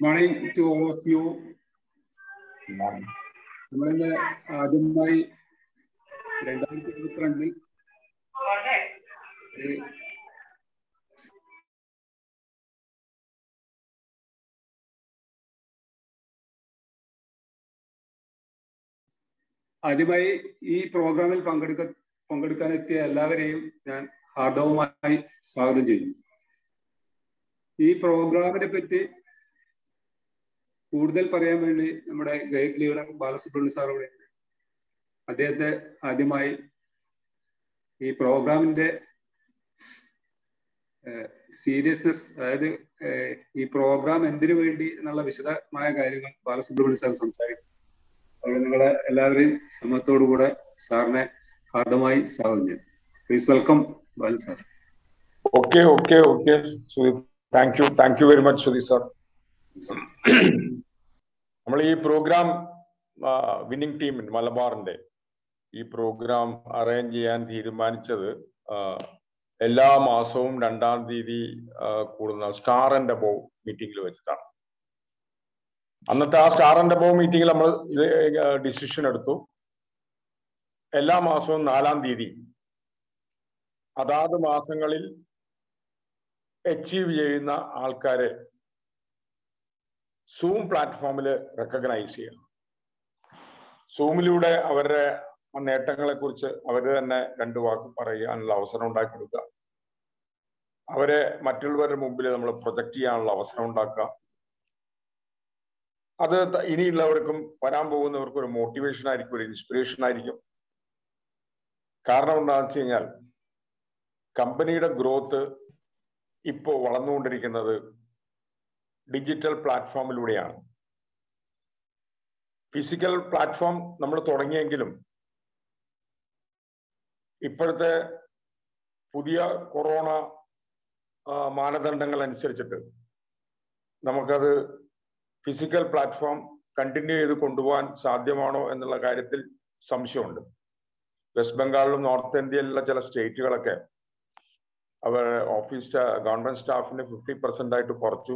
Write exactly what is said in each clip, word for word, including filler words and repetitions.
morning to all of you. നമ്മളിന്ന് ആദ്യമായി രണ്ടായിരത്തി ഇരുപത്തിരണ്ടിൽ ആദ്യമായി ഈ പ്രോഗ്രാമിൽ പങ്കെടുക്ക പങ്കെടുക്കാനെത്തിയ എല്ലാവരെയും ഞാൻ ഹാർദവുമായി സ്വാഗതം ചെയ്യുന്നു. ഈ പ്രോഗ്രാമിനെ പറ്റി കൂടുതൽ പറയാൻ വേണ്ടി നമ്മുടെ ഗൈഡ് ലീഡർ ബാലസുബ്രഹ്മണ്യ സാർ ഇവിടെ ഉണ്ട്. അദ്ദേഹത്തെ ആദ്യമായി ഈ പ്രോഗ്രാമിന്റെ സീരിയസ്നെസ്, അതായത് ഈ പ്രോഗ്രാം എന്തിനു വേണ്ടി എന്നുള്ള വിശദമായ കാര്യങ്ങൾ ബാലസുബ്രഹ്മണ്യ സാർ സംസാരിക്കും. അവിടെ നിങ്ങളെ എല്ലാവരെയും സമയത്തോടുകൂടെ സാറിനെ ഹാർദമായി സ്വാഗതം ചെയ്യും. Please welcome Balu sir. Okay okay okay thank you thank you very much Sudhi sir. നമ്മൾ ഈ പ്രോഗ്രാം വിന്നിംഗ് ടീം മലബാറിന്റെ ഈ പ്രോഗ്രാം അറേഞ്ച് ചെയ്യാൻ തീരുമാനിച്ചത് എല്ലാ മാസവും രണ്ടാം തീയതി കൂടുന്ന സ്റ്റാർ ആൻഡ് അബോവ് മീറ്റിംഗിൽ വെച്ചിട്ടാണ്. അന്നത്തെ ആ സ്റ്റാർ ആൻഡ് അബോവ് മീറ്റിംഗിൽ നമ്മൾ ഡിസിഷൻ എടുത്തു. എല്ലാ മാസവും നാലാം തീയതി അതാത് മാസങ്ങളിൽ അച്ചീവ് ചെയ്യുന്ന ആൾക്കാരെ സൂം പ്ലാറ്റ്ഫോമിൽ റെക്കഗ്നൈസ് ചെയ്യണം. സൂമിലൂടെ അവരുടെ നേട്ടങ്ങളെ കുറിച്ച് അവർ തന്നെ രണ്ടു വാക്ക് പറയാനുള്ള അവസരം ഉണ്ടാക്കി കൊടുക്കുക. അവരെ മറ്റുള്ളവരുടെ മുമ്പിൽ നമ്മൾ പ്രൊജക്ട് ചെയ്യാനുള്ള അവസരം ഉണ്ടാക്കുക. അത് ഇനിയുള്ളവർക്കും വരാൻ പോകുന്നവർക്കും ഒരു മോട്ടിവേഷൻ ആയിരിക്കും, ഒരു ഇൻസ്പിറേഷൻ ആയിരിക്കും. കാരണം എന്താണെന്ന് വെച്ച് കഴിഞ്ഞാൽ കമ്പനിയുടെ ഗ്രോത്ത് ഇപ്പോൾ വളർന്നുകൊണ്ടിരിക്കുന്നത് ഡിജിറ്റൽ പ്ലാറ്റ്ഫോമിലൂടെയാണ്. ഫിസിക്കൽ പ്ലാറ്റ്ഫോം നമ്മൾ തുടങ്ങിയെങ്കിലും ഇപ്പോഴത്തെ പുതിയ കൊറോണ മാനദണ്ഡങ്ങൾ അനുസരിച്ചിട്ട് നമുക്കത് ഫിസിക്കൽ പ്ലാറ്റ്ഫോം കണ്ടിന്യൂ ചെയ്ത് കൊണ്ടുപോകാൻ സാധ്യമാണോ എന്നുള്ള കാര്യത്തിൽ സംശയമുണ്ട്. വെസ്റ്റ് ബംഗാളിലും നോർത്ത് ഇന്ത്യയിലുള്ള ചില സ്റ്റേറ്റുകളൊക്കെ അവർ ഓഫീസ് ഗവൺമെന്റ് സ്റ്റാഫിന് ഫിഫ്റ്റി പെർസെന്റ് ആയിട്ട് കുറച്ചു.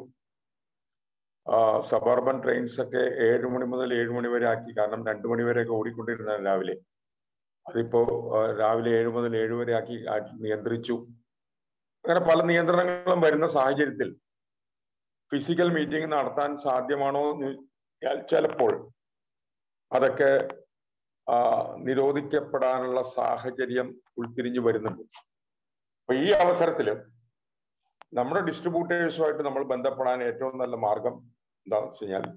സബർബൻ ട്രെയിൻസ് ഒക്കെ ഏഴ് മണി മുതൽ ഏഴ് മണി വരെ ആക്കി. കാരണം രണ്ടു മണി വരെയൊക്കെ ഓടിക്കൊണ്ടിരുന്ന രാവിലെ, അതിപ്പോ രാവിലെ ഏഴ് മുതൽ ഏഴ് വരെ ആക്കി നിയന്ത്രിച്ചു. അങ്ങനെ പല നിയന്ത്രണങ്ങളും വരുന്ന സാഹചര്യത്തിൽ ഫിസിക്കൽ മീറ്റിംഗ് നടത്താൻ സാധ്യമാണോ എന്ന് ചിലപ്പോൾ അതൊക്കെ നിരോധിക്കപ്പെടാനുള്ള സാഹചര്യം ഉൾത്തിരിഞ്ഞു വരുന്നുണ്ട്. അപ്പൊ ഈ അവസരത്തിൽ നമ്മുടെ ഡിസ്ട്രിബ്യൂട്ടേഴ്സുമായിട്ട് നമ്മൾ ബന്ധപ്പെടാൻ ഏറ്റവും നല്ല മാർഗം എന്താണെന്ന് വെച്ച് കഴിഞ്ഞാൽ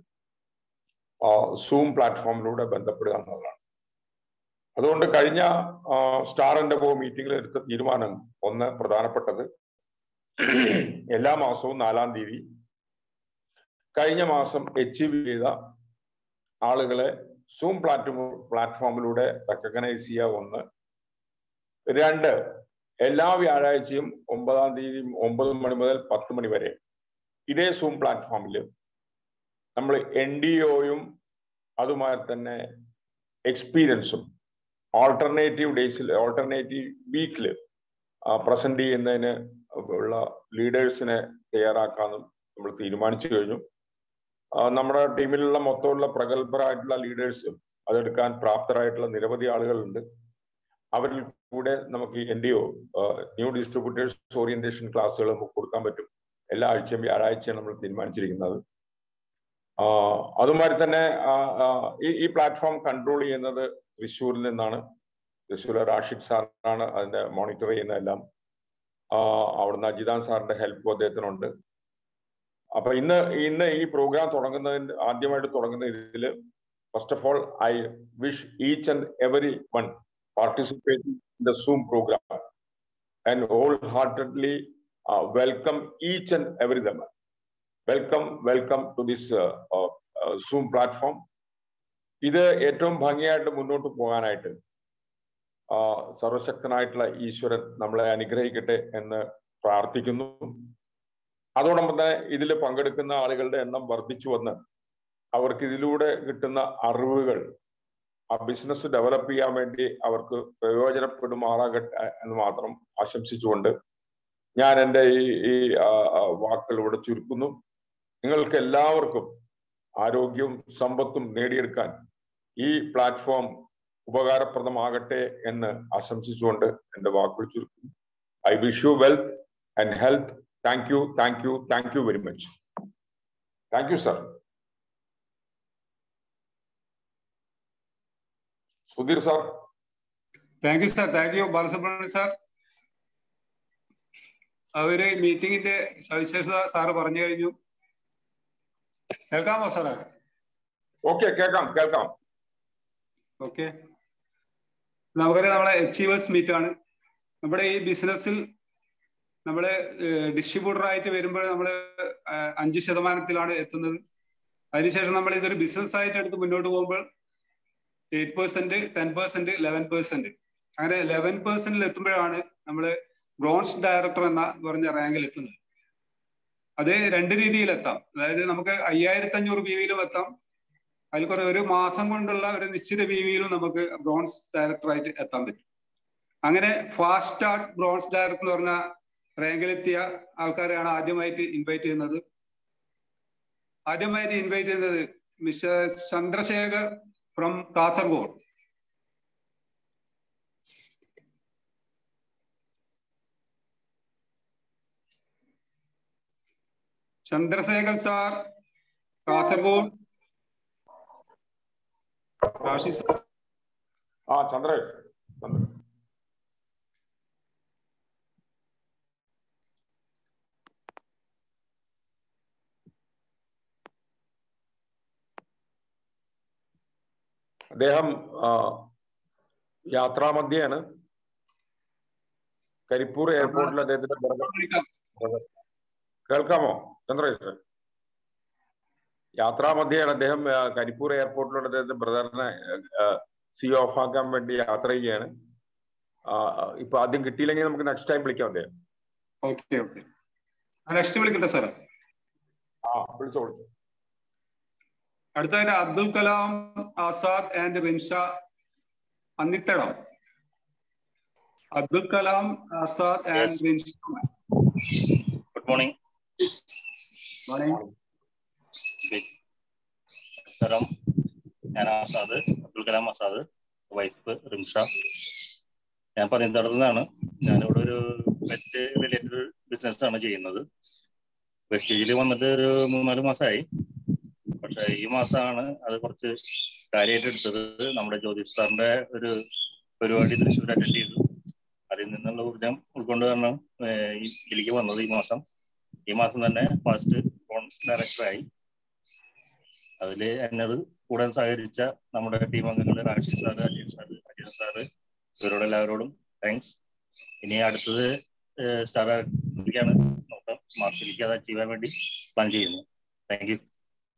സൂം പ്ലാറ്റ്ഫോമിലൂടെ ബന്ധപ്പെടുക എന്നുള്ളതാണ്. അതുകൊണ്ട് കഴിഞ്ഞ സ്റ്റാർ ആൻഡ് അബോവ് മീറ്റിംഗിൽ എടുത്ത തീരുമാനം ഒന്ന് പ്രധാനപ്പെട്ടത്, എല്ലാ മാസവും നാലാം തീയതി കഴിഞ്ഞ മാസം അച്ചീവ് ചെയ്ത ആളുകളെ സൂം പ്ലാറ്റ്ഫോം പ്ലാറ്റ്ഫോമിലൂടെ റെക്കഗ്നൈസ് ചെയ്യുക. ഒന്ന്. രണ്ട്, എല്ലാ വ്യാഴാഴ്ചയും ഒമ്പതാം തീയതി ഒമ്പത് മണി മുതൽ പത്ത് മണി വരെ ഇതേ സൂം പ്ലാറ്റ്ഫോമിൽ നമ്മൾ എൻ ഡി ഒയും അതുമായി തന്നെ എക്സ്പീരിയൻസും ഓൾട്ടർനേറ്റീവ് ഡേയ്സിൽ ഓൾട്ടർനേറ്റീവ് വീക്കിൽ പ്രസന്റ് ചെയ്യുന്നതിന് ഉള്ള ലീഡേഴ്സിനെ തയ്യാറാക്കാനും നമ്മൾ തീരുമാനിച്ചു കഴിഞ്ഞു. നമ്മുടെ ടീമിലുള്ള മൊത്തമുള്ള പ്രഗത്ഭരായിട്ടുള്ള ലീഡേഴ്സും അതെടുക്കാൻ പ്രാപ്തരായിട്ടുള്ള നിരവധി ആളുകളുണ്ട്. അവരിൽ കൂടെ നമുക്ക് N D O new distributors orientation ക്ലാസ്സുകൾ നമുക്ക് കൊടുക്കാൻ പറ്റും. എല്ലാ ആഴ്ചയും വ്യാഴാഴ്ചയാണ് നമ്മൾ തീരുമാനിച്ചിരിക്കുന്നത്. അതുമാതിരി തന്നെ ഈ ഈ പ്ലാറ്റ്ഫോം കൺട്രോൾ ചെയ്യുന്നത് തൃശ്ശൂരിൽ നിന്നാണ്. തൃശ്ശൂർ റാഷിദ് സാറാണ് അതിന്റെ മോണിറ്റർ ചെയ്യുന്നതെല്ലാം. അവിടുന്ന് അജിതാൻ സാറിന്റെ ഹെൽപ്പ് അദ്ദേഹത്തിനുണ്ട്. അപ്പൊ ഇന്ന് ഇന്ന് ഈ പ്രോഗ്രാം തുടങ്ങുന്നതിന് ആദ്യമായിട്ട് തുടങ്ങുന്ന ഇതിൽ first of all I wish each and every one participating in the Zoom program and wholeheartedly uh, welcome each and every them. Welcome, welcome to this uh, uh, uh, Zoom platform. ഇത് ഏറ്റവും ഭംഗിയായിട്ട് മുന്നോട്ട് പോകാനായിട്ട് സർവശക്തനായിട്ടുള്ള ഈശ്വരൻ നമ്മളെ അനുഗ്രഹിക്കട്ടെ എന്ന് പ്രാർത്ഥിക്കുന്നു. അതോടൊപ്പം തന്നെ ഇതിൽ പങ്കെടുക്കുന്ന ആളുകളുടെ എണ്ണം വർദ്ധിച്ചു വന്ന് അവർക്ക് ഇതിലൂടെ കിട്ടുന്ന അറിവുകൾ ആ ബിസിനസ് ഡെവലപ്പ് ചെയ്യാൻ വേണ്ടി അവർക്ക് പ്രയോജനപ്പെടുമാറാകട്ടെ എന്ന് മാത്രം ആശംസിച്ചുകൊണ്ട് ഞാൻ എൻ്റെ ഈ ഈ വാക്കുകൾ ഇവിടെ ചുരുക്കുന്നു. നിങ്ങൾക്ക് എല്ലാവർക്കും ആരോഗ്യവും സമ്പത്തും നേടിയെടുക്കാൻ ഈ പ്ലാറ്റ്ഫോം ഉപകാരപ്രദമാകട്ടെ എന്ന് ആശംസിച്ചുകൊണ്ട് എൻ്റെ വാക്കുകൾ ചുരുക്കുന്നു. I wish you wealth and health. Thank you, thank you, thank you very much. Thank you sir. Sudheer sir. Thank you sir. Thank you Balasubramanian sir. അവര് മീറ്റിംഗിന്റെ സവിശേഷത സാറ് പറഞ്ഞു കഴിഞ്ഞു. കേൾക്കാമോ സാറേ? ഓക്കെ, കേൾക്കാം കേൾക്കാം. ഓക്കെ, നമുക്കറിയാം നമ്മളെ അച്ചീവേഴ്സ് മീറ്റ് ആണ്. നമ്മുടെ ഈ ബിസിനസ്സിൽ നമ്മള് ഡിസ്ട്രിബ്യൂട്ടർ ആയിട്ട് വരുമ്പോൾ നമ്മൾ അഞ്ച് ശതമാനത്തിലാണ് എത്തുന്നത്. അതിനുശേഷം നമ്മൾ ഇതൊരു ബിസിനസ് ആയിട്ട് എടുത്ത് മുന്നോട്ട് പോകുമ്പോൾ eight percent, ten percent, eleven percent, അങ്ങനെ ലെവൻ പെർസെന്റിൽ എത്തുമ്പോഴാണ് നമ്മൾ ബ്രോൺസ് ഡയറക്ടർ എന്ന പറഞ്ഞ റാങ്കിൽ എത്തുന്നത്. അത് രണ്ട് രീതിയിൽ എത്താം. അതായത് നമുക്ക് അയ്യായിരത്തി അഞ്ഞൂറ് ബി വിയിലും എത്താം. അതിൽ കുറെ ഒരു മാസം കൊണ്ടുള്ള ഒരു നിശ്ചിത ബി വിയിലും നമുക്ക് ബ്രോൺസ് ഡയറക്ടറായിട്ട് എത്താൻ പറ്റും. അങ്ങനെ ഫാസ്റ്റ് സ്റ്റാർട്ട് ബ്രോൺസ് ഡയറക്ടർ എന്ന് പറഞ്ഞ റാങ്കിലെത്തിയ ആൾക്കാരെയാണ് ആദ്യമായിട്ട് ഇൻവൈറ്റ് ചെയ്യുന്നത്. ആദ്യമായിട്ട് ഇൻവൈറ്റ് ചെയ്യുന്നത് mister Chandrashekhar from Kasaragod. Chandrashekhar sir, Kasaragod. Rashi sir. ആ ചന്ദ്ര അദ്ദേഹം യാത്രാമധ്യയാണ്. കരിപ്പൂർ എയർപോർട്ടിൽ അദ്ദേഹത്തിന്റെ കേൾക്കാമോ ചന്ദ്രേഷ്? യാത്രാമധ്യയാണ് അദ്ദേഹം. കരിപ്പൂർ എയർപോർട്ടിലുള്ള അദ്ദേഹത്തിന്റെ ബ്രദറിനെ സി ഓഫ് ആക്കാൻ വേണ്ടി യാത്ര ചെയ്യുകയാണ്. ഇപ്പൊ ആദ്യം കിട്ടിയില്ലെങ്കിൽ നമുക്ക് നെക്സ്റ്റ് ടൈം വിളിക്കാം അദ്ദേഹം. ഓക്കെ ഓക്കെ, നെക്സ്റ്റ് വിളിക്കട്ടെ സാർ. ആ വിളിച്ചോ വിളിച്ചോ. അടുത്തായിട്ട് Abdul Kalam Azad and Rinsha Annithadam. Abdul Kalam Azad and Rinsha. Good morning. Morning. നമസ്കാരം. ഞാൻ ആസാദ്, അബ്ദുൽ കലാം ആസാദ്, വൈഫ് റിൻഷ. ഞാൻ പതിനെട്ടടുത്തുനിന്നാണ്. ഞാനിവിടെ ഒരു പെറ്റ് റിലേറ്റഡ് ബിസിനസ് ആണ് ചെയ്യുന്നത്. വെസ്റ്റേജിൽ വന്നിട്ട് ഒരു മൂന്നാല് മാസമായി. പക്ഷെ ഈ മാസമാണ് അത് കുറച്ച് കാര്യമായിട്ട് എടുത്തത്. നമ്മുടെ ജ്യോതിഷ് സാറിന്റെ ഒരു പരിപാടി തൃശ്ശൂർ അറ്റൻഡ് ചെയ്തു. അതിൽ നിന്നുള്ള ഊർജം ഉൾക്കൊണ്ട് തന്നെ ഇതിലേക്ക് വന്നത് ഈ മാസം. ഈ മാസം തന്നെ ഫസ്റ്റ് ബ്രോൺസ് ഡയറക്ടറായി. അതിൽ എന്നത് കൂടെ സഹകരിച്ച നമ്മുടെ ടീം അംഗങ്ങൾ Rashi sir, Ajayan sir, Ajith sir, ഇവരോട് എല്ലാവരോടും താങ്ക്സ്. ഇനി അടുത്തത് സ്റ്റാറാണ് നോക്കാം. മാർച്ചിലേക്ക് അത് അച്ചീവ് ചെയ്യാൻ വേണ്ടി പ്ലാൻ ചെയ്യുന്നു. Thank you.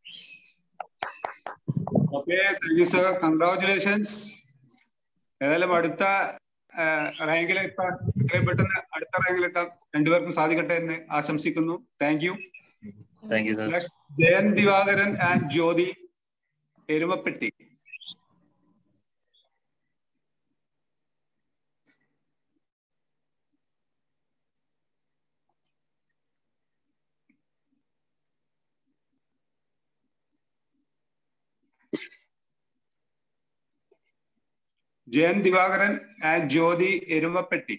Okay, thank you sir. Congratulations. ഏതായാലും അടുത്ത റാങ്കിലെത്താൻ എത്രയും പെട്ടെന്ന് അടുത്ത റാങ്കിലെത്താൻ രണ്ടുപേർക്കും സാധിക്കട്ടെ എന്ന് ആശംസിക്കുന്നു. Thank you. Thank you. Jayan Divakaran and Jyothi Erumapetty. Jayan Divakaran and Jyothi Erumapetty.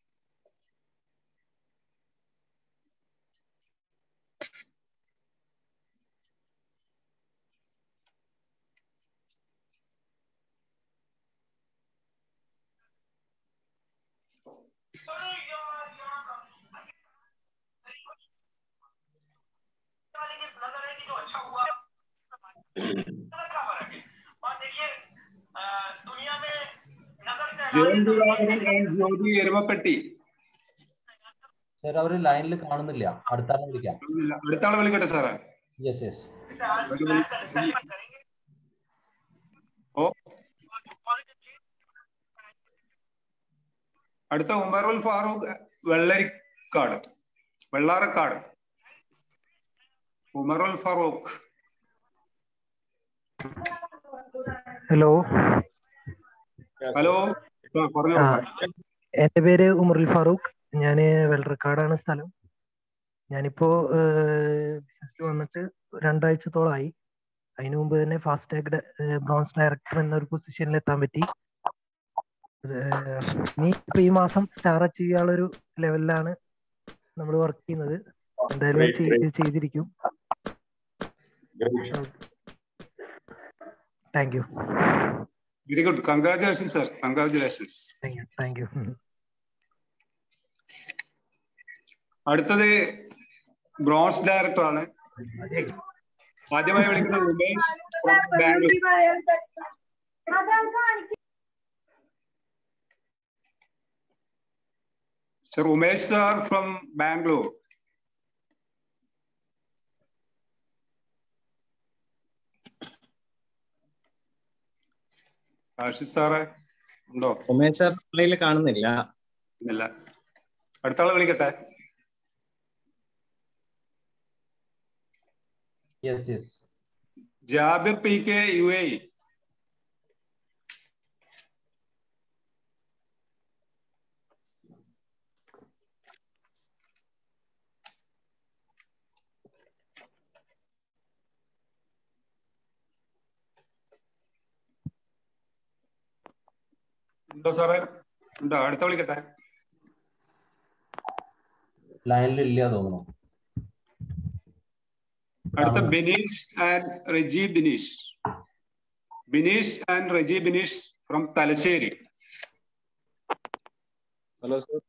Jayan Divakaran and Jyothi Erumapetty. Sir അവർ ലൈനിൽ കാണുന്നില്ല. അടുത്താളെ വിളിക്കാം. അടുത്താളെ വിളിക്കട്ടെ സാറേ. Yes yes. ഓ, അടുത്ത ഉമറുൽ ഫാറൂഖ് വെള്ളരിക്കാട്, വെള്ളാറക്കാട്. ഉമറുൽ ഫാറൂഖ്. ഹലോ ഹലോ, എന്റെ പേര് ഉമറുൽ ഫാറൂഖ്. ഞാന് വെള്ളറക്കാടാണ് സ്ഥലം. ഞാനിപ്പോ ബിസിനസ്സിൽ വന്നിട്ട് രണ്ടാഴ്ചത്തോളമായി. അതിനു മുമ്പ് തന്നെ ഫാസ്റ്റ് ടാഗ് ബ്രോൺസ് ഡയറക്ടർ എന്നൊരു പൊസിഷനിൽ എത്താൻ പറ്റി. ഇനി ഇപ്പൊ ഈ മാസം സ്റ്റാർ അച്ചീവ് ചെയ്യാനുള്ള ഒരു ലെവലിലാണ് നമ്മൾ വർക്ക് ചെയ്യുന്നത്. എന്തായാലും Great, great. ചെയ്തിരിക്കും. Great. Thank you. Very good. Congratulations sir. Congratulations. Thank you thank you. അടുത്തത് ബ്രോൺസ് ഡയറക്ടർ ആണ്. ആദ്യമായി വിളിക്കുന്നത് Umesh from Bangalore. Sir Umesh sir from Bangalore. Ashish sir ഉണ്ടോ? ഉമേഷ് സാർ പള്ളിയിൽ കാണുന്നില്ല. ഇല്ല. അടുത്ത ആളെ വിളിക്കട്ടെ. Yes yes. Jabir P K U A E. ഉണ്ടോ സാറേ? ഉണ്ടോ? അടുത്ത വിളിക്കട്ടെ. ലൈനിലില്ല തോന്നുന്നു. അടുത്ത Bineesh and Reji Bineesh. Bineesh and Reji Bineesh from Thalassery. Hello sir.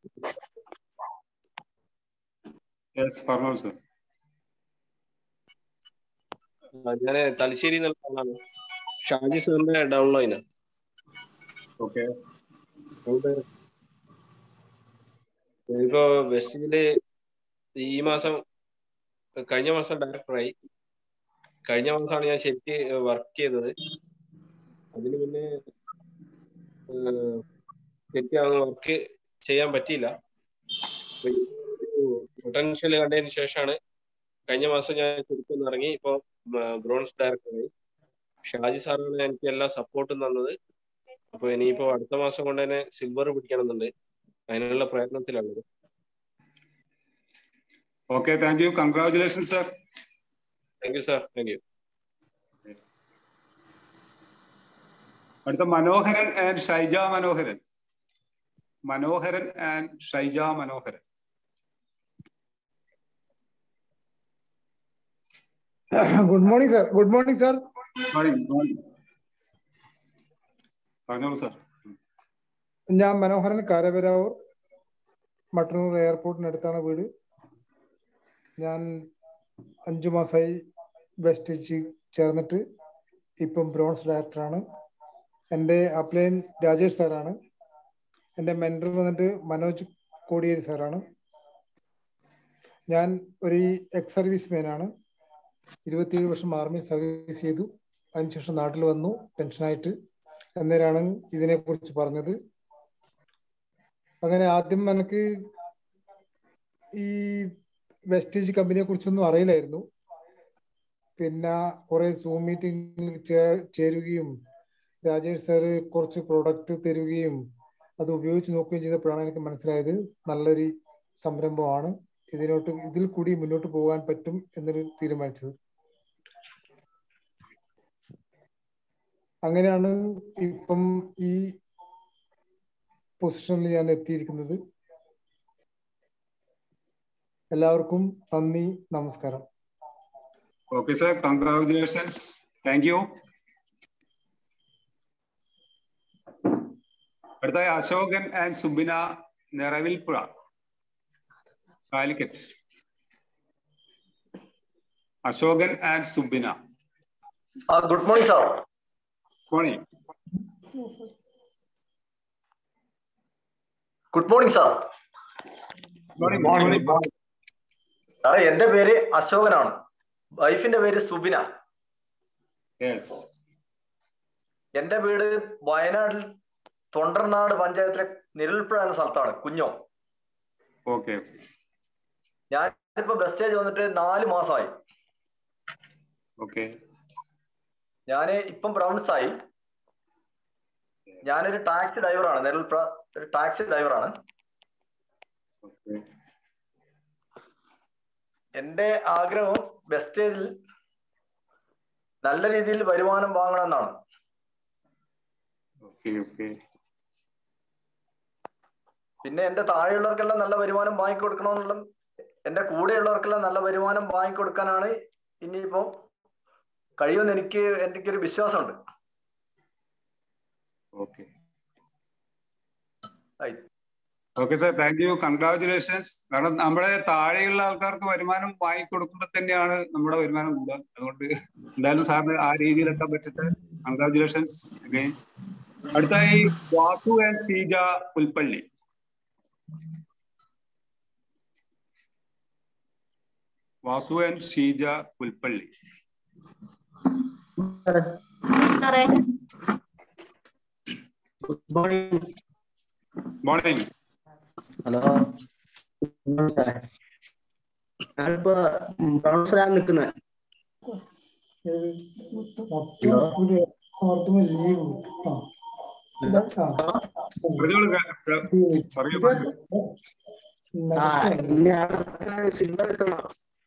Yes പറഞ്ഞോളൂ സർ. ഞാൻ തലശ്ശേരി നിന്നാണ്. ഷാജി സാറിന്റെ ഡൗൺലൈന്. ഓക്കെ. ഇപ്പോ വെസ്റ്റില് ഈ മാസം കഴിഞ്ഞ മാസം ഡയറക്ടറായി. കഴിഞ്ഞ മാസമാണ് ഞാൻ ശരിക്ക് വർക്ക് ചെയ്തത്. അതിന് പിന്നെ ശരിക്കും വർക്ക് ചെയ്യാൻ പറ്റിയില്ല. പൊട്ടൻഷ്യൽ കണ്ടതിന് ശേഷമാണ് കഴിഞ്ഞ മാസം ഞാൻ ശരിക്കും ഇറങ്ങി ഇപ്പൊ ബ്രോൺസ് ഡയറക്ടറായി. ഷാജി സാറാണ് എനിക്ക് എല്ലാ സപ്പോർട്ടും തന്നത്. അപ്പൊ ഇനിയിപ്പോ അടുത്ത മാസം കൊണ്ട് തന്നെ സിൽവർ പിടിക്കണമെന്നുണ്ട്. അതിനുള്ള പ്രയത്നത്തിലുള്ളത്. Okay, thank you. Congratulation sir. Thank you sir. Thank you. അടുത്ത Manoharan and Shaija Manoharan. Manoharan and Shaija Manoharan. Good morning sir. Good morning sir. പറഞ്ഞോളൂ സർ. ഞാൻ മനോഹരൻ, കാരവരാവൂർ, മട്ടന്നൂർ എയർപോർട്ടിനടുത്താണ് വീട്. ഞാൻ അഞ്ചു മാസമായി വെസ്റ്റ് ചേർന്നിട്ട് ഇപ്പം ബ്രോൺസ് ഡയറക്ടറാണ്. എൻ്റെ അപ്ലൈൻ രാജേഷ് സാറാണ്. എൻ്റെ മെൻറ്റർ വന്നിട്ട് മനോജ് കോടിയേരി സാറാണ്. ഞാൻ ഒരു എക്സ് സർവീസ് മാനാണ്. ഇരുപത്തിയേഴ് വർഷം ആർമി സർവീസ് ചെയ്തു. അതിനുശേഷം നാട്ടിൽ വന്നു പെൻഷനായിട്ട്. അന്നേരമാണ് ഇതിനെക്കുറിച്ച് പറഞ്ഞത്. അങ്ങനെ ആദ്യം എനിക്ക് ഈ വെസ്റ്റേജ് കമ്പനിയെ കുറിച്ചൊന്നും അറിയില്ലായിരുന്നു. പിന്നെ കുറെ സൂം മീറ്റിംഗിൽ ചേരുകയും രാജേഷ് സാറ് കുറച്ച് പ്രൊഡക്റ്റ് തരുകയും അത് ഉപയോഗിച്ച് നോക്കുകയും ചെയ്തപ്പോഴാണ് എനിക്ക് മനസ്സിലായത് നല്ലൊരു സംരംഭമാണ്, ഇതിനോട്ട് ഇതിൽ കൂടി മുന്നോട്ട് പോകാൻ പറ്റും എന്നൊരു തീരുമാനിച്ചത്. അങ്ങനെയാണ് ഇപ്പം ഈ പൊസിഷനിൽ ഞാൻ എത്തിയിരിക്കുന്നത്. എല്ലാവർക്കും നന്ദി, നമസ്കാരം. Okay sir, congratulations. Thank you. അടുത്ത Ashokan and Subina, Niravilpuzha, Calicut. Ashokan and Subina. Good morning sir. Morning. Good morning sir. Morning. Morning. സാറേ, എന്റെ പേര് അശോകനാണ്. വൈഫിന്റെ പേര് സുബിന. യെസ്. എന്റെ വീട് വയനാട്ടിൽ തൊണ്ടർനാട് പഞ്ചായത്തിലെ നിഴൽപ്പുഴ എന്ന സ്ഥലത്താണ്, കുഞ്ഞോ. ഓക്കെ. ഞാനിപ്പോ വെസ്റ്റേജ് വന്നിട്ട് നാല് മാസമായി. ഓക്കെ. ഞാന് ഇപ്പം ബ്രൗൺസ് ആയി. ഞാനൊരു ടാക്സി ഡ്രൈവറാണ്, നിഴൽപ്പുഴ ഒരു ടാക്സി ഡ്രൈവറാണ്. എൻ്റെ ആഗ്രഹം വെസ്റ്റേജിൽ നല്ല രീതിയിൽ വരുമാനം വാങ്ങണമെന്നാണ്. പിന്നെ എൻ്റെ താഴെയുള്ളവർക്കെല്ലാം നല്ല വരുമാനം വാങ്ങിക്കൊടുക്കണമെന്നുള്ള, എൻ്റെ കൂടെയുള്ളവർക്കെല്ലാം നല്ല വരുമാനം വാങ്ങിക്കൊടുക്കാനാണ് ഇനിയിപ്പം കഴിയുമെന്ന് എനിക്ക് എനിക്കൊരു വിശ്വാസമുണ്ട്. Okay okay sir, thank you, congratulations. കാരണം നമ്മുടെ താഴെയുള്ള ആൾക്കാർക്ക് വരുമാനം വാങ്ങിക്കൊടുക്കുമ്പോൾ തന്നെയാണ് നമ്മുടെ വരുമാനം കൂടുക. അതുകൊണ്ട് എന്തായാലും സാറിന് ആ രീതിയിൽ എത്താൻ പറ്റട്ടെ. Congratulations again. അടുത്തായി Vasu and Seeja Pulpally. Vasu and Sheeja Pulpally. Morning. Hello, ഞാനിപ്പോ ബ്രൗൺസിലാണ് നിൽക്കുന്നത്. സിൽവർ എത്തണം,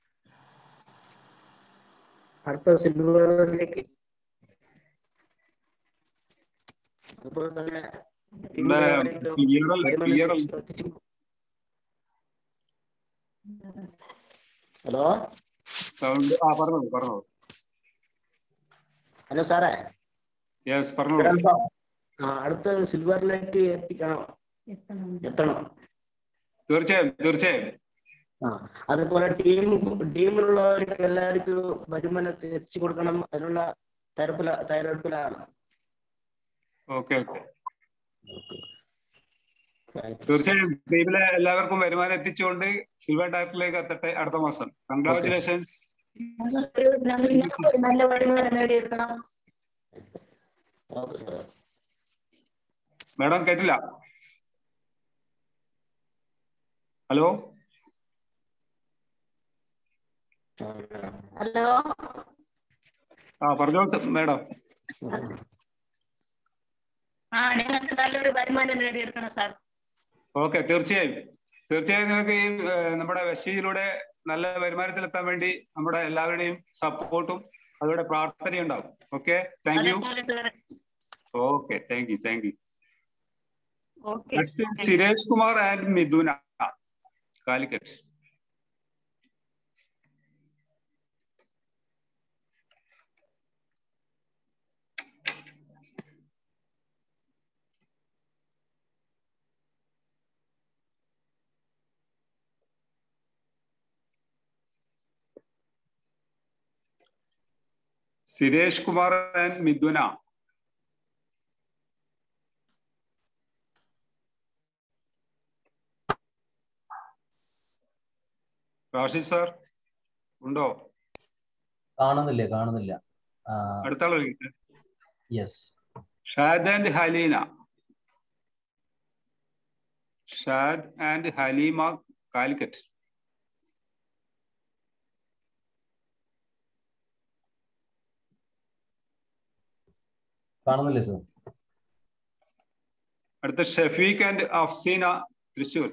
അടുത്ത സിൽവറിലേക്ക്. അതുപോലെ തന്നെ ഹലോ സൗണ്ട് ആ പറഞ്ഞോളൂ പറഞ്ഞോളൂ. ഹലോ സാറേ, യെസ് പറഞ്ഞോളൂ. ആ അടുത്ത സിൽവറിലേക്ക് എത്തിക്കണം, എത്തണം. തീർച്ചയായും തീർച്ചയായും. ആ അതുപോലെ ടീം ടീമിലുള്ളവർക്ക് എല്ലാവർക്കും വരുമാനം എത്തിച്ചു കൊടുക്കണം. അതിനുള്ള തയ്യാറെടുപ്പില തയ്യാറെടുപ്പിലാണ്. ഓക്കെ ഓക്കെ തീർച്ചയായും ടീമിലെ എല്ലാവർക്കും വരുമാനം എത്തിച്ചുകൊണ്ട് സിൽവർ ഡയറക്ടറിലേക്ക് എത്തട്ടെ അടുത്ത മാസം. കൺഗ്രാജുലേഷൻസ്. നല്ല വരുമാനം നേടിയെടുക്കണം. മാഡം കേട്ടില്ല. ഹലോ ഹലോ ആ പറഞ്ഞോളൂ മാഡം. ആ നിങ്ങൾക്ക് നല്ലൊരു വരുമാനം നേടിയെടുക്കണം സാർ. ഓക്കെ തീർച്ചയായും തീർച്ചയായും നിങ്ങൾക്ക് ഈ നമ്മുടെ വെസ്റ്റേജിലൂടെ നല്ല വരുമാനത്തിലെത്താൻ വേണ്ടി നമ്മുടെ എല്ലാവരുടെയും സപ്പോർട്ടും അതുപോലെ പ്രാർത്ഥനയും ഉണ്ടാവും. Okay thank you. Okay thank you thank you. Next Siresh Kumar and Mithuna Calicut. Siresh Kumar and Mithuna. Rashid sir ഉണ്ടോ? കാണുന്നില്ല കാണുന്നില്ല. അടുത്ത ആളെ yes, Shad and Halina. Shad and Haleema Calicut. കാണുന്നില്ലേ സർ? അടുത്ത ഷഫീഖ് ആൻഡ് അഫ്സീന തൃശ്ശൂർ.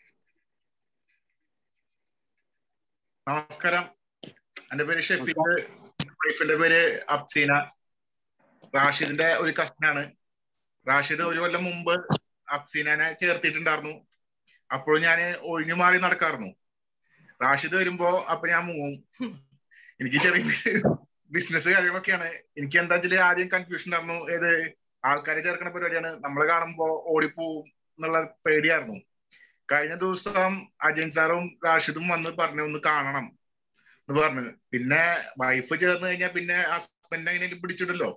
നമസ്കാരം, എന്റെ പേര് ഷഫീഖ്, വൈഫിന്റെ പേര് അഫ്സീന. റാഷിദിന്റെ ഒരു കസിനാണ്. റാഷിദ് ഒരു കൊല്ലം മുമ്പ് അഫ്സീനെ ചേർത്തിട്ടുണ്ടായിരുന്നു. അപ്പോഴും ഞാൻ ഒഴിഞ്ഞു മാറി നടക്കാറുന്നു. റാഷിദ് വരുമ്പോ അപ്പൊ ഞാൻ മൂവും. എനിക്ക് ചെറിയ ബിസിനസ് കാര്യങ്ങളൊക്കെയാണ്. എനിക്ക് എന്താ വെച്ചാല് ആദ്യം കൺഫ്യൂഷൻ ഉണ്ടായിരുന്നു. ഏത് ആൾക്കാരെ ചേർക്കുന്ന പരിപാടിയാണ്, നമ്മളെ കാണുമ്പോ ഓടിപ്പോവും എന്നുള്ള പേടിയായിരുന്നു. കഴിഞ്ഞ ദിവസം അജയൻ സാറും റാഷിദും വന്ന് പറഞ്ഞു ഒന്ന് കാണണം എന്ന് പറഞ്ഞു. പിന്നെ വൈഫ് ചേർന്ന് കഴിഞ്ഞാൽ പിന്നെ ഹസ്ബൻഡ് എങ്ങനെയും പിടിച്ചിട്ടല്ലോ.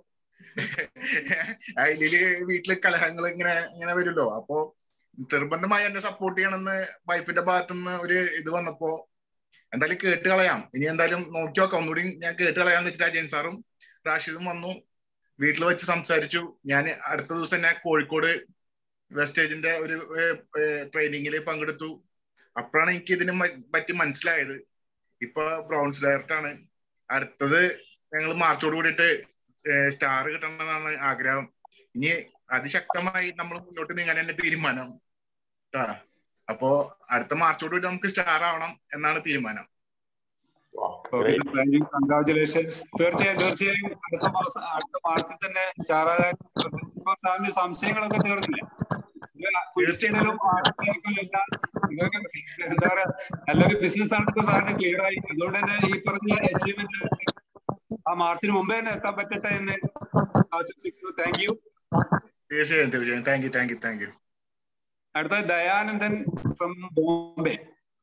അതില് വീട്ടില് കലഹങ്ങൾ ഇങ്ങനെ ഇങ്ങനെ വരുമല്ലോ. അപ്പോ നിർബന്ധമായി എന്നെ സപ്പോർട്ട് ചെയ്യണമെന്ന് വൈഫിന്റെ ഭാഗത്തുനിന്ന് ഒരു ഇത് വന്നപ്പോ എന്തായാലും കേട്ട് കളയാം, ഇനി എന്തായാലും നോക്കി നോക്കാം, ഒന്നുകൂടി ഞാൻ കേട്ട് കളയാന്ന് വെച്ചിട്ട് അജയൻ സാറും റാഷിദും വന്നു. വീട്ടിൽ വെച്ച് സംസാരിച്ചു. ഞാൻ അടുത്ത ദിവസം തന്നെ കോഴിക്കോട് വെസ്റ്റേജിന്റെ ഒരു ട്രെയിനിങ്ങിൽ പങ്കെടുത്തു. അപ്പോഴാണ് എനിക്ക് ഇതിനെ പറ്റി മനസ്സിലായത്. ഇപ്പൊ ബ്രോൺസ് ഡയറക്ടറാണ്. അടുത്തത് ഞങ്ങൾ മാർച്ചോട് കൂടിയിട്ട് സ്റ്റാർ കിട്ടണമെന്നാണ് ആഗ്രഹം. ഇനി അതിശക്തമായി നമ്മൾ മുന്നോട്ട് നീങ്ങാൻ തന്നെ തീരുമാനം. അപ്പോ അടുത്ത മാർച്ചോട് കൂടി നമുക്ക് സ്റ്റാർ ആവണം എന്നാണ് തീരുമാനം. Okay sir, thank you, congratulations. തീർച്ചയായും തീർച്ചയായും അടുത്ത മാസം അടുത്ത മാർച്ചിൽ തന്നെ ഷാറാൻ ഇപ്പൊ സാറിന്റെ സംശയങ്ങളൊക്കെ തീർന്നില്ലേ? കുരിശിടലും ആർട്ടിലും എല്ലാം നിങ്ങൾക്ക് എന്താ പറയാ നല്ലൊരു ബിസിനസ് ആണെന്ന് സാറിന് ക്ലിയർ ആയി. അതുകൊണ്ട് തന്നെ ഈ പറഞ്ഞ അച്ചീവ്മെന്റ് ആ മാർച്ചിന് മുമ്പേ തന്നെ എത്താൻ പറ്റട്ടെ എന്ന് ആശംസിക്കുന്നു. Thank you. തീർച്ചയായും തീർച്ചയായും thank you thank you thank you. അടുത്ത ദയാനന്ദൻ ഫ്രം ബോംബെ.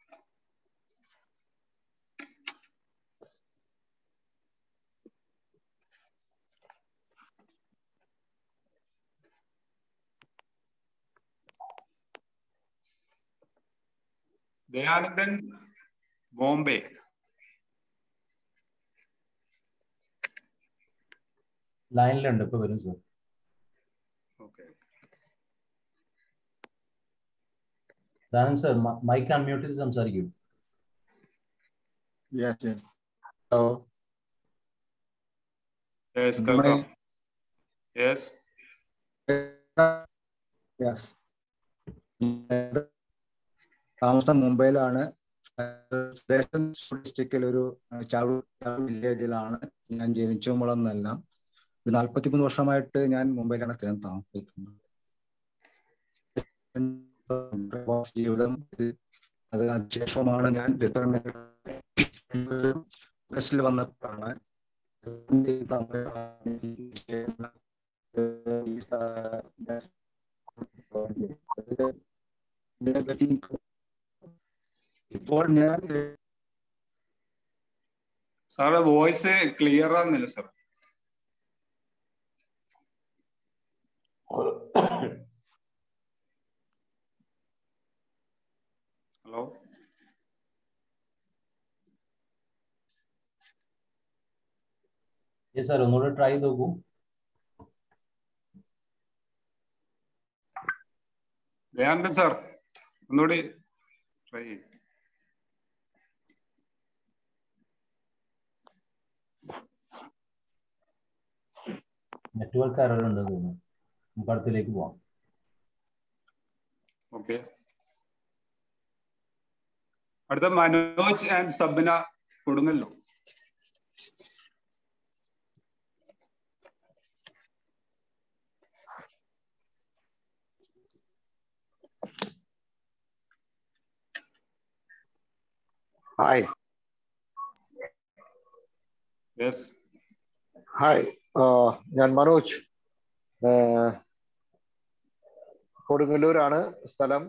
ദയാനന്ദൻ ബോംബെ. ലൈനിലുണ്ട്, ഇപ്പൊ വരും sir. Okay Dayanand sir, mike unmute ചെയ്ത് സംസാരിക്കൂ. Yes, yes. Hello. Yes, welcome. Yes. Yes. താമസം മുംബൈയിലാണ്. ഡിസ്ട്രിക്റ്റിൽ ഒരു ചാവൂർ വില്ലേജിലാണ് ഞാൻ ജനിച്ചു വളർന്നെല്ലാം. ഇത് നാൽപ്പത്തിമൂന്ന് വർഷമായിട്ട് ഞാൻ മുംബൈയിലാണ് താമസിക്കുന്നത്. ജീവിതം അത് അതിനുശേഷമാണ് ഞാൻ റിട്ടയർമെന്റ് വന്നപ്പോഴാണ് ഇപ്പോൾ ഞാൻ സാറെ വോയിസ് ക്ലിയർ ആകുന്നില്ല സാർ. ഹലോ സാർ, ഒന്നുകൂടെ ട്രൈ ചെയ്ത് നോക്കൂ. ദയാനന്ദൻ സാർ ഒന്നുകൂടി ട്രൈ ചെയ്യും. നെറ്റ്വർക്ക് എറർ ഉണ്ടെന്ന് തോന്നുന്നു. നമുക്ക് അടുത്തിലേക്ക് പോവാം. ഓക്കെ, അടുത്ത Manoj and Sabna Kodungallur. Hi. Yes. Hi, ഞാൻ മനോജ്. കൊടുങ്ങല്ലൂരാണ് സ്ഥലം.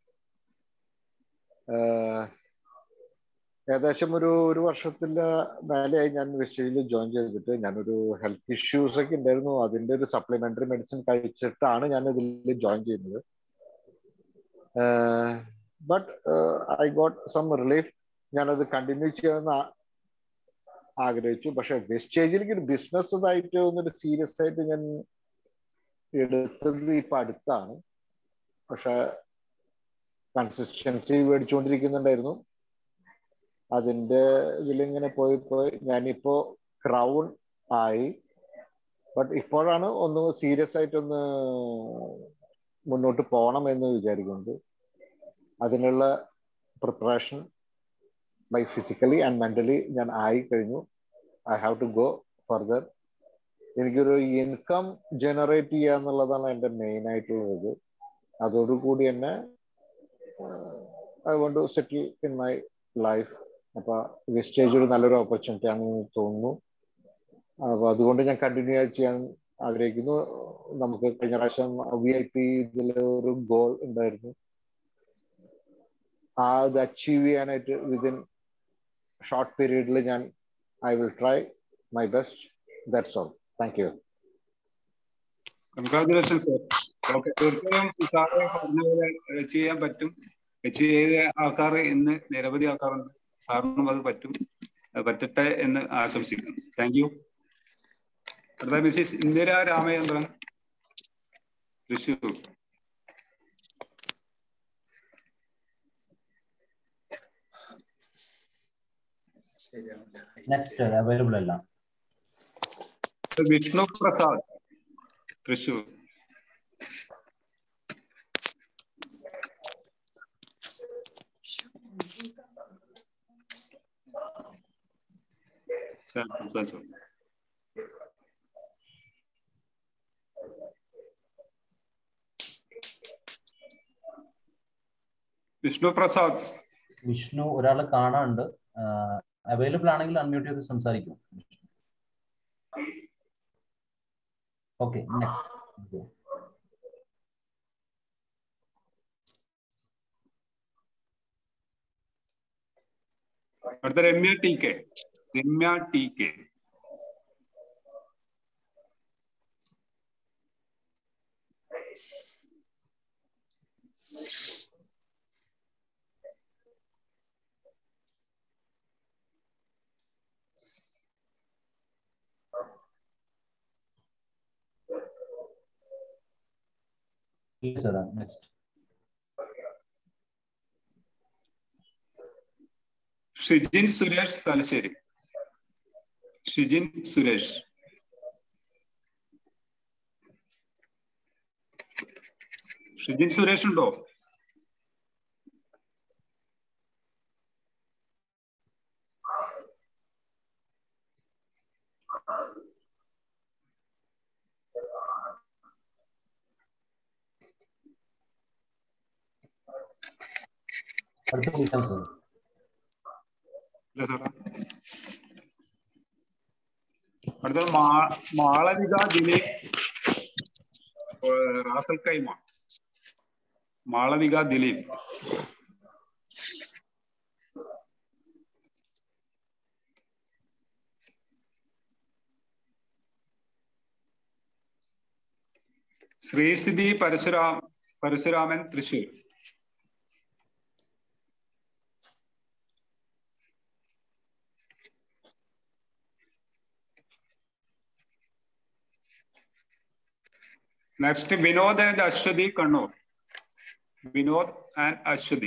ഏകദേശം ഒരു ഒരു വർഷത്തിന്റെ മേലെയായി ഞാൻ വെസ്റ്റേജിൽ ജോയിൻ ചെയ്തിട്ട്. ഞാനൊരു ഹെൽത്ത് ഇഷ്യൂസ് ഒക്കെ ഉണ്ടായിരുന്നു. അതിന്റെ ഒരു സപ്ലിമെന്ററി മെഡിസിൻ കഴിച്ചിട്ടാണ് ഞാൻ ഇതിൽ ജോയിൻ ചെയ്യുന്നത്. But I got some relief. ഞാനത് കണ്ടിന്യൂ ചെയ്യാമെന്ന് ആഗ്രഹിച്ചു. പക്ഷെ വെസ്റ്റേജിലേക്ക് ഒരു ബിസിനസ് ആയിട്ട് ഒന്നൊരു സീരിയസ് ആയിട്ട് ഞാൻ എടുത്തത് ഇപ്പൊ അടുത്താണ്. പക്ഷെ കൺസിസ്റ്റൻസി മേടിച്ചുകൊണ്ടിരിക്കുന്നുണ്ടായിരുന്നു. അതിന്റെ ഇതിലിങ്ങനെ പോയി പോയി ഞാനിപ്പോ ക്രൗൺ ആയി. ബട്ട് ഇപ്പോഴാണ് ഒന്ന് സീരിയസ് ആയിട്ടൊന്ന് മുന്നോട്ട് പോകണം എന്ന് വിചാരിക്കുന്നത്. അതിനുള്ള preparation by physically and mentally ഞാൻ ആയി കഴിഞ്ഞു. I have to go further. എനിക്കൊരു ഇൻകം ജനറേറ്റ് ചെയ്യുക എന്നുള്ളതാണ് എൻ്റെ മെയിൻ ആയിട്ടുള്ളത്. അതോടുകൂടി തന്നെ I want to settle in my life. അപ്പൊ വെസ്റ്റേജ് ഒരു നല്ലൊരു ഓപ്പർച്യൂണിറ്റി ആണെന്ന് തോന്നുന്നു. അപ്പൊ അതുകൊണ്ട് ഞാൻ കണ്ടിന്യൂ ചെയ്യാൻ ആഗ്രഹിക്കുന്നു. നമുക്ക് കഴിഞ്ഞ പ്രാവശ്യം വി ഐ പി ഇതിൽ ഒരു ഗോൾ ഉണ്ടായിരുന്നു. ആ അത് അച്ചീവ് ചെയ്യാനായിട്ട് വിതിൻ ഷോർട്ട് പീരീഡിൽ ഞാൻ I will try my best. That's all. Thank you. Congratulations sir. Okay, തീർച്ചയായും സാറെ പറഞ്ഞ പോലെ അച്ചീവ് ചെയ്യാൻ പറ്റും. അച്ചീവ് ചെയ്ത ആൾക്കാർ ഇന്ന് നിരവധി ആൾക്കാരുണ്ട്. സാറിനും അത് പറ്റും, പറ്റട്ടെ എന്ന് ആശംസിക്കുന്നു. Thank you. അടുത്ത Mrs Indira Ramachandran, Thrissur. Next available അല്ല. വിഷ്ണു പ്രസാദ്, തൃശ്ശൂർ. സാർ സംസാരിച്ചു. വിഷ്ണു പ്രസാദ്. വിഷ്ണു ഒരാൾ കാണാനുണ്ട്, അവൈലബിൾ ആണെങ്കിൽ അൺമ്യൂട്ട് ചെയ്ത് സംസാരിക്കും. Okay, next. അടുത്ത Ramya T K. Ramya T K. Yes, sir. Next. Shijin Suresh Thalassery. Shijin Suresh. Shijin Suresh ഉണ്ടോ? അടുത്ത വിളിക്കാം സർ. ഇല്ല സാറേ. അടുത്ത Malavika Dileep Ras al Khaimah. Malavika Dileep. Sreesthithi Parashuram Parashuraman Thrissur. Next Vinod and Aswathy Kannur. Vinod and Aswathy.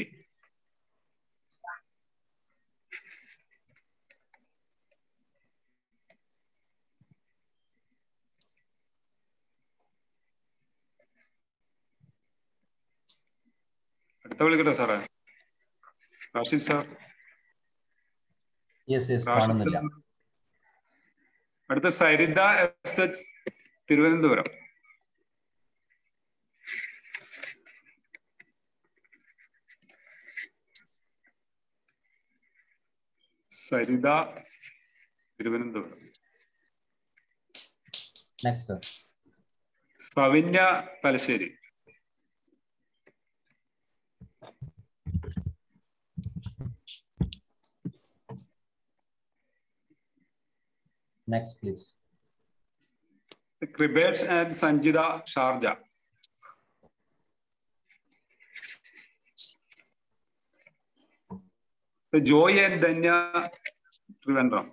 അടുത്ത വിളിക്കട്ടെ സാറേ. റാഷിദ് സാർ. യെസ് യെസ് കാണുന്നില്ല. അടുത്ത Saritha S H Thiruvananthapuram. Saritha Thiruvananthapuram. Next. Savinya Thalassery. Next please. Kripesh and Sanjitha Sharjah. Joy and Dhanya Trivandrum.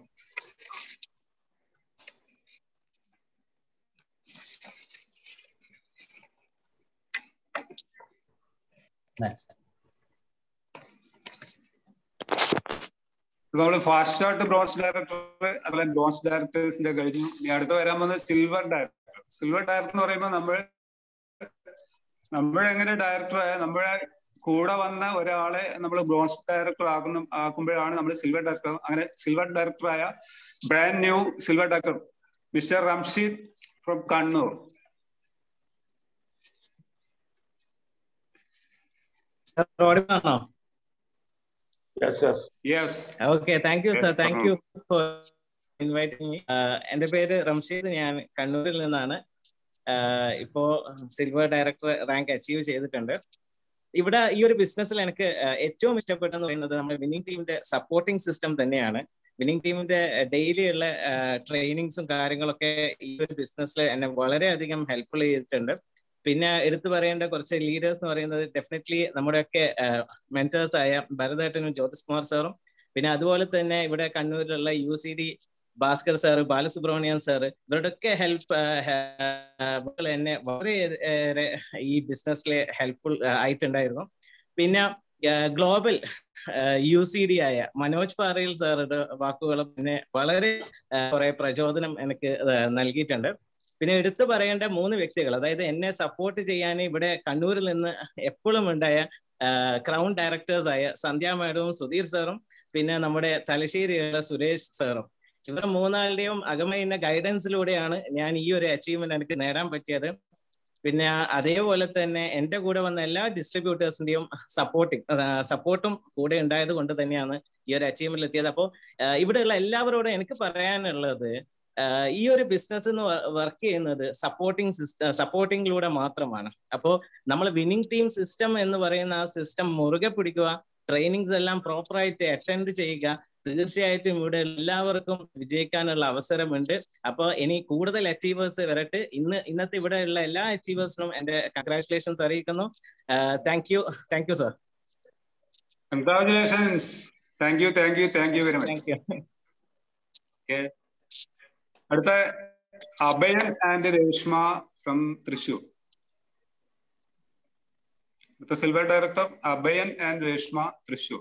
Next. നമ്മള് ഫാസ്റ്റ് ചാർട്ട് ബ്രോൺസ് ഡയറക്ടർ, അതുപോലെ ബ്രോൺസ് ഡയറക്ടേഴ്സിന്റെ കഴിഞ്ഞു. ഇനി അടുത്ത് വരാൻ പോകുന്നത് സിൽവർ ഡയറക്ടർ. സിൽവർ ഡയറക്ടർ എന്ന് പറയുമ്പോൾ നമ്മൾ നമ്മളെങ്ങനെ ഡയറക്ടർ നമ്മളെ കൂടെ വന്ന ഒരാളെ നമ്മൾ ബ്രോൺസ് ഡയറക്ടർ ആകുന്ന ആക്കുമ്പോഴാണ് നമ്മൾ സിൽവർ ഡയറക്ടർ. അങ്ങനെ സിൽവർ ഡയറക്ടറായ brand new silver director mister Ramsheed from Kannur. ആണോ? Yes, yes. Yes. Okay, thank you, Yes, sir. Thank Pranav. you for inviting me. Uh, എൻ്റെ പേര് റംഷീദ്, ഞാൻ കണ്ണൂരിൽ നിന്നാണ്. uh, ഇപ്പോ സിൽവർ ഡയറക്ടർ റാങ്ക് അച്ചീവ് ചെയ്തിട്ടുണ്ട്. ഇവിടെ ഈ ഒരു ബിസിനസ്സിൽ എനിക്ക് ഏറ്റവും ഇഷ്ടപ്പെട്ടെന്ന് പറയുന്നത് നമ്മുടെ വിന്നിംഗ് ടീമിന്റെ സപ്പോർട്ടിംഗ് സിസ്റ്റം തന്നെയാണ്. വിന്നിംഗ് ടീമിന്റെ ഡെയിലി ഉള്ള ട്രെയിനിങ്സും കാര്യങ്ങളൊക്കെ ഈ ഒരു ബിസിനസ്സിൽ എന്നെ വളരെയധികം ഹെൽപ്ഫുൾ ചെയ്തിട്ടുണ്ട്. പിന്നെ എടുത്തു പറയേണ്ട കുറച്ച് ലീഡേഴ്സ് എന്ന് പറയുന്നത് ഡെഫിനറ്റ്ലി നമ്മുടെയൊക്കെ മെന്റേഴ്സ് ആയ ഭരതേട്ടനും ജ്യോതിഷ് കുമാർ സാറും, പിന്നെ അതുപോലെ തന്നെ ഇവിടെ കണ്ണൂരിലുള്ള U C D Bhaskar sir, Balasubramanian sir, ഇവരുടെയൊക്കെ ഹെൽപ്പ് എന്നെ വളരെ ഈ ബിസിനസ്സിൽ ഹെൽപ്ഫുൾ ആയിട്ടുണ്ടായിരുന്നു. പിന്നെ ഗ്ലോബൽ യു സി ഡി ആയ മനോജ് പാറയിൽ സാറുടെ വാക്കുകളും പിന്നെ വളരെ കുറെ പ്രചോദനം എനിക്ക് നൽകിയിട്ടുണ്ട്. പിന്നെ എടുത്തു പറയേണ്ട മൂന്ന് വ്യക്തികൾ, അതായത് എന്നെ സപ്പോർട്ട് ചെയ്യാൻ ഇവിടെ കണ്ണൂരിൽ നിന്ന് എപ്പോഴും ഉണ്ടായ ക്രൗൺ ഡയറക്ടേഴ്സ് ആയ സന്ധ്യ മാഡവും സുധീർ സാറും, പിന്നെ നമ്മുടെ തലശ്ശേരിയുള്ള സുരേഷ് സാറും. ഇവർ മൂന്നാളുടെയും അകമയിന്ന ഗൈഡൻസിലൂടെയാണ് ഞാൻ ഈ ഒരു അച്ചീവ്മെന്റ് എനിക്ക് നേടാൻ പറ്റിയത്. പിന്നെ അതേപോലെ തന്നെ എൻ്റെ കൂടെ വന്ന എല്ലാ ഡിസ്ട്രിബ്യൂട്ടേഴ്സിന്റെയും സപ്പോർട്ടിങ് സപ്പോർട്ടും കൂടെ ഉണ്ടായത് കൊണ്ട് തന്നെയാണ് ഈ ഒരു അച്ചീവ്മെന്റിൽ എത്തിയത്. അപ്പോൾ ഇവിടെയുള്ള എല്ലാവരോടും എനിക്ക് പറയാനുള്ളത്, ഈ ഒരു ബിസിനസ് എന്ന് വർക്ക് ചെയ്യുന്നത് സപ്പോർട്ടിങ് സിസ്റ്റം സപ്പോർട്ടിങ്ങിലൂടെ മാത്രമാണ്. അപ്പോൾ നമ്മൾ വിന്നിംഗ് ടീം സിസ്റ്റം എന്ന് പറയുന്ന ആ സിസ്റ്റം മുറുകെ പിടിക്കുക, ട്രെയിനിങ്സ് എല്ലാം പ്രോപ്പറായിട്ട് അറ്റൻഡ് ചെയ്യുക. തീർച്ചയായിട്ടും ഇവിടെ എല്ലാവർക്കും വിജയിക്കാനുള്ള അവസരമുണ്ട്. അപ്പോൾ ഇനി കൂടുതൽ അച്ചീവേഴ്സ് വരട്ടെ. ഇന്ന് ഇന്നത്തെ ഇവിടെ ഉള്ള എല്ലാ അച്ചീവേഴ്സിനും എന്റെ കൺഗ്രാറ്റുലേഷൻസ് അറിയിക്കുന്നു. Thank you thank you sir. Congratulations. Thank you thank you thank you very much. Okay, അടുത്ത അഭയൻ ആൻഡ് രേഷ്മ ഫ്രം തൃശൂർ. അടുത്ത silver director Abhayan and Reshma Thrissur.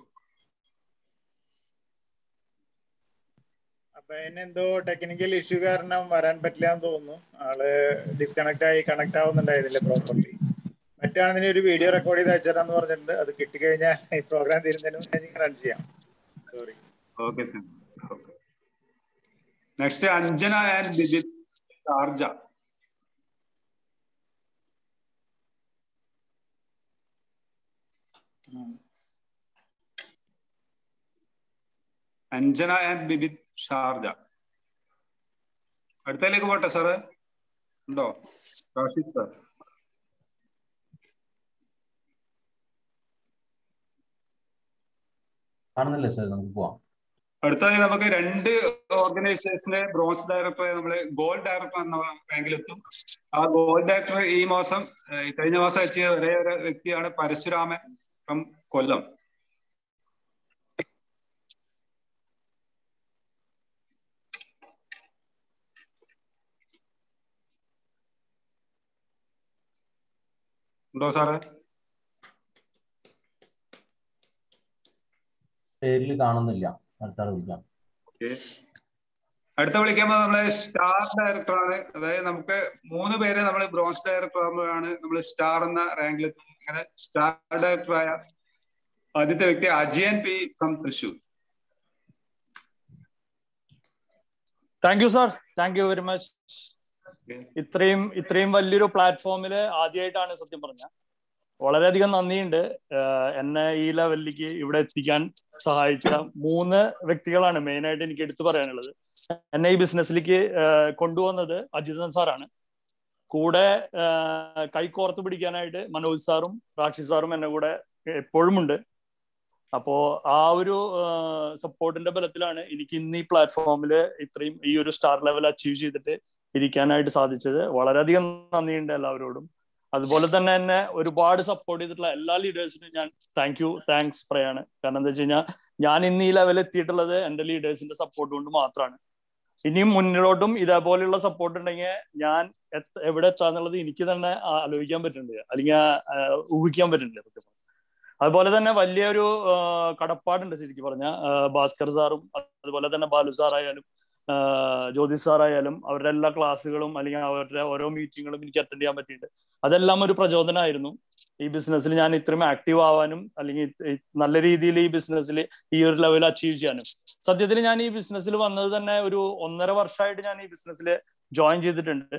Abhayan എന്തോ ടെക്നിക്കൽ ഇഷ്യൂ കാരണം വരാൻ പറ്റില്ല എന്ന് തോന്നുന്നു. ആള് ഡിസ്കണക്ട് ആയി കണക്ട് ആവുന്നുണ്ടായിരുന്നില്ല പ്രോപ്പർലി. മറ്റാണെന്നെ ഒരു വീഡിയോ റെക്കോർഡ് ചെയ്ത് അയച്ചാന്ന് പറഞ്ഞിട്ടുണ്ട്. അത് കിട്ടിക്കഴിഞ്ഞാൽ ഈ പ്രോഗ്രാം തീരുന്നതിന് റൺ ചെയ്യാം. Sorry. Okay sir. Next Anjana and Bibin Sharjah. Anjana and Bibin Sharjah. അടുത്തതിലേക്ക് പോട്ടെ സാറ്, ഉണ്ടോ? റാഷിദ് സാർ. കാണുന്നില്ല സാർ, നമുക്ക് പോവാം. അടുത്തതായി നമുക്ക് രണ്ട് ഓർഗനൈസേഷന് ബ്രോൺസ് ഡയറക്ടർ നമ്മള് ഗോൾഡ് ഡയറക്ടർ എന്ന റാങ്കിലെത്തും. ആ ഗോൾഡ് ഡയറക്ടർ ഈ മാസം കഴിഞ്ഞ മാസം അയച്ച ഒരേ ഒരു വ്യക്തിയാണ് പരശുരാമൻ ഫ്രം കൊല്ലം. ഉണ്ടോ സാറ്? പേരിൽ കാണുന്നില്ല. അടുത്ത വിളിക്കാം. അടുത്ത വിളിക്കുമ്പോൾ നമ്മള് സ്റ്റാർ ഡയറക്ടറാണ്. അതായത് നമുക്ക് മൂന്ന് പേര് നമ്മൾ ബ്രോൺസ് ഡയറക്ടർ ആകുമ്പോഴാണ് നമ്മൾ സ്റ്റാർ എന്ന റാങ്കിൽ എത്തുന്നത്. അങ്ങനെ സ്റ്റാർ ഡയറക്ടറായ ആദ്യത്തെ വ്യക്തി Ajayan P from Thrissur. Thank you sir, thank you very much. ഇത്രയും ഇത്രയും വലിയൊരു പ്ലാറ്റ്ഫോമിൽ ആദ്യമായിട്ടാണ് സത്യം പറഞ്ഞ, വളരെയധികം നന്ദിയുണ്ട്. എന്നെ ഈ ലെവലിലേക്ക് ഇവിടെ എത്തിക്കാൻ സഹായിച്ച മൂന്ന് വ്യക്തികളാണ് മെയിനായിട്ട് എനിക്ക് എടുത്തു പറയാനുള്ളത്. എന്നെ ഈ ബിസിനസ്സിലേക്ക് കൊണ്ടുവന്നത് അജിതൻ സാറാണ്. കൂടെ കൈകോർത്ത് പിടിക്കാനായിട്ട് മനോജ് സാറും റാഷി സാറും എന്നെ കൂടെ എപ്പോഴും ഉണ്ട്. അപ്പോ ആ ഒരു സപ്പോർട്ടിന്റെ ബലത്തിലാണ് എനിക്ക് ഇന്ന് ഈ പ്ലാറ്റ്ഫോമിൽ ഇത്രയും ഈ ഒരു സ്റ്റാർ ലെവൽ അച്ചീവ് ചെയ്തിട്ട് ഇരിക്കാനായിട്ട് സാധിച്ചത്. വളരെയധികം നന്ദിയുണ്ട് എല്ലാവരോടും. അതുപോലെ തന്നെ എന്നെ ഒരുപാട് സപ്പോർട്ട് ചെയ്തിട്ടുള്ള എല്ലാ ലീഡേഴ്സിനും ഞാൻ താങ്ക് യു താങ്ക്സ് പറയാണ്. കാരണം എന്താ വെച്ച് കഴിഞ്ഞാൽ ഞാൻ ഇന്ന് ഈ ലെവലിൽ എത്തിയിട്ടുള്ളത് എൻ്റെ ലീഡേഴ്സിന്റെ സപ്പോർട്ട് കൊണ്ട് മാത്രമാണ്. ഇനിയും മുന്നിലോട്ടും ഇതേപോലെയുള്ള സപ്പോർട്ട് ഉണ്ടെങ്കിൽ ഞാൻ എവിടെ എത്താന്നുള്ളത് എനിക്ക് തന്നെ ആലോചിക്കാൻ പറ്റുന്നുണ്ട്, അല്ലെങ്കിൽ ഊഹിക്കാൻ പറ്റുന്നില്ല സത്യം. അതുപോലെ തന്നെ വലിയൊരു കടപ്പാടുണ്ട് ശരിക്കും പറഞ്ഞ ഭാസ്കർ സാറും അതുപോലെ തന്നെ ബാലു സാറായാലും ജ്യോതി സാറായാലും അവരുടെ എല്ലാ ക്ലാസ്സുകളും അല്ലെങ്കിൽ അവരുടെ ഓരോ മീറ്റിങ്ങുകളും എനിക്ക് അറ്റൻഡ് ചെയ്യാൻ പറ്റിയിട്ടുണ്ട്. അതെല്ലാം ഒരു പ്രചോദനമായിരുന്നു ഈ ബിസിനസ്സിൽ ഞാൻ ഇത്രയും ആക്റ്റീവ് ആവാനും അല്ലെങ്കിൽ നല്ല രീതിയിൽ ഈ ബിസിനസ്സിൽ ഈ ഒരു ലെവൽ അച്ചീവ് ചെയ്യാനും. സത്യത്തിൽ ഞാൻ ഈ ബിസിനസ്സിൽ വന്നത് തന്നെ ഒരു ഒന്നര വർഷമായിട്ട് ഞാൻ ഈ ബിസിനസ്സിൽ ജോയിൻ ചെയ്തിട്ടുണ്ട്.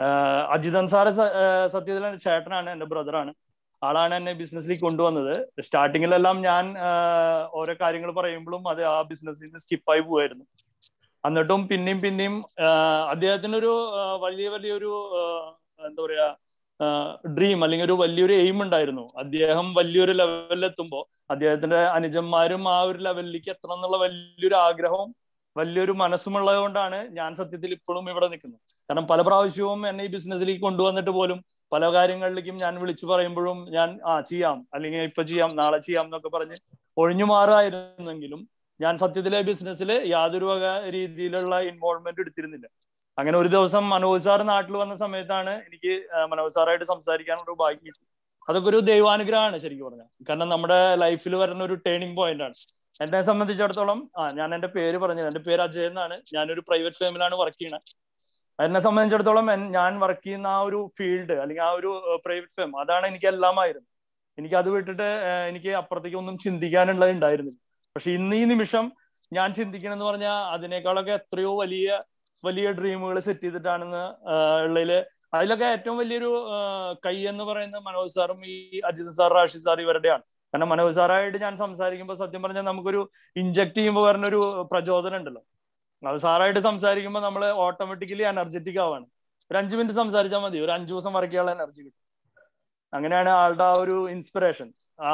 അജിതൻ സാറ് സത്യത്തിൽ എൻ്റെ ചേട്ടനാണ്, എൻ്റെ ബ്രദറാണ്. ആളാണ് എന്നെ ബിസിനസ്സിലേക്ക് കൊണ്ടുവന്നത്. സ്റ്റാർട്ടിങ്ങിലെല്ലാം ഞാൻ ഓരോ കാര്യങ്ങൾ പറയുമ്പോഴും അത് ആ ബിസിനസ്സിൽ നിന്ന് സ്കിപ്പായി പോവായിരുന്നു. എന്നിട്ടും പിന്നെയും പിന്നെയും അദ്ദേഹത്തിനൊരു വലിയ വലിയൊരു എന്താ പറയാ ഡ്രീം അല്ലെങ്കിൽ ഒരു വലിയൊരു എയിം ഉണ്ടായിരുന്നു. അദ്ദേഹം വലിയൊരു ലെവലിലെത്തുമ്പോൾ അദ്ദേഹത്തിന്റെ അനുജന്മാരും ആ ഒരു ലെവലിലേക്ക് എത്തണം എന്നുള്ള വലിയൊരു ആഗ്രഹവും വലിയൊരു മനസ്സുമുള്ളത് കൊണ്ടാണ് ഞാൻ സത്യത്തിൽ ഇപ്പോഴും ഇവിടെ നിൽക്കുന്നത്. കാരണം പല പ്രാവശ്യവും എന്നെ ഈ ബിസിനസ്സിലേക്ക് കൊണ്ടുവന്നിട്ട് പോലും പല കാര്യങ്ങളിലേക്കും ഞാൻ വിളിച്ചു പറയുമ്പോഴും ഞാൻ ആ ചെയ്യാം അല്ലെങ്കിൽ ഇപ്പൊ ചെയ്യാം നാളെ ചെയ്യാം എന്നൊക്കെ പറഞ്ഞ് ഒഴിഞ്ഞു മാറായിരുന്നെങ്കിലും ഞാൻ സത്യത്തിലെ ബിസിനസ്സിൽ യാതൊരു വക രീതിയിലുള്ള ഇൻവോൾവ്മെന്റ് എടുത്തിരുന്നില്ല. അങ്ങനെ ഒരു ദിവസം മനോജ് സാർ നാട്ടിൽ വന്ന സമയത്താണ് എനിക്ക് മനോജ് സാറായിട്ട് സംസാരിക്കാനുള്ള ഭാഗ്യം. അതൊക്കെ ഒരു ദൈവാനുഗ്രഹമാണ് ശരിക്കും പറഞ്ഞാൽ. കാരണം നമ്മുടെ ലൈഫിൽ വരുന്ന ഒരു ടേണിംഗ് പോയിന്റ് ആണ്. എന്നെ സംബന്ധിച്ചിടത്തോളം ആ ഞാൻ എൻ്റെ പേര് പറഞ്ഞത്, എൻ്റെ പേര് അജയ് എന്നാണ്. ഞാനൊരു പ്രൈവറ്റ് ഫേമിലാണ് വർക്ക് ചെയ്യണത്. എന്നെ സംബന്ധിച്ചിടത്തോളം ഞാൻ വർക്ക് ചെയ്യുന്ന ആ ഒരു ഫീൽഡ് അല്ലെങ്കിൽ ആ ഒരു പ്രൈവറ്റ് ഫേം അതാണ് എനിക്ക് എല്ലാമായിരുന്നു. എനിക്ക് അത് വിട്ടിട്ട് എനിക്ക് അപ്പുറത്തേക്ക് ഒന്നും ചിന്തിക്കാനുള്ളത് ഉണ്ടായിരുന്നില്ല. പക്ഷെ ഇന്ന് ഈ നിമിഷം ഞാൻ ചിന്തിക്കണമെന്ന് പറഞ്ഞാൽ അതിനേക്കാളൊക്കെ എത്രയോ വലിയ വലിയ ഡ്രീമുകൾ സെറ്റ് ചെയ്തിട്ടാണെന്ന് ഉള്ളതില് അതിലൊക്കെ ഏറ്റവും വലിയൊരു കൈ എന്ന് പറയുന്നത് മനോജ് സാറും ഈ അജിത് സാർ റാഷിദ് സാർ ഇവരുടെയാണ്. കാരണം മനോജ് സാറായിട്ട് ഞാൻ സംസാരിക്കുമ്പോൾ സത്യം പറഞ്ഞാൽ നമുക്കൊരു ഇൻജക്ട് ചെയ്യുമ്പോൾ പറഞ്ഞൊരു പ്രചോദനം ഉണ്ടല്ലോ. അത് സാറായിട്ട് സംസാരിക്കുമ്പോൾ നമ്മൾ ഓട്ടോമാറ്റിക്കലി എനർജറ്റിക് ആവാണ്. ഒരു അഞ്ചു മിനിറ്റ് സംസാരിച്ചാൽ മതി, ഒരു അഞ്ചു ദിവസം വരയ്ക്കാനുള്ള എനർജി കിട്ടും. അങ്ങനെയാണ് ആളുടെ ആ ഒരു ഇൻസ്പിറേഷൻ. ആ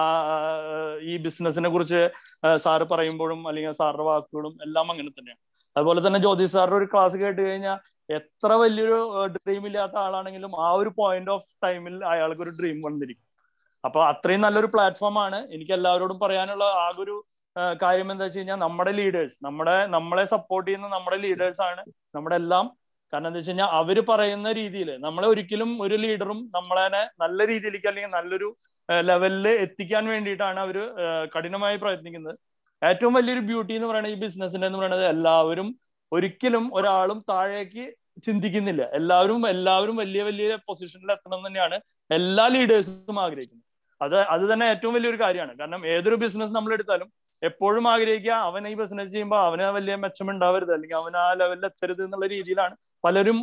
ഈ ബിസിനസിനെ കുറിച്ച് സാറ് പറയുമ്പോഴും അല്ലെങ്കിൽ സാറിന്റെ വാക്കുകളും എല്ലാം അങ്ങനെ തന്നെയാണ്. അതുപോലെ തന്നെ ജ്യോതി സാറിന്റെ ഒരു ക്ലാസ് കേട്ട് കഴിഞ്ഞാൽ എത്ര വലിയൊരു ഡ്രീം ഇല്ലാത്ത ആളാണെങ്കിലും ആ ഒരു പോയിന്റ് ഓഫ് ടൈമിൽ അയാൾക്ക് ഒരു ഡ്രീം വന്നിരിക്കും. അപ്പൊ അത്രയും നല്ലൊരു പ്ലാറ്റ്ഫോം ആണ്. എനിക്ക് എല്ലാവരോടും പറയാനുള്ള ആകെ ഒരു കാര്യം എന്താ വെച്ച് കഴിഞ്ഞാൽ നമ്മുടെ ലീഡേഴ്സ്, നമ്മുടെ നമ്മളെ സപ്പോർട്ട് ചെയ്യുന്ന നമ്മുടെ ലീഡേഴ്സ് ആണ് നമ്മുടെ എല്ലാം. കാരണം എന്താ വെച്ച് കഴിഞ്ഞാൽ അവര് പറയുന്ന രീതിയിൽ നമ്മളെ ഒരിക്കലും ഒരു ലീഡറും നമ്മളെ നല്ല രീതിയിലേക്ക് അല്ലെങ്കിൽ നല്ലൊരു ലെവലിൽ എത്തിക്കാൻ വേണ്ടിയിട്ടാണ് അവര് കഠിനമായി പ്രയത്നിക്കുന്നത്. ഏറ്റവും വലിയൊരു ബ്യൂട്ടി എന്ന് പറയുന്നത് ഈ ബിസിനസിന്റെ എന്ന് പറയുന്നത് എല്ലാവരും ഒരിക്കലും ഒരാളും താഴേക്ക് ചിന്തിക്കുന്നില്ല. എല്ലാവരും എല്ലാവരും വലിയ വലിയ പൊസിഷനിൽ എത്തണം എന്ന് തന്നെയാണ് എല്ലാ ലീഡേഴ്സും ആഗ്രഹിക്കുന്നത്. അത് അത് തന്നെ ഏറ്റവും വലിയൊരു കാര്യമാണ്. കാരണം ഏതൊരു ബിസിനസ് നമ്മൾ എടുത്താലും എപ്പോഴും ആഗ്രഹിക്കുക അവൻ ഈ ബിസിനസ് ചെയ്യുമ്പോൾ അവന് വലിയ മെച്ചം ഉണ്ടാവരുത് അല്ലെങ്കിൽ അവൻ ആ ലെവലിൽ എത്തരുത് എന്നുള്ള രീതിയിലാണ് പലരും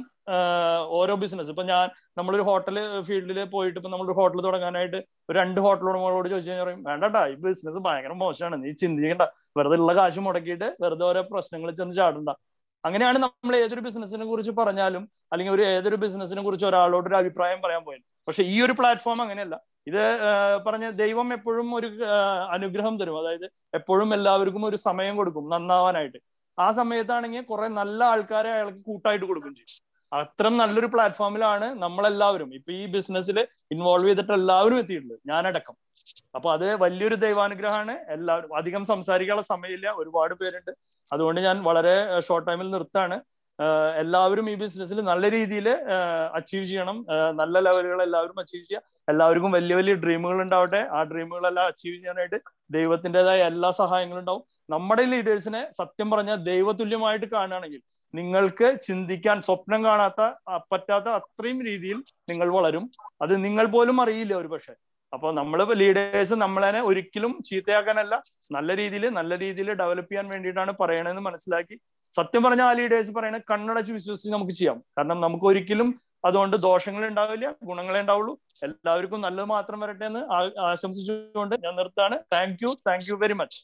ഓരോ ബിസിനസ്. ഇപ്പൊ ഞാൻ നമ്മളൊരു ഹോട്ടൽ ഫീൽഡിൽ പോയിട്ട് ഇപ്പൊ നമ്മളൊരു ഹോട്ടൽ തുടങ്ങാനായിട്ട് ഒരു രണ്ട് ഹോട്ടൽ ഉടമകളോട് ചോദിച്ചു കഴിഞ്ഞാൽ പറയും, വേണ്ടട്ടാ ഈ ബിസിനസ് ഭയങ്കര മോശമാണ്, നീ ചിന്തിക്കണ്ട, വെറുതെ ഉള്ള കാശ് മുടക്കിയിട്ട് വെറുതെ ഓരോ പ്രശ്നങ്ങളിൽ ചെന്ന് ചാടണ്ട. അങ്ങനെയാണ് നമ്മൾ ഏതൊരു ബിസിനസിനെ കുറിച്ച് പറഞ്ഞാലും അല്ലെങ്കിൽ ഒരു ഏതൊരു ബിസിനസിനെ കുറിച്ച് ഒരാളോട് ഒരു അഭിപ്രായം പറയാൻ പോയത്. പക്ഷെ ഈ ഒരു പ്ലാറ്റ്ഫോം അങ്ങനെയല്ല. ഇത് പറഞ്ഞ ദൈവം എപ്പോഴും ഒരു അനുഗ്രഹം തരും. അതായത് എപ്പോഴും എല്ലാവർക്കും ഒരു സമയം കൊടുക്കും നന്നാവാനായിട്ട്. ആ സമയത്താണെങ്കിൽ കുറെ നല്ല ആൾക്കാരെ അയാൾക്ക് കൂട്ടായിട്ട് കൊടുക്കും ചെയ്യും. അത്രയും നല്ലൊരു പ്ലാറ്റ്ഫോമിലാണ് നമ്മളെല്ലാവരും ഇപ്പൊ ഈ ബിസിനസ്സിൽ ഇൻവോൾവ് ചെയ്തിട്ട് എല്ലാവരും എത്തിയിട്ടുണ്ട്, ഞാനടക്കം. അപ്പൊ അത് വലിയൊരു ദൈവാനുഗ്രഹമാണ്. എല്ലാവരും അധികം സംസാരിക്കാനുള്ള സമയമില്ല, ഒരുപാട് പേരുണ്ട്. അതുകൊണ്ട് ഞാൻ വളരെ ഷോർട്ട് ടൈമിൽ നിർത്താണ്. എല്ലാവരും ഈ ബിസിനസ്സിൽ നല്ല രീതിയിൽ അച്ചീവ് ചെയ്യണം. നല്ല ലെവലുകൾ എല്ലാവരും അച്ചീവ് ചെയ്യുക. എല്ലാവർക്കും വലിയ വലിയ ഡ്രീമുകൾ ഉണ്ടാവട്ടെ. ആ ഡ്രീമുകളെല്ലാം അച്ചീവ് ചെയ്യാനായിട്ട് ദൈവത്തിൻ്റെതായ എല്ലാ സഹായങ്ങളും ഉണ്ടാവും. നമ്മുടെ ലീഡേഴ്സിനെ സത്യം പറഞ്ഞാൽ ദൈവതുല്യമായിട്ട് കാണുകയാണെങ്കിൽ നിങ്ങൾക്ക് ചിന്തിക്കാൻ സ്വപ്നം കാണാത്ത പറ്റാത്ത അത്രയും രീതിയിൽ നിങ്ങൾ വളരും. അത് നിങ്ങൾ പോലും അറിയില്ല ഒരു പക്ഷെ. അപ്പൊ നമ്മൾ ലീഡേഴ്സ് നമ്മളെ ഒരിക്കലും ചീത്തയാക്കാനല്ല, നല്ല രീതിയിൽ നല്ല രീതിയിൽ ഡെവലപ്പ് ചെയ്യാൻ വേണ്ടിയിട്ടാണ് പറയണതെന്ന് മനസ്സിലാക്കി സത്യം പറഞ്ഞാൽ ആ ലീഡേഴ്സ് പറയണത് കണ്ണടച്ച് വിശ്വസിച്ച് നമുക്ക് ചെയ്യാം. കാരണം നമുക്ക് ഒരിക്കലും അതുകൊണ്ട് ദോഷങ്ങൾ ഉണ്ടാവില്ല, ഗുണങ്ങളെ ഉണ്ടാവുള്ളൂ. എല്ലാവർക്കും നല്ലത് മാത്രം വരട്ടെ എന്ന് ആശംസിച്ചുകൊണ്ട് ഞാൻ നിർത്താണ്. Thank you thank you very much.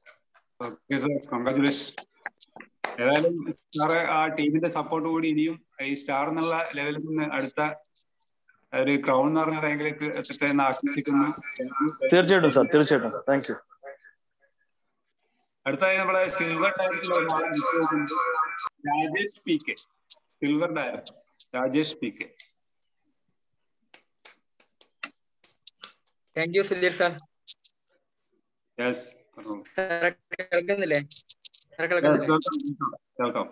Congratulation. ഏതായാലും സാറ് ആ ടീമിന്റെ സപ്പോർട്ട് കൂടി ഇനിയും ഈ സ്റ്റാർ എന്നുള്ള ലെവലിൽ നിന്ന് അടുത്ത ഒരു ക്രൗൺ എന്ന് പറഞ്ഞ റാങ്കിലേക്ക് എത്തട്ടെ എന്ന് ആശംസിക്കുന്നു. തീർച്ചയായിട്ടും സാർ, തീർച്ചയായിട്ടും. Thank you. അടുത്തായി നമ്മളെ silver director Rajesh P K. Silver director Rajesh P K. Thank you Sudheer sir. Yes കേൾക്കുന്നില്ലേ? കേൾക്കാം.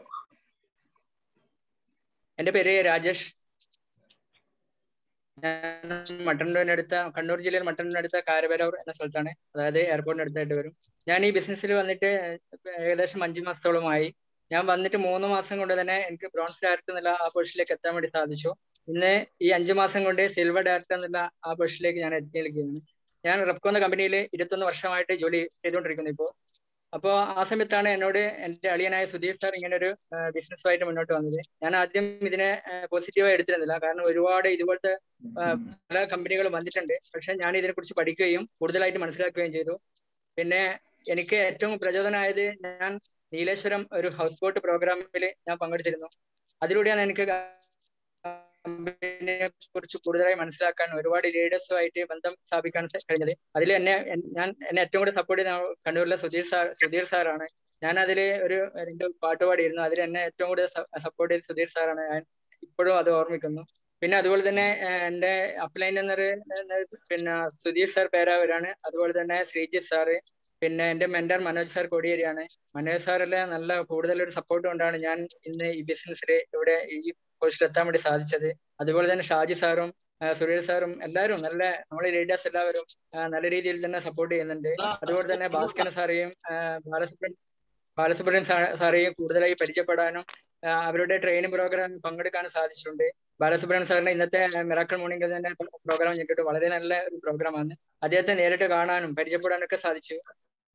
എന്റെ പേര് രാജേഷ്. ഞാൻ മട്ടന്നൂരിനടുത്ത കണ്ണൂർ ജില്ലയിൽ മട്ടന്നൂരിനടുത്ത കാരവരൂർ എന്ന സ്ഥലത്താണ്, അതായത് എയർപോർട്ടിന് അടുത്തായിട്ട് വരും. ഞാൻ ഈ ബിസിനസ്സിൽ വന്നിട്ട് ഏകദേശം അഞ്ചു മാസത്തോളമായി. ഞാൻ വന്നിട്ട് മൂന്ന് മാസം കൊണ്ട് തന്നെ എനിക്ക് ബ്രോൺസ് ഡയറക്ടർ എന്നുള്ള ആ പൊസിഷനിലേക്ക് എത്താൻ വേണ്ടി സാധിച്ചു. ഇന്ന് ഈ അഞ്ചു മാസം കൊണ്ട് സിൽവർ ഡയറക്ടർ എന്നുള്ള ആ പൊസിഷനിലേക്ക് ഞാൻ എത്തിയിരിക്കുകയാണ്. ഞാൻ റെപ്കോ എന്ന കമ്പനിയിൽ ഇരുപത്തൊന്ന് വർഷമായിട്ട് ജോലി ചെയ്തുകൊണ്ടിരിക്കുന്നു ഇപ്പോൾ. അപ്പോൾ ആ സമയത്താണ് എന്നോട് എൻ്റെ അളിയനായ സുധീർ സാർ ഇങ്ങനെ ഒരു ബിസിനസ്സുമായിട്ട് മുന്നോട്ട് വന്നത്. ഞാൻ ആദ്യം ഇതിനെ പോസിറ്റീവായി എടുത്തിരുന്നില്ല, കാരണം ഒരുപാട് ഇതുപോലത്തെ പല കമ്പനികളും വന്നിട്ടുണ്ട്. പക്ഷെ ഞാൻ ഇതിനെക്കുറിച്ച് പഠിക്കുകയും കൂടുതലായിട്ട് മനസ്സിലാക്കുകയും ചെയ്തു. പിന്നെ എനിക്ക് ഏറ്റവും പ്രചോദനമായത് ഞാൻ നീലേശ്വരം ഒരു ഹൗസ് ബോട്ട് പ്രോഗ്രാമിൽ ഞാൻ പങ്കെടുത്തിരുന്നു. അതിലൂടെയാണ് എനിക്ക് കമ്പനിയെ കുറിച്ച് കൂടുതലായി മനസ്സിലാക്കാൻ ഒരുപാട് ലീഡേഴ്സുമായിട്ട് ബന്ധം സ്ഥാപിക്കാൻ കഴിഞ്ഞത്. അതിൽ എന്നെ ഞാൻ എന്നെ ഏറ്റവും കൂടുതൽ സപ്പോർട്ട് ചെയ്യുന്ന കണ്ണൂരിലെ സുധീർ സാർ സുധീർ സാറാണ്. ഞാൻ അതിൽ ഒരു രണ്ട് പാട്ട് പാടിയിരുന്നു. അതിൽ എന്നെ ഏറ്റവും കൂടുതൽ സപ്പോർട്ട് ചെയ്ത സുധീർ സാറാണ്. ഞാൻ ഇപ്പോഴും അത് ഓർമ്മിക്കുന്നു. പിന്നെ അതുപോലെ തന്നെ എൻ്റെ അപ്ലൈൻ എന്നൊരു പിന്നെ സുധീർ സാർ പേരാവരാണ്. അതുപോലെ തന്നെ ശ്രീജിത്ത് സാറ്, പിന്നെ എൻ്റെ മെന്റർ മനോജ് സാർ കൊടിയേരിയാണ്. മനോജ് സാറിലെ നല്ല കൂടുതലൊരു സപ്പോർട്ട് കൊണ്ടാണ് ഞാൻ ഇന്ന് ഈ ബിസിനസ്സിൽ ഇവിടെ ഈ പോസ്റ്റിൽ എത്താൻ വേണ്ടി സാധിച്ചത്. അതുപോലെ തന്നെ ഷാജി സാറും സുരേഷ് സാറും എല്ലാവരും നല്ല നമ്മളെ ലീഡേഴ്സ് എല്ലാവരും നല്ല രീതിയിൽ തന്നെ സപ്പോർട്ട് ചെയ്യുന്നുണ്ട്. അതുപോലെ തന്നെ ഭാസ്കരൻ സാറേയും ബാലസുബ്രഹ്മണ്യം ബാലസുബ്രഹ്മണ്യം സാറേയും കൂടുതലായി പരിചയപ്പെടാനും അവരുടെ ട്രെയിനിങ് പ്രോഗ്രാം പങ്കെടുക്കാനും സാധിച്ചിട്ടുണ്ട്. ബാലസുബ്രഹ്മണ്യം സാറിന്റെ ഇന്നത്തെ മിറാക്കിൾ മോർണിംഗ് തന്നെ പ്രോഗ്രാം ഞെട്ടിട്ട് വളരെ നല്ല ഒരു പ്രോഗ്രാമാണ്. അദ്ദേഹത്തെ നേരിട്ട് കാണാനും പരിചയപ്പെടാനും ഒക്കെ സാധിച്ചു.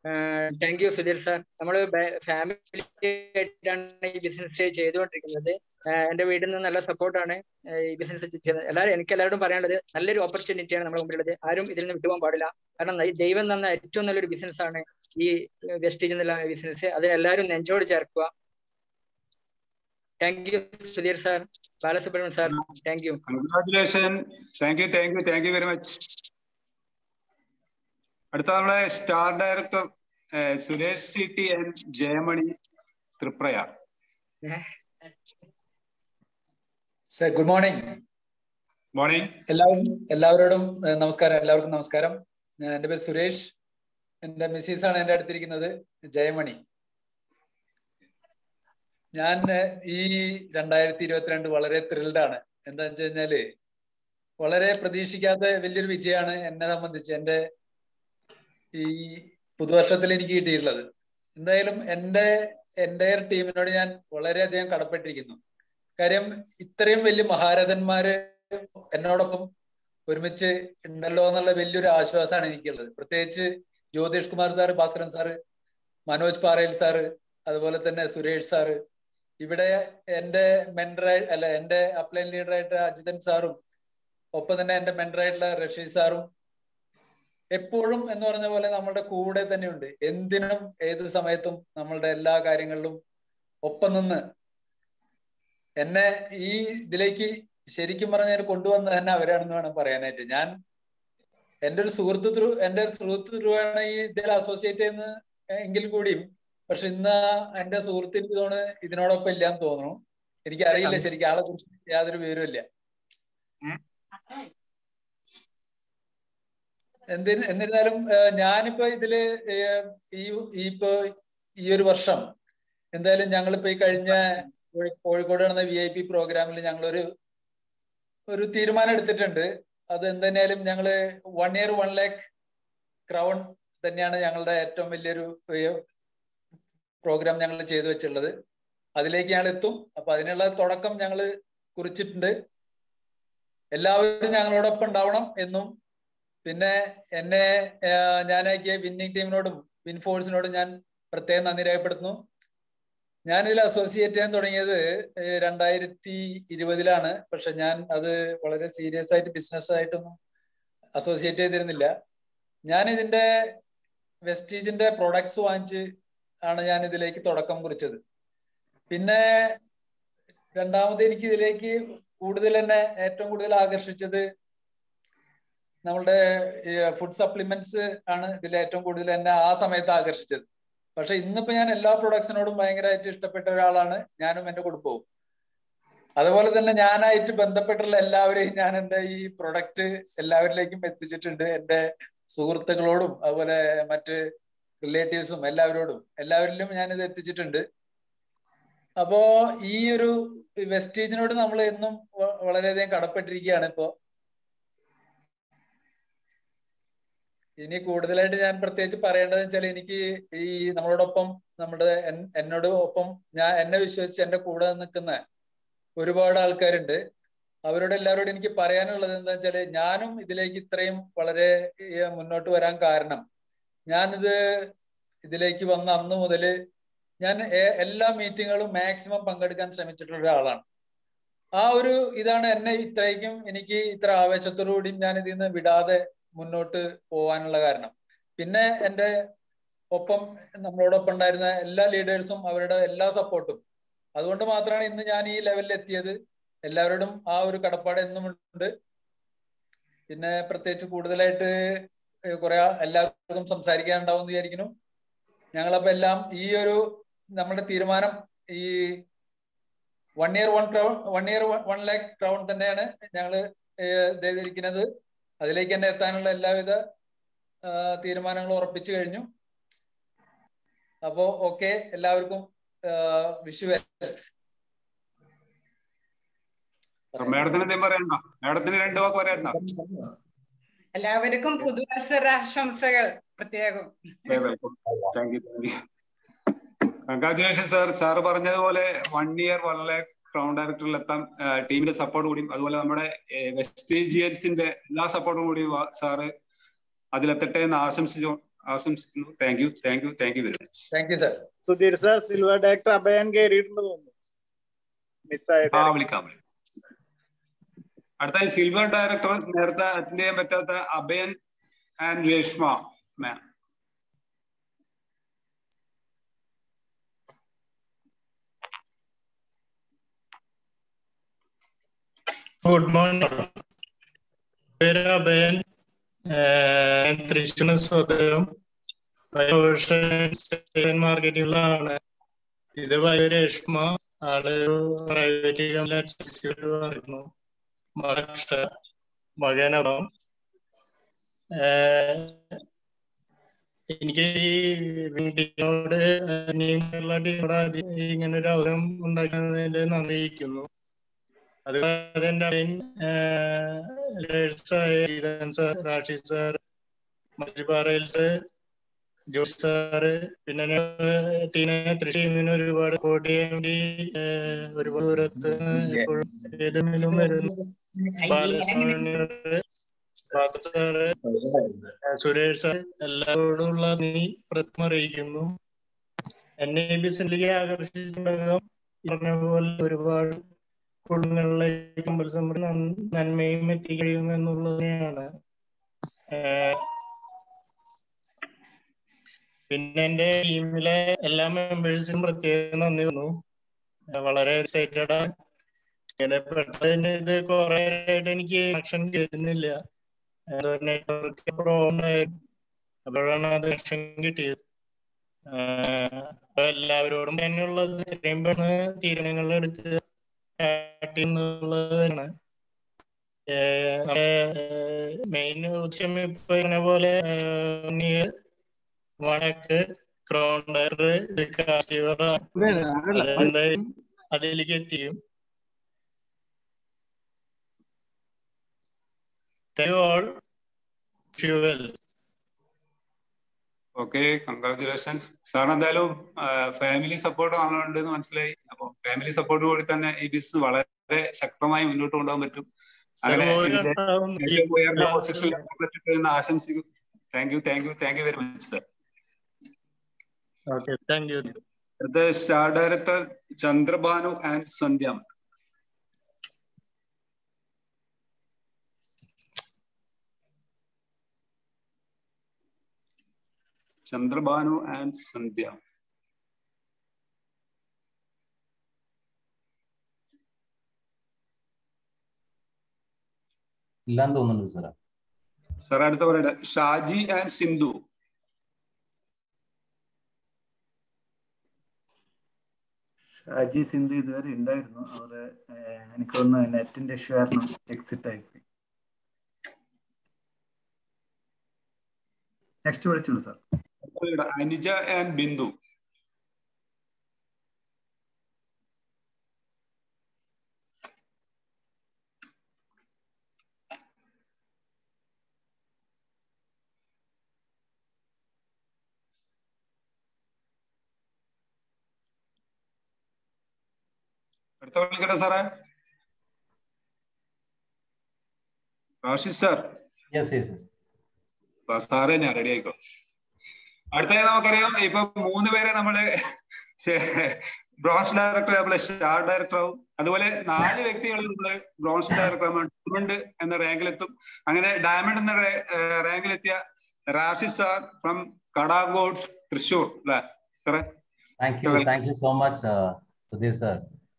Thank you Sudheer sir. നമ്മൾ ഫാമിലി ആയിട്ടാണ് ഈ ബിസിനസ് ചെയ്തുകൊണ്ടിരിക്കുന്നത്. എന്റെ വീട്ടിൽ നിന്ന് നല്ല സപ്പോർട്ടാണ് ഈ ബിസിനസ് ചെയ്യുന്നത്. എല്ലാവരും എനിക്ക് എല്ലാവരോടും പറയാനുള്ളത് നല്ലൊരു ഓപ്പർച്യൂണിറ്റിയാണ് നമ്മുടെ മുമ്പിലുള്ളത്. ആരും ഇതിൽ നിന്ന് വിട്ടുപോകാൻ പാടില്ല. കാരണം ദൈവം തന്ന ഏറ്റവും നല്ലൊരു ബിസിനസ് ആണ് ഈ വെസ്റ്റീജ് എന്നുള്ള ബിസിനസ്. അത് എല്ലാവരും നെഞ്ചോട് ചേർക്കുക. Thank you Sudheer sir, Balasubramanian sir. Thank you. Congratulation. Thank you thank you thank you very much. അടുത്ത നമ്മുടെ star director Suresh C T and Jayamani Triprayar. Sir good morning. Morning. എല്ലാവരും എല്ലാവരോടും നമസ്കാരം. എല്ലാവർക്കും നമസ്കാരം. എൻ്റെ പേര് സുരേഷ്. എൻ്റെ മിസ്സീസ് ആണ് എൻ്റെ അടുത്തിരിക്കുന്നത്, ജയമണി. ഞാൻ ഈ രണ്ടായിരത്തി ഇരുപത്തിരണ്ട് വളരെ ത്രിൽഡ് ആണ്. എന്താ വെച്ച് കഴിഞ്ഞാല് വളരെ പ്രതീക്ഷിക്കാത്ത വലിയൊരു വിജയമാണ് എന്നെ സംബന്ധിച്ച് എൻ്റെ ഈ പുതുവർഷത്തിൽ എനിക്ക് കിട്ടിയിട്ടുള്ളത്. എന്തായാലും എൻ്റെ എൻ്റെ ടീമിനോട് ഞാൻ വളരെയധികം കടപ്പെട്ടിരിക്കുന്നു. കാര്യം ഇത്രയും വലിയ മഹാരഥന്മാര് എന്നോടൊപ്പം ഒരുമിച്ച് ഉണ്ടല്ലോ എന്നുള്ള വലിയൊരു ആശ്വാസമാണ് എനിക്കുള്ളത്. പ്രത്യേകിച്ച് Jyothish Kumar sir, Bhaskaran sir, Manoj Parayil sir, അതുപോലെ തന്നെ സുരേഷ് സാറ്, ഇവിടെ എൻ്റെ മെന്ററായി അല്ല എൻ്റെ അപ്ലൈൻ ലീഡറായിട്ട് അജിതൻ സാറും, ഒപ്പം തന്നെ എൻ്റെ മെന്ററായിട്ടുള്ള റഷീദ് സാറും എപ്പോഴും എന്ന് പറഞ്ഞ പോലെ നമ്മളുടെ കൂടെ തന്നെയുണ്ട്. എന്തിനും ഏത് സമയത്തും നമ്മളുടെ എല്ലാ കാര്യങ്ങളിലും ഒപ്പം നിന്ന് എന്നെ ഈ ഇതിലേക്ക് ശരിക്കും പറഞ്ഞാൽ കൊണ്ടുവന്ന തന്നെ അവരാണെന്ന് വേണം പറയാനായിട്ട്. ഞാൻ എൻ്റെ ഒരു സുഹൃത്ത് ത്രൂ എൻ്റെ ഒരു സുഹൃത്ത് ത്രൂ ആണ് ഈ ഇതിൽ അസോസിയേറ്റ് ചെയ്യുന്ന എങ്കിൽ കൂടിയും, പക്ഷെ ഇന്ന് എൻ്റെ സുഹൃത്തിന് തോന്നുന്നു ഇതിനോടൊപ്പം ഇല്ലാന്ന് തോന്നുന്നു. എനിക്ക് അറിയില്ല ശരിക്കും, ആളെ കുറിച്ച് യാതൊരു വിവരവും ഇല്ല. എന്തി എന്നിരുന്നാലും ഞാനിപ്പോ ഇതില് ഈ ഇപ്പൊ ഈ ഒരു വർഷം എന്തായാലും ഞങ്ങളിപ്പോ ഈ കഴിഞ്ഞ കോഴിക്കോട് നടന്ന വി ഐ പി പ്രോഗ്രാമിൽ ഞങ്ങളൊരു ഒരു തീരുമാനം എടുത്തിട്ടുണ്ട്. അത് എന്തായാലും ഞങ്ങള് one year one lakh crown തന്നെയാണ് ഞങ്ങളുടെ ഏറ്റവും വലിയൊരു പ്രോഗ്രാം ഞങ്ങൾ ചെയ്തു വെച്ചുള്ളത്. അതിലേക്ക് ഞങ്ങൾ എത്തും. അപ്പൊ അതിനുള്ള തുടക്കം ഞങ്ങൾ കുറിച്ചിട്ടുണ്ട്. എല്ലാവരും ഞങ്ങളോടൊപ്പം ഉണ്ടാവണം എന്നും, പിന്നെ എന്നെ ഞാനാക്കിയ വിന്നിംഗ് ടീമിനോടും വിൻഫോഴ്സിനോടും ഞാൻ പ്രത്യേകം നന്ദി രേഖപ്പെടുത്തുന്നു. ഞാനിതിൽ അസോസിയേറ്റ് ചെയ്യാൻ തുടങ്ങിയത് രണ്ടായിരത്തി ഇരുപതിലാണ്. പക്ഷെ ഞാൻ അത് വളരെ സീരിയസ് ആയിട്ട് ബിസിനസ് ആയിട്ടൊന്നും അസോസിയേറ്റ് ചെയ്തിരുന്നില്ല. ഞാൻ ഇതിന്റെ വെസ്റ്റീജിന്റെ പ്രൊഡക്ട്സ് വാങ്ങിച്ച് ആണ് ഞാൻ ഇതിലേക്ക് തുടക്കം കുറിച്ചത്. പിന്നെ രണ്ടാമത് എനിക്ക് ഇതിലേക്ക് കൂടുതൽ തന്നെ ഏറ്റവും കൂടുതൽ ആകർഷിച്ചത് നമ്മളുടെ ഫുഡ് സപ്ലിമെന്റ്സ് ആണ് ഇതിൽ ഏറ്റവും കൂടുതൽ എന്നെ ആ സമയത്ത് ആകർഷിച്ചത്. പക്ഷെ ഇന്നിപ്പോ ഞാൻ എല്ലാ പ്രൊഡക്ട്സിനോടും ഭയങ്കരമായിട്ട് ഇഷ്ടപ്പെട്ട ഒരാളാണ് ഞാനും എൻ്റെ കുടുംബവും. അതുപോലെ തന്നെ ഞാനായിട്ട് ബന്ധപ്പെട്ടുള്ള എല്ലാവരെയും ഞാൻ എൻ്റെ ഈ പ്രൊഡക്റ്റ് എല്ലാവരിലേക്കും എത്തിച്ചിട്ടുണ്ട്. എൻ്റെ സുഹൃത്തുക്കളോടും അതുപോലെ മറ്റ് റിലേറ്റീവ്സും എല്ലാവരോടും എല്ലാവരിലും ഞാനിത് എത്തിച്ചിട്ടുണ്ട്. അപ്പോ ഈ ഒരു വെസ്റ്റീജിനോട് നമ്മൾ എന്നും വളരെയധികം കടപ്പെട്ടിരിക്കുകയാണ്. ഇപ്പോ ഇനി കൂടുതലായിട്ട് ഞാൻ പ്രത്യേകിച്ച് പറയേണ്ടതെന്ന് വെച്ചാൽ, എനിക്ക് ഈ നമ്മളോടൊപ്പം നമ്മുടെ എന്നോട് ഒപ്പം ഞാൻ എന്നെ വിശ്വസിച്ച് എൻ്റെ കൂടെ നിൽക്കുന്ന ഒരുപാട് ആൾക്കാരുണ്ട്. അവരോട് എല്ലാവരോടും എനിക്ക് പറയാനുള്ളത് എന്താ വെച്ചാല്, ഞാനും ഇതിലേക്ക് ഇത്രയും വളരെ മുന്നോട്ട് വരാൻ കാരണം, ഞാനിത് ഇതിലേക്ക് വന്ന അന്ന് മുതൽ ഞാൻ എല്ലാ മീറ്റിങ്ങുകളും മാക്സിമം പങ്കെടുക്കാൻ ശ്രമിച്ചിട്ടുള്ള ഒരാളാണ്. ആ ഒരു ഇതാണ് എന്നെ ഇത്രയ്ക്കും എനിക്ക് ഇത്ര ആവേശത്തോടുകൂടി ഞാൻ ഇതിൽ നിന്ന് വിടാതെ മുന്നോട്ട് പോകാനുള്ള കാരണം. പിന്നെ എൻ്റെ ഒപ്പം നമ്മളോടൊപ്പം ഉണ്ടായിരുന്ന എല്ലാ ലീഡേഴ്സും അവരുടെ എല്ലാ സപ്പോർട്ടും, അതുകൊണ്ട് മാത്രമാണ് ഇന്ന് ഞാൻ ഈ ലെവലിൽ എത്തിയത്. എല്ലാവരോടും ആ ഒരു കടപ്പാട് എന്നും ഉണ്ട്. പിന്നെ പ്രത്യേകിച്ച് കൂടുതലായിട്ട് കുറെ എല്ലാവർക്കും സംസാരിക്കാനുണ്ടാവും എന്ന് വിചാരിക്കുന്നു. ഞങ്ങളപ്പോ എല്ലാം ഈ ഒരു നമ്മുടെ തീരുമാനം ഈ one year one crown one year one lakh crown തന്നെയാണ് ഞങ്ങൾ ചെയ്തിരിക്കുന്നത്. അതിലേക്ക് തന്നെ എത്താനുള്ള എല്ലാവിധ തീരുമാനങ്ങളും ഉറപ്പിച്ചു കഴിഞ്ഞു. അപ്പോ ഓക്കെ, എല്ലാവർക്കും വിഷു മേഡത്തിന് പറയണ്ട, മേഡത്തിന് രണ്ടു വാക്ക് പറയണ്ട. എല്ലാവർക്കും പുതുവത്സരാശംസകൾ പ്രത്യേകം. Congratulation sir. സാറ് പറഞ്ഞതുപോലെ one year one lakh crown ഡയറക്ടറിൽ എത്താൻ ടീമിന്റെ സപ്പോർട്ട് കൂടിയും അതുപോലെ നമ്മുടെ വെസ്റ്റീജിയൻസിന്റെ എല്ലാ സപ്പോർട്ടും കൂടി സാറ് അതിലെത്തട്ടെ എന്ന് ആശംസിച്ചു ആശംസിക്കുന്നു. Thank you thank you thank you very much. Thank you sir. Sudheer sir, silver director Abhayan കയറിയിട്ടുണ്ട് തോന്നുന്നു. മിസ്സായത്. ആ വിളിക്കാം. അടുത്ത സിൽവർ ഡയറക്ടർ നേരത്തെ അറ്റൻഡ് ചെയ്യാൻ പറ്റാത്ത Abhayan and Reshma ma'am. Good morning. പേര് അഭയൻ, തൃശ്ശൂർ സ്വതം മാർക്കറ്റിംഗിലാണ്. ഇത് വലിയ രേഷ്മ, ആള് പ്രൈവറ്റ് കമ്പനി മഹാരാഷ്ട്ര മകനകം. എനിക്ക് ഈ ടീമിനോട് ടീമോട് ഇങ്ങനെ ഒരു അവസരം ഉണ്ടാക്കുന്നതിൽ നന്ദിയിരിക്കുന്നു. അതുപോലെ തന്നെ റാഷിദ് സാർ, മഞ്ജുപാറയിൽ ജോസ് സാറ്, പിന്നെ ടീനെ ടീമിന് ഒരുപാട് സപ്പോർട്ട് ചെയ്യാൻ വേണ്ടി ഒരുപാട് ദൂരത്ത് എപ്പോഴും ഏതെങ്കിലും വരുന്നു. ബാലസുബ്രഹ്മണ്യര്, സാറ്, സുരേഷ് സാർ, എല്ലാവരോടുള്ള നീ പ്രത്യേകം അറിയിക്കുന്നു. എന്നെ ഈ ബിസിനസ്സിലേക്ക് ആകർഷിച്ചിട്ടുണ്ടാകാം. പറഞ്ഞ പോലെ ഒരുപാട് കുടുംബങ്ങളിലേക്ക് കമ്പൽസറി നന്മയും എത്തിക്കഴിയുന്നു എന്നുള്ളതിനെയാണ്. പിന്നെ എന്റെ ടീമിലെ എല്ലാ മെമ്പേഴ്സിനും പ്രത്യേകം നന്ദി തോന്നുന്നു. വളരെ എക്സൈറ്റഡ് ആണ്. ഇങ്ങനെ പെട്ടതിന് ഇത് കുറെ ആയിട്ട് എനിക്ക് കണക്ഷൻ കിട്ടുന്നില്ല. നെറ്റ്വർക്ക് പ്രോബ്ലം ആയിരുന്നു. അപ്പോഴാണ് അത് കണക്ഷൻ കിട്ടിയത്. അപ്പൊ എല്ലാവരോടും തന്നെയുള്ളത് എത്രയും പെട്ടെന്ന് തീരുമാനങ്ങൾ എടുക്കുക എന്നുള്ളതാണ്. മെയിൻ ഉദ്ദേശം ഇപ്പൊ പറഞ്ഞ പോലെ വടക്ക് ക്രോണ്ടർ എന്തായാലും അതിലേക്ക് എത്തിക്കും. Okay, congratulations sir. എന്തായാലും ഫാമിലി സപ്പോർട്ട് ആണുണ്ടെന്ന് മനസ്സിലായി. അപ്പൊ ഫാമിലി സപ്പോർട്ട് കൂടി തന്നെ ഈ ബിസിനസ് വളരെ ശക്തമായി മുന്നോട്ട് കൊണ്ടുപോകാൻ പറ്റും. അങ്ങനെ ഏറ്റവും ഉയർന്ന പൊസിഷനിൽ പറ്റുമെന്ന് ആശംസിക്കും. Thank you thank you thank you very much sir. Okay, thank you. The star director Chandrabanu and Sandhya. Chandrabanu and Sandhya. ഇല്ലാന്ന് തോന്നുന്നുണ്ട് സാർ. സാർ അടുത്ത പറയട്ടെ, ഷാജി ആൻഡ് സിന്ധു. ഷാജി സിന്ധു ഇതുവരെ ഉണ്ടായിരുന്നു. അവര് എനിക്ക് തോന്നുന്നു നെറ്റിന്റെ ഇഷ്യൂ കാരണം എക്സിറ്റ് ആയിപ്പോയി. നെക്സ്റ്റ് വിളിച്ചുള്ളൂ സാർ. അനുജ ആൻഡ് ബിന്ദു. അടുത്ത വിളിക്കട്ടെ സാറേ. റാഷിദ് സാർ. സാറേ ഞാൻ റെഡി ആയിക്കോ. അടുത്തതായി നമുക്കറിയാം, ഇപ്പൊ മൂന്ന് പേരെ നമ്മള് ബ്രോൺസ് ഡയറക്ടർ, നമ്മളെ സ്റ്റാർ ഡയറക്ടർ ആവും. അതുപോലെ നാല് വ്യക്തികൾ നമ്മള് ബ്രോൺസ് ഡയറക്ടർ ഡയമണ്ട് എന്ന റാങ്കിലെത്തും. അങ്ങനെ ഡയമണ്ട് എന്ന റാങ്കിലെത്തിയ റാഷിദ് സാർ ഫ്രം കടാഗോഡ്, തൃശൂർ അല്ലെ സാറേ? Thank you thank you so much Sudheer sir.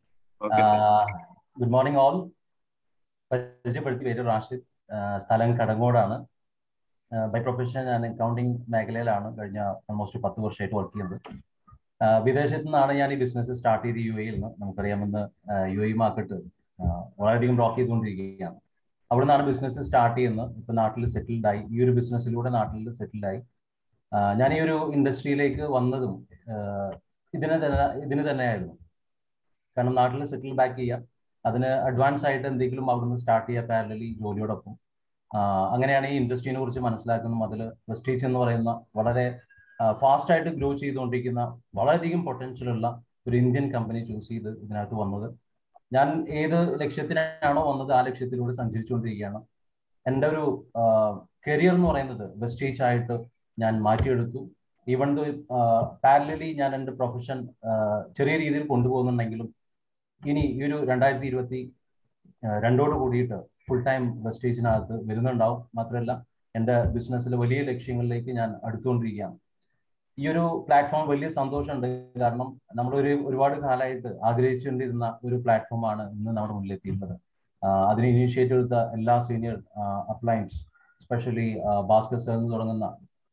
Good morning all. പരിചയപ്പെടുത്തി, പേര് റാഷിദ്, സ്ഥലം കടങ്ങോടാണ്. ബൈ പ്രൊഫഷൻ ഞാൻ അക്കൗണ്ടിങ് മേഖലയിലാണ് കഴിഞ്ഞ ഓൾമോസ്റ്റ് പത്ത് വർഷമായിട്ട് വർക്ക് ചെയ്യുന്നത്. വിദേശത്തു നിന്നാണ് ഞാൻ ഈ ബിസിനസ് സ്റ്റാർട്ട് ചെയ്ത് യു എയിൽ നിന്ന്. നമുക്കറിയാമെന്ന് യു എ മാർക്കറ്റ് വളരെയധികം ബ്ലോക്ക് ചെയ്തുകൊണ്ടിരിക്കുകയാണ്. അവിടെ നിന്നാണ് ബിസിനസ് സ്റ്റാർട്ട് ചെയ്യുന്നത്. ഇപ്പൊ നാട്ടിൽ സെറ്റിൽഡ് ആയി. ഈ ഒരു ബിസിനസ്സിലൂടെ നാട്ടിൽ സെറ്റിൽഡ് ആയി. ഞാൻ ഈ ഒരു ഇൻഡസ്ട്രിയിലേക്ക് വന്നതും ഇതിന് തന്നെ ഇതിന് തന്നെയായിരുന്നു. കാരണം നാട്ടിൽ സെറ്റിൽ ബാക്ക് ചെയ്യുക, അതിന് അഡ്വാൻസ് ആയിട്ട് എന്തെങ്കിലും അവിടുന്ന് സ്റ്റാർട്ട് ചെയ്യുക പാരലലി ജോലിയോടൊപ്പം. അങ്ങനെയാണ് ഈ ഇൻഡസ്ട്രീനെ കുറിച്ച് മനസ്സിലാക്കുന്നതും. അതിൽ വെസ്റ്റീജ് എന്ന് പറയുന്ന വളരെ ഫാസ്റ്റ് ആയിട്ട് ഗ്രോ ചെയ്തുകൊണ്ടിരിക്കുന്ന വളരെയധികം പൊട്ടൻഷ്യൽ ഉള്ള ഒരു ഇന്ത്യൻ കമ്പനി ചൂസ് ചെയ്ത് ഇതിനകത്ത് വന്നത്. ഞാൻ ഏത് ലക്ഷ്യത്തിനാണോ വന്നത് ആ ലക്ഷ്യത്തിലൂടെ സഞ്ചരിച്ചുകൊണ്ടിരിക്കുകയാണ്. എൻ്റെ ഒരു കരിയർ എന്ന് പറയുന്നത് വെസ്റ്റീജ് ആയിട്ട് ഞാൻ മാറ്റിയെടുത്തു. ഈവൺ ദോ പാരലലി ഞാൻ എൻ്റെ പ്രൊഫഷൻ ചെറിയ രീതിയിൽ കൊണ്ടുപോകുന്നുണ്ടെങ്കിലും ഇനി ഈ ഒരു രണ്ടായിരത്തി ഇരുപത്തി രണ്ടോട് കൂടിയിട്ട് ഫുൾ ടൈം വെസ്റ്റേജിനകത്ത് വരുന്നുണ്ടാവും. മാത്രമല്ല എൻ്റെ ബിസിനസ്സിലെ വലിയ ലക്ഷ്യങ്ങളിലേക്ക് ഞാൻ അടുത്തുകൊണ്ടിരിക്കുകയാണ്. ഈ ഒരു പ്ലാറ്റ്ഫോം വലിയ സന്തോഷമുണ്ട്. കാരണം നമ്മളൊരു ഒരുപാട് കാലമായിട്ട് ആഗ്രഹിച്ചുകൊണ്ടിരുന്ന ഒരു പ്ലാറ്റ്ഫോമാണ് ഇന്ന് നമ്മുടെ മുന്നിലെത്തിയിട്ടുള്ളത്. അതിന് ഇനീഷ്യേറ്റീവ് എടുത്ത എല്ലാ senior appliance, specially Bhaskar sir എന്ന് തുടങ്ങുന്ന,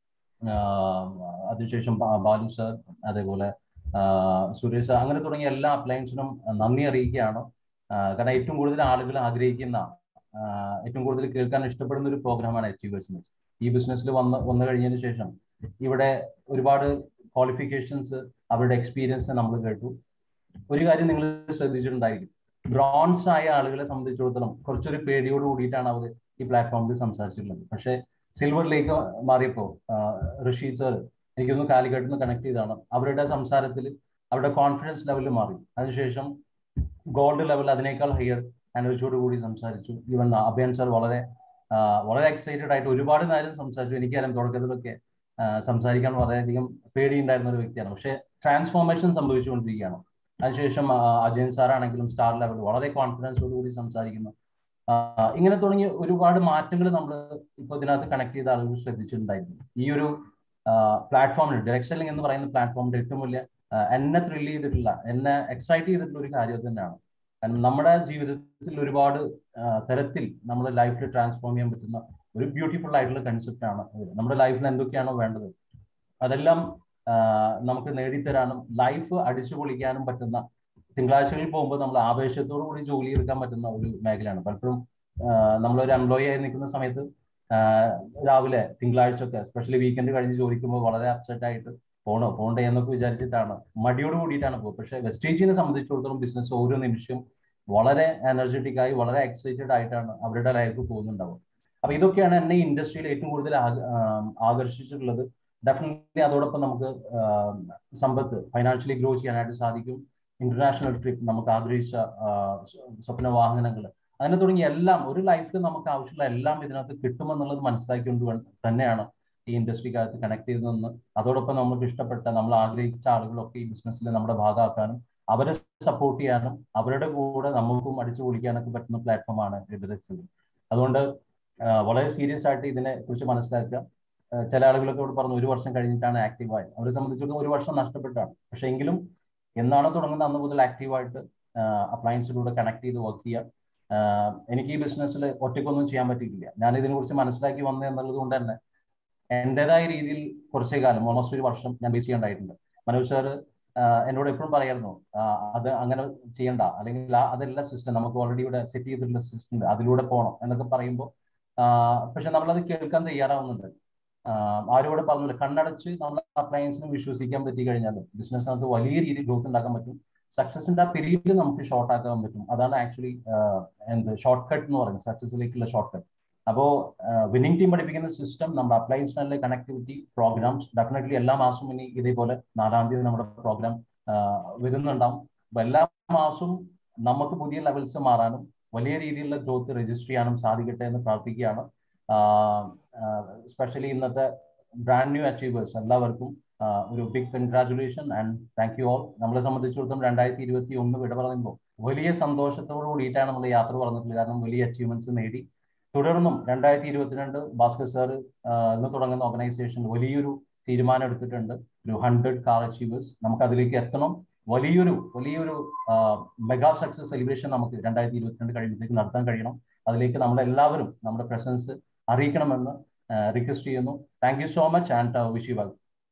അതിനുശേഷം ബാലു സർ, അതേപോലെ സുരേഷ് സർ, അങ്ങനെ തുടങ്ങിയ എല്ലാ അപ്ലയൻസിനും നന്ദി അറിയിക്കുകയാണ്. കാരണം ഏറ്റവും കൂടുതൽ ആളുകൾ ആഗ്രഹിക്കുന്ന, ഏറ്റവും കൂടുതൽ കേൾക്കാൻ ഇഷ്ടപ്പെടുന്ന ഒരു പ്രോഗ്രാമാണ് അച്ചീവേഴ്സ്. ഈ ബിസിനസ്സിൽ വന്ന് വന്നു കഴിഞ്ഞതിന് ശേഷം ഇവിടെ ഒരുപാട് ക്വാളിഫിക്കേഷൻസ്, അവരുടെ എക്സ്പീരിയൻസ് നമ്മൾ കേട്ടു. ഒരു കാര്യം നിങ്ങൾ ശ്രദ്ധിച്ചിട്ടുണ്ടായിരിക്കും, ബ്രോൺസ് ആയ ആളുകളെ സംബന്ധിച്ചിടത്തോളം കുറച്ചൊരു പേടിയോട് കൂടിയിട്ടാണ് അവർ ഈ പ്ലാറ്റ്ഫോമിൽ സംസാരിച്ചിട്ടുള്ളത്. പക്ഷേ സിൽവറിലേക്ക് മാറിയപ്പോൾ റഷീദ് സർ എനിക്കൊന്ന് കാലിക്കട്ടിൽ നിന്ന് കണക്ട് ചെയ്താണ്, അവരുടെ സംസാരത്തിൽ അവരുടെ കോൺഫിഡൻസ് ലെവലിൽ മാറി. അതിനുശേഷം ഗോൾഡ് ലെവൽ അതിനേക്കാൾ ഹയർ എനർജിയോട് കൂടി സംസാരിച്ചു. ഈവൻ അഭയൻ സർ വളരെ വളരെ എക്സൈറ്റഡ് ആയിട്ട് ഒരുപാട് നേരം സംസാരിച്ചു. എനിക്കറിയാം തുടക്കത്തിലൊക്കെ സംസാരിക്കാൻ വളരെയധികം പേടിയുണ്ടായിരുന്ന ഒരു വ്യക്തിയാണ്. പക്ഷേ ട്രാൻസ്ഫോർമേഷൻ സംഭവിച്ചുകൊണ്ടിരിക്കുകയാണ്. അതിനുശേഷം അജയൻ സാറാണെങ്കിലും സ്റ്റാർ ലെവൽ വളരെ കോൺഫിഡൻസോട് കൂടി സംസാരിക്കുന്നു. ഇങ്ങനെ തുടങ്ങിയ ഒരുപാട് മാറ്റങ്ങൾ നമ്മൾ ഇപ്പോൾ ഇതിനകത്ത് കണക്ട് ചെയ്ത ആളുകൾ ശ്രദ്ധിച്ചിട്ടുണ്ടായിരുന്നു. ഈ ഒരു പ്ലാറ്റ്ഫോമിൽ ഡയറക്ട് സെല്ലിംഗ് എന്ന് പറയുന്ന പ്ലാറ്റ്ഫോമിന്റെ ഏറ്റവും വലിയ എന്നെ ത്രില്ല് ചെയ്തിട്ടുള്ള, എന്നെ എക്സൈറ്റ് ചെയ്തിട്ടുള്ള ഒരു കാര്യം തന്നെയാണ്. കാരണം നമ്മുടെ ജീവിതത്തിൽ ഒരുപാട് തരത്തിൽ നമ്മുടെ ലൈഫിൽ ട്രാൻസ്ഫോം ചെയ്യാൻ പറ്റുന്ന ഒരു ബ്യൂട്ടിഫുൾ ആയിട്ടുള്ള കൺസെപ്റ്റ് ആണ്. നമ്മുടെ ലൈഫിൽ എന്തൊക്കെയാണോ വേണ്ടത് അതെല്ലാം നമുക്ക് നേടിത്തരാനും ലൈഫ് അടിച്ചു പൊളിക്കാനും പറ്റുന്ന, തിങ്കളാഴ്ചകളിൽ പോകുമ്പോൾ നമ്മൾ ആവേശത്തോടു കൂടി ജോലി എടുക്കാൻ പറ്റുന്ന ഒരു മേഖലയാണ്. പലപ്പോഴും നമ്മളൊരു എംപ്ലോയി ആയി നിൽക്കുന്ന സമയത്ത് രാവിലെ തിങ്കളാഴ്ച ഒക്കെ എസ്പെഷ്യലി വീക്കെൻഡ് കഴിഞ്ഞ് ജോലിക്കുമ്പോൾ വളരെ അപ്സെറ്റ് ആയിട്ട് പോണോ പോണ്ടേ എന്നൊക്കെ വിചാരിച്ചിട്ടാണ്, മടിയോട് കൂടിയിട്ടാണ് പോകുക. പക്ഷെ വെസ്റ്റേജിനെ സംബന്ധിച്ചിടത്തോളം ബിസിനസ് ഓരോ നിമിഷം വളരെ എനർജറ്റിക് ആയി വളരെ എക്സൈറ്റഡ് ആയിട്ടാണ് അവരുടെ ലൈഫ് പോകുന്നുണ്ടാവുക. അപ്പൊ ഇതൊക്കെയാണ് എന്നെ ഇൻഡസ്ട്രിയിൽ ഏറ്റവും കൂടുതൽ ആകർഷിച്ചിട്ടുള്ളത്. ഡെഫിനറ്റ്ലി അതോടൊപ്പം നമുക്ക് സമ്പത്ത് ഫൈനാൻഷ്യലി ഗ്രോ ചെയ്യാനായിട്ട് സാധിക്കും. ഇന്റർനാഷണൽ ട്രിപ്പ്, നമുക്ക് ആഗ്രഹിച്ച സ്വപ്ന വാഹനങ്ങൾ, അങ്ങനെ തുടങ്ങി എല്ലാം ഒരു ലൈഫിൽ നമുക്ക് ആവശ്യമുള്ള എല്ലാം ഇതിനകത്ത് കിട്ടുമെന്നുള്ളത് മനസ്സിലാക്കിക്കൊണ്ട് തന്നെയാണ് ഈ ഇൻഡസ്ട്രിക്കകത്ത് കണക്ട് ചെയ്തതെന്ന്. അതോടൊപ്പം നമുക്ക് ഇഷ്ടപ്പെട്ട, നമ്മൾ ആഗ്രഹിച്ച ആളുകളൊക്കെ ഈ ബിസിനസ്സിൽ നമ്മുടെ ഭാഗമാക്കാനും അവരെ സപ്പോർട്ട് ചെയ്യാനും അവരുടെ കൂടെ നമുക്കും അടിച്ചു പൊളിക്കാനൊക്കെ പറ്റുന്ന പ്ലാറ്റ്ഫോമാണ് ഡയറക്ട് സെല്ലിംഗ്. അതുകൊണ്ട് വളരെ സീരിയസ് ആയിട്ട് ഇതിനെ കുറിച്ച് മനസ്സിലാക്കുക. ചില ആളുകളൊക്കെ ഇവിടെ പറഞ്ഞു ഒരു വർഷം കഴിഞ്ഞിട്ടാണ് ആക്റ്റീവായി, അവരെ സംബന്ധിച്ചിടത്തോളം ഒരു വർഷം നഷ്ടപ്പെട്ടാണ്. പക്ഷെ എങ്കിലും എന്നാണോ തുടങ്ങുന്നത് അന്ന് മുതൽ ആക്റ്റീവായിട്ട് അപ്ലയൻസിലൂടെ കണക്ട് ചെയ്ത് വർക്ക് ചെയ്യുക. എനിക്ക് ഈ ബിസിനസ്സിൽ ഒറ്റയ്ക്കൊന്നും ചെയ്യാൻ പറ്റിയിട്ടില്ല. ഞാൻ ഇതിനെക്കുറിച്ച് മനസ്സിലാക്കി വന്നത് എന്നുള്ളത് കൊണ്ട് തന്നെ എൻ്റെതായ രീതിയിൽ കുറച്ചേ കാലം, ഓൾമോസ്റ്റ് ഒരു വർഷം ഞാൻ ബേസ് ചെയ്യേണ്ടായിട്ടുണ്ട്. മനോജ് സാർ എന്നോട് എപ്പോഴും പറയായിരുന്നു അത് അങ്ങനെ ചെയ്യണ്ട, അല്ലെങ്കിൽ അതെല്ലാം സിസ്റ്റം നമുക്ക് ഓൾറെഡി ഇവിടെ സെറ്റ് ചെയ്തിട്ടുള്ള സിസ്റ്റം ഉണ്ട്, അതിലൂടെ പോകണം എന്നൊക്കെ പറയുമ്പോൾ പക്ഷെ നമ്മളത് കേൾക്കാൻ തയ്യാറാവുന്നുണ്ട്. ആരോടെ പറഞ്ഞില്ല, കണ്ണടച്ച് നമ്മൾ അപ്ലയൻസിന് വിശ്വസിക്കാൻ പറ്റി കഴിഞ്ഞാൽ ബിസിനസ്സിനകത്ത് വലിയ രീതിയിൽ ഗ്രോത്ത് ഉണ്ടാക്കാൻ പറ്റും. സക്സസിന്റെ ആ പീരീഡ് നമുക്ക് ഷോർട്ട് ആക്കാൻ പറ്റും. അതാണ് ആക്ച്വലി എന്ത് ഷോർട്ട് കട്ട് എന്ന് പറയുന്നത്, സക്സസിലേക്കുള്ള ഷോർട്ട് കട്ട്. അപ്പോൾ വിന്നിംഗ് ടീം പഠിപ്പിക്കുന്ന സിസ്റ്റം, നമ്മുടെ അപ്ലയൻസിനുള്ള കണക്ടിവിറ്റി പ്രോഗ്രാംസ് ഡെഫിനറ്റ്ലി എല്ലാ മാസവും ഇനി ഇതേപോലെ നാലാം തീയതി നമ്മുടെ പ്രോഗ്രാം വരുന്നുണ്ടാവും. അപ്പോൾ എല്ലാ മാസവും നമുക്ക് പുതിയ ലെവൽസ് മാറാനും വലിയ രീതിയിലുള്ള ഗ്രോത്ത് രജിസ്റ്റർ ചെയ്യാനും സാധിക്കട്ടെ എന്ന് പ്രാർത്ഥിക്കുകയാണ്. സ്പെഷ്യലി ഇന്നത്തെ ബ്രാൻഡ് ന്യൂ അച്ചീവേഴ്സ് എല്ലാവർക്കും ഒരു big congratulation and thank you all. നമ്മളെ സംബന്ധിച്ചിടത്തോളം രണ്ടായിരത്തി ഇരുപത്തി ഒന്ന് വിട പറയുമ്പോൾ വലിയ സന്തോഷത്തോടു കൂടിയിട്ടാണ് നമ്മൾ യാത്ര പറഞ്ഞിട്ടുള്ളത്. കാരണം വലിയ അച്ചീവ്മെന്റ്സ് നേടി. തുടർന്നും രണ്ടായിരത്തി ഇരുപത്തിരണ്ട് ഭാസ്കർ സാർ എന്ന് തുടങ്ങുന്ന ഓർഗനൈസേഷൻ വലിയൊരു തീരുമാനം എടുത്തിട്ടുണ്ട്, ഒരു ഹൺഡ്രഡ് കാർ അച്ചീവേഴ്സ്. നമുക്ക് അതിലേക്ക് എത്തണം. വലിയൊരു വലിയൊരു മെഗാ സക്സസ് സെലിബ്രേഷൻ നമുക്ക് രണ്ടായിരത്തി ഇരുപത്തിരണ്ട് കഴിയുമ്പോഴത്തേക്ക് നടത്താൻ കഴിയണം. അതിലേക്ക് നമ്മളെല്ലാവരും നമ്മുടെ പ്രസൻസ് അറിയിക്കണമെന്ന് റിക്വസ്റ്റ് ചെയ്യുന്നു. Thank you so much and wish you well.